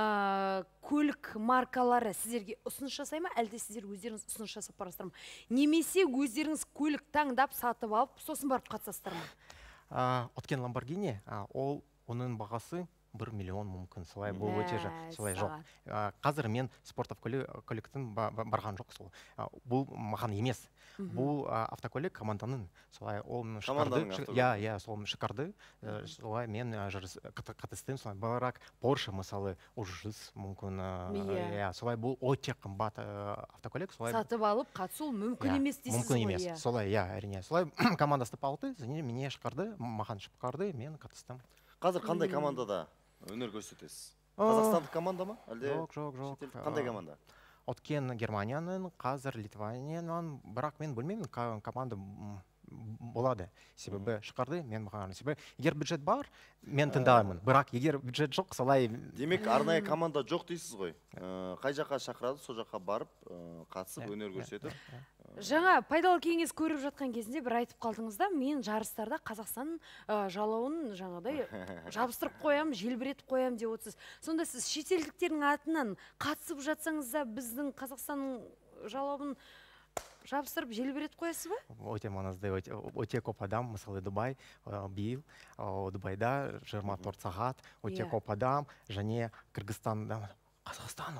э, көлік маркалары сіздерге ұсыныс жасай ма, әлде сіздер өздеріңіз ұсыныс жасап барасыздар ма? Немесе өздеріңіз көлік таңдап сатып алып, сосын барып қатысасыздар ма? А, Өткен Lamborghini, а, ол оның бағасы бір миллион мүмкін. Солай бұл өте жа- Мә, солай жоқ. саған. А, Қазір мен спорт автокөліктің ба- ба- барған жоқ сол. А, Бұл маған емес. Мгм. Бұл а, автокөлік команданың. Солай ол м, Команданың шықарды. автокөлігі. Иә, иә, сол шықарды. Э, Солай мен а, жарыс кат- қатыстым. Солай бірақ Porsche мысалы үш жүз мүмкін. а, Иә. Иә, солай бұл өте қымбат а, автокөлік. Солай Сатып алып қатысу мүмкін Иә, емес дейсіз мүмкін ғой, емес. иә. Солай, иә, әрине. Солай командасы алды, және мене шықарды, маған шықарды, мен қатыстым. Қазір қандай М. командада өнер көрсетесіз? О, Қазақстандық команда ма? Әлде Жоқ, жоқ, жоқ. шетелдік? Қандай А, команда? Өткен Германияның, қазір Литванияның, бірақ мен білмеймін, ка- команда м, болады. Себебі шықарды, мен маған. Себебі егер бюджет бар, мен тыңдаймын. Бірақ егер бюджет жоқ, солай. Демек, арнайы команда жоқ дейсіз ғой. Э, Қай жаққа шақырады, сол жаққа барып, э, қатысып, өнер көрсетіп. Жаңа пайдалы кеңес көріп жатқан кезінде бір айтып қалдыңыз да, мен жарыстарда Қазақстан ә, жалауын жаңағыдай жабыстырып қоям, желбіретіп қоям деп отырсыз. Сонда сіз шетелдіктердің атынан қатысып жатсаңыз да біздің Қазақстанның жалауын жабыстырып желбіретіп қоясыз ба? Өте маңызды, өте көп адам, мысалы Дубай, биыл Дубайда жиырма төрт сағат, өте көп адам, және Кыргызстанда, Қазақстан,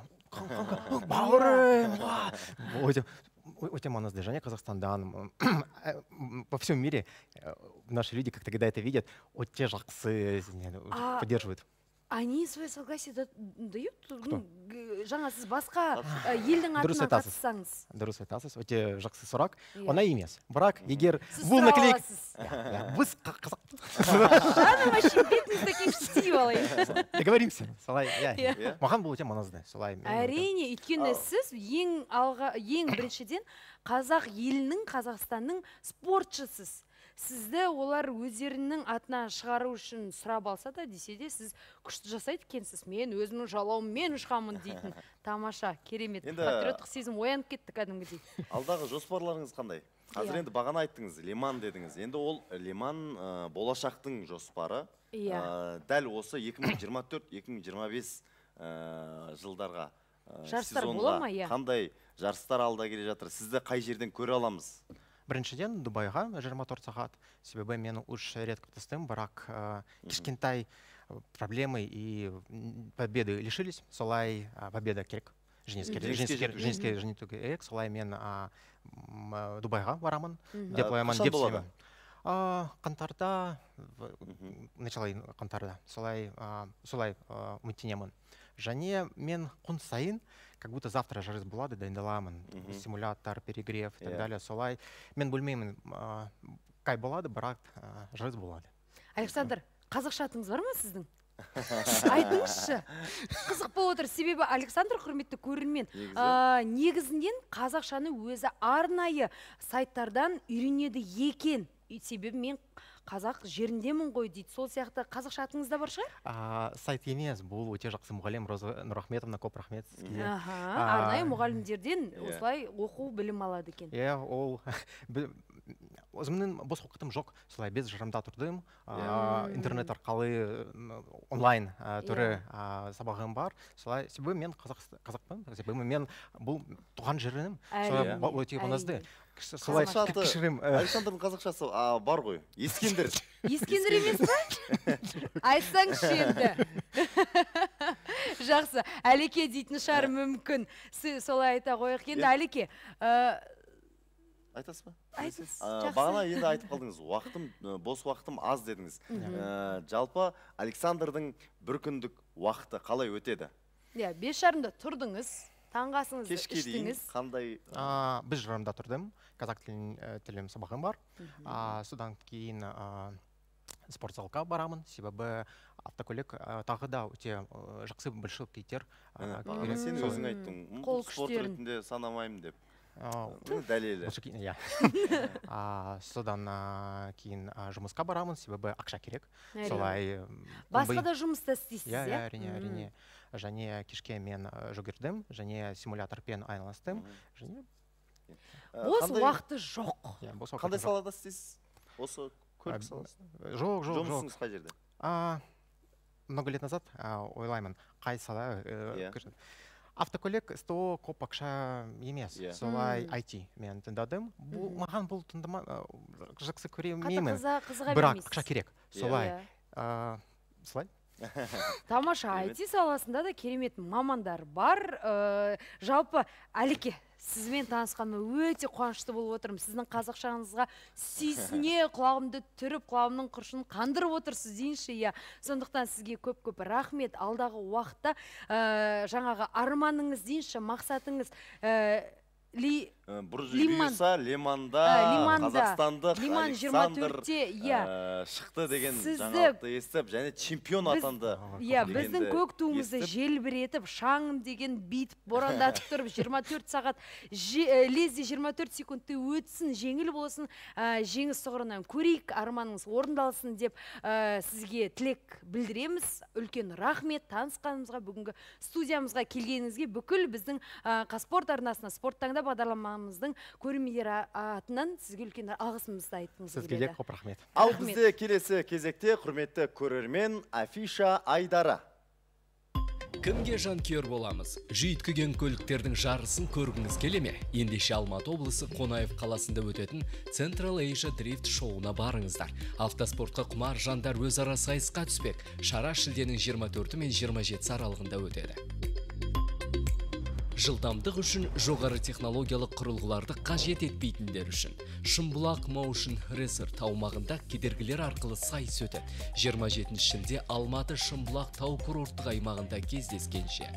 бауырым, өте маңызды, және Қазақстандан, по всем мире наши люди, как тогда это видят, өте жақсы поддерживают. Они свои согласие дают? Жаңа сіз басқа елдің атынан қатыссаңыз. Дұрыс айтасыз, өте жақсы сұрақ. Оңай емес. Бірақ егер бұл наклейк... Біз қазақ... Жаным, вообще бетіңіз такие штивалы. Договоримся. Маған бұл өте маңызды. Әрине, өйткені сіз ең біріншіден қазақ елінің, Қазақстанның спортшысыз. Сізді олар өздерінің атынан шығару үшін сұрап алса да, десе де сіз күшті жасайды екенсіз. Мен өзімнің жалауыммен ұшқамын дейтін. Тамаша, керемет. Патриоттық сезім оянып кетті кәдімгідей. Алдағы жоспарларыңыз қандай? Қазір енді бағана айттыңыз, Лиман дедіңіз. Енді ол Лиман болашақтың жоспары. Дәл осы екі мың жиырма төрт - екі мың жиырма бес жылдарға сезонға қандай жарыстар алда келе жатыр? Сізді қай жерден көре аламыз? Біріншіден Дубайға жиырма төрт сағат, себебі мен үш рет қатыстым, бірақ кішкентай проблемы и победы лишились, солай победа керек. Жеңіске жеңіту керек, солай мен Дубайға барамын, деп ойламын, деп сенемін. Қаңтарда, начало қаңтарда, солай үміттенемін. Және мен күн сайын, как будто завтра жарыс болады, дайындаламын, симулятор, перегрев и так далее, солай. Мен білмеймін, қай болады, бірақ жарыс болады. Александр, қазақша атыңыз бар ма сіздің? Айтыңызшы. Қызық болып отыр, себебі Александр, құрметті көрермен, негізінен қазақшаны өзі арнайы сайттардан үйренеді екен. Себебі мен қазақ жеріндемін ғой дейді. Сол сияқты қазақша атыңызда бар шығар? Сайт емес, бұл өте жақсы мұғалім Роза Нұрахметовна, көп рахмет сізге. Арнайы мұғалімдерден осылай оқу білім алады екен. Иә, ол өзімнің бос уақытым жоқ. Солай без жарымда тұрдым. Интернет арқылы онлайн түрі сабағым бар. Солай себебі мен қазақпын, себебі мен бұл туған жерім. Солай өте маңызды. Александрдың қазақшасы бар ғой, Ескендір. Ескендір емес па? Айтсаңшы енді. Жақсы, Әлеке дейтін шығар мүмкін. Солай айта қойық. Енді Әлеке, айтасыз ба? Айтыңыз. Бағана енді айтып қалдыңыз, уақытым, бос уақытым аз дедіңіз. Жалпы Александрдың бір күндік уақыты қалай өтеді? Бес жарымда тұрдыңыз. Таңғасыңызды іштіңіз. Қандай? Біз жарымда тұрдым. Қазақ тілім сабағым бар. Содан кейін спортзалға барамын. Себебі автокөлік тағы да өте жақсы большой кейтер. Сен өзің айттың, спорт ретінде санамаймын деп. Дәлелі. Содан кейін жұмысқа барамын, себебі ақша керек. Басқа да жұмыста істейсіз, иә? Әрине, әрине. Және кешке мен жүгірдім, және симуляторпен айналыстым. Бос уақыты жоқ. Қандай салада істейсіз? Осы көлік саласы? Жоқ, жоқ, жоқ. Жұмысыңыз қай жерде? Много лет назад ойлаймын, қай сала. Автокөлік сто көп ақша емес. Солай ай ти мен тыңдадым. Маған бұл тыңдама жақсы көремеймін. Бірақ ақша керек. Солай. Солай. Тамаша, ай ти саласында да керемет мамандар бар. Жалпы, Әлеке, сізбен танысқаныма өте қуанышты болып отырмын. Сіздің қазақшаңызға сүйсіне құлағымды түріп, құлағымның құршын қандырып отырсыз дейінші. Сондықтан сізге көп-көп рахмет. Алдағы уақытта жаңағы арманыңыз дейінші, мақсатыңыз Бұржүйса, Лиманда, Қазақстандық Александр шықты деген жаңалықты естіп, және чемпион атанды. Біздің көк туымызды желбіретіп, шаңын деген бейтіп, борандатып тұрып, жиырма төрт сағат, лезде жиырма төрт секундты өтсін, жеңіл болсын, жеңіс тұғырынан көрейік, арманыңыз орындалсын деп сізге тілек білдіреміз. Үлкен рахмет танысқанымызға, бүгінгі студиямызға келгеніңізге, бүкіл біздің Қазспорт арнасына, спорттаңда бағдарламамыздың көрермендер атынан сізге үлкен алғысымызды айтқымыз келеді. Сізге де көп рахмет. Ал бізде келесі кезекте құрметті көрермен Афиша Айдары. Кімге жанкүйер боламыз? Жүйткіген көліктердің жарысын көргіңіз келе ме? Ендеше Алматы облысы Қонаев қаласында өтетін Central Asia Drift шоуына барыңыздар. Автоспортқа құмар жандар өзара сайысқа түспек. Шара шілденің жиырма төрті мен жиырма жетісі аралығында өтеді. Жылдамдық үшін жоғары технологиялық құрылғыларды қажет етпейтіндер үшін Шымбұлақ Motion Racer таумағында кедергілер арқылы сайыс өтеді. жиырма жетінші шілде Алматы Шымбұлақ тау курорттық аймағында кездескенше.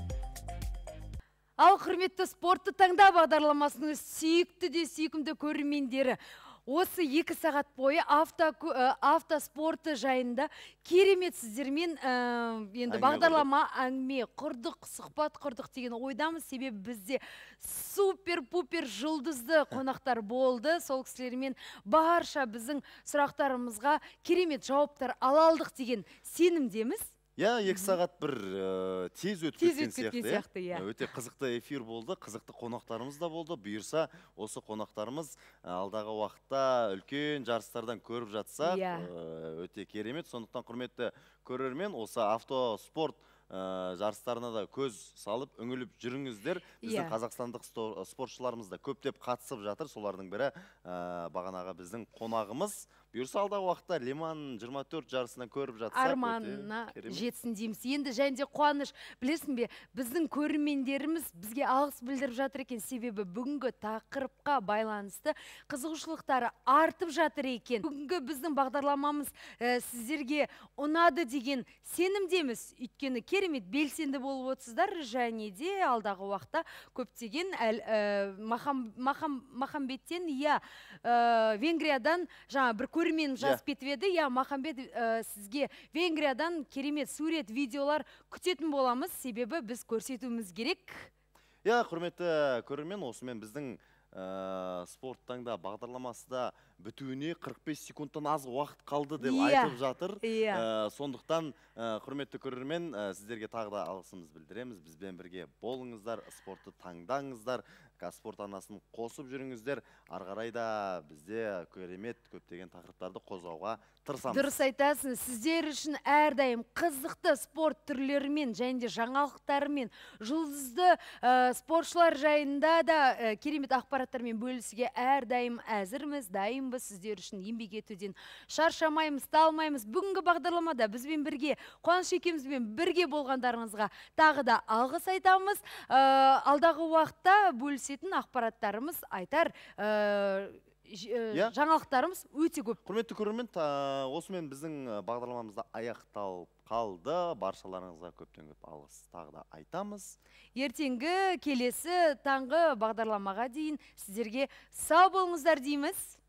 Ал құрметті спортты таңда бағдарламасының сүйікті де сүйкімді көрермендері. Осы екі сағат бойы авто, автоспорты жайында керемет сіздермен енді бағдарлама әңгіме құрдық, сұхбат құрдық деген ойдамыз. Себебі бізде супер-пупер жұлдызды қонақтар болды. Сол кісілермен барша біздің сұрақтарымызға керемет жауаптар ала алдық деген сенімдеміз. Я, екі сағат бір тез өтіп кеткен сияқты. Өте қызықты эфир болды, қызықты қонақтарымыз да болды. Бұйырса, осы қонақтарымыз алдағы уақытта үлкен жарыстардан көріп жатсақ, өте керемет. Сондықтан құрметті көрермен, осы автоспорт жарыстарына да көз салып, үңіліп жүріңіздер. Біздің қазақстандық спортшыларымыз да көптеп қатысып жатыр. Солардың бірі бағанағы біздің қонағымыз. Бұйырса алдағы уақытта Лиман жиырма төрт жарысынан көріп жатсақ. Арманына жетсін дейміз. Енді және де қуаныш, білесің бе, біздің көрермендеріміз бізге алғыс білдіріп жатыр екен. Себебі бүгінгі тақырыпқа байланысты қызығушылықтары артып жатыр екен. Бүгінгі біздің бағдарламамыз сіздерге ұнады деген сенімдеміз. Өйткені керемет белсенді болып отырсыздар, және де алдағы уақытта көптеген Махамбеттен, я Венгриядан жаңа бір көрерменім жазып кетіп еді. Я Махамбет, сізге Венгриядан керемет сурет, видеолар күтетін боламыз. Себебі біз көрсетуіміз керек. Я, құрметті көрермен, осымен біздің спорт таңда бағдарламасы да бітуіне қырық бес секундтан аз уақыт қалды деп айтып жатыр. Сондықтан, құрметті көрермен, сіздерге тағы да алғысымыз білдіреміз. Бізбен бірге болыңыздар, спортты таңдаңыздар, Қазспорт арнасын қосып жүріңіздер. Арғарайда бізде керемет көптеген тақырыптарды қозғауға тырысамыз. Дұрыс айтасың, сіздер үшін әрдайым қызықты спорт түрлерімен және де жаңалықтарымен, жұлдызды спортшылар жайында да керемет ақпараттармен бөлісуге әрдайым әзірміз, дайынбыз. Сіздер үшін еңбек етуден шаршамаймыз, талмаймыз. Бүгінгі бағдарламада бізбен бірге, Қуаныш екеумізбен бірге болғандарыңызға тағы да алғыс айтамыз. Алдағы уақытта бөлісетін ақпараттарымыз, айтар жаңалықтарымыз өте көп. Құрметті көрермен, осымен біздің бағдарламамызда аяқталып қалды. Баршаларыңызға көптен көп алғыс тағы да айтамыз. Ертеңгі келесі таңғы бағдарламаға дейін сіздерге сау болыңыздар дейміз.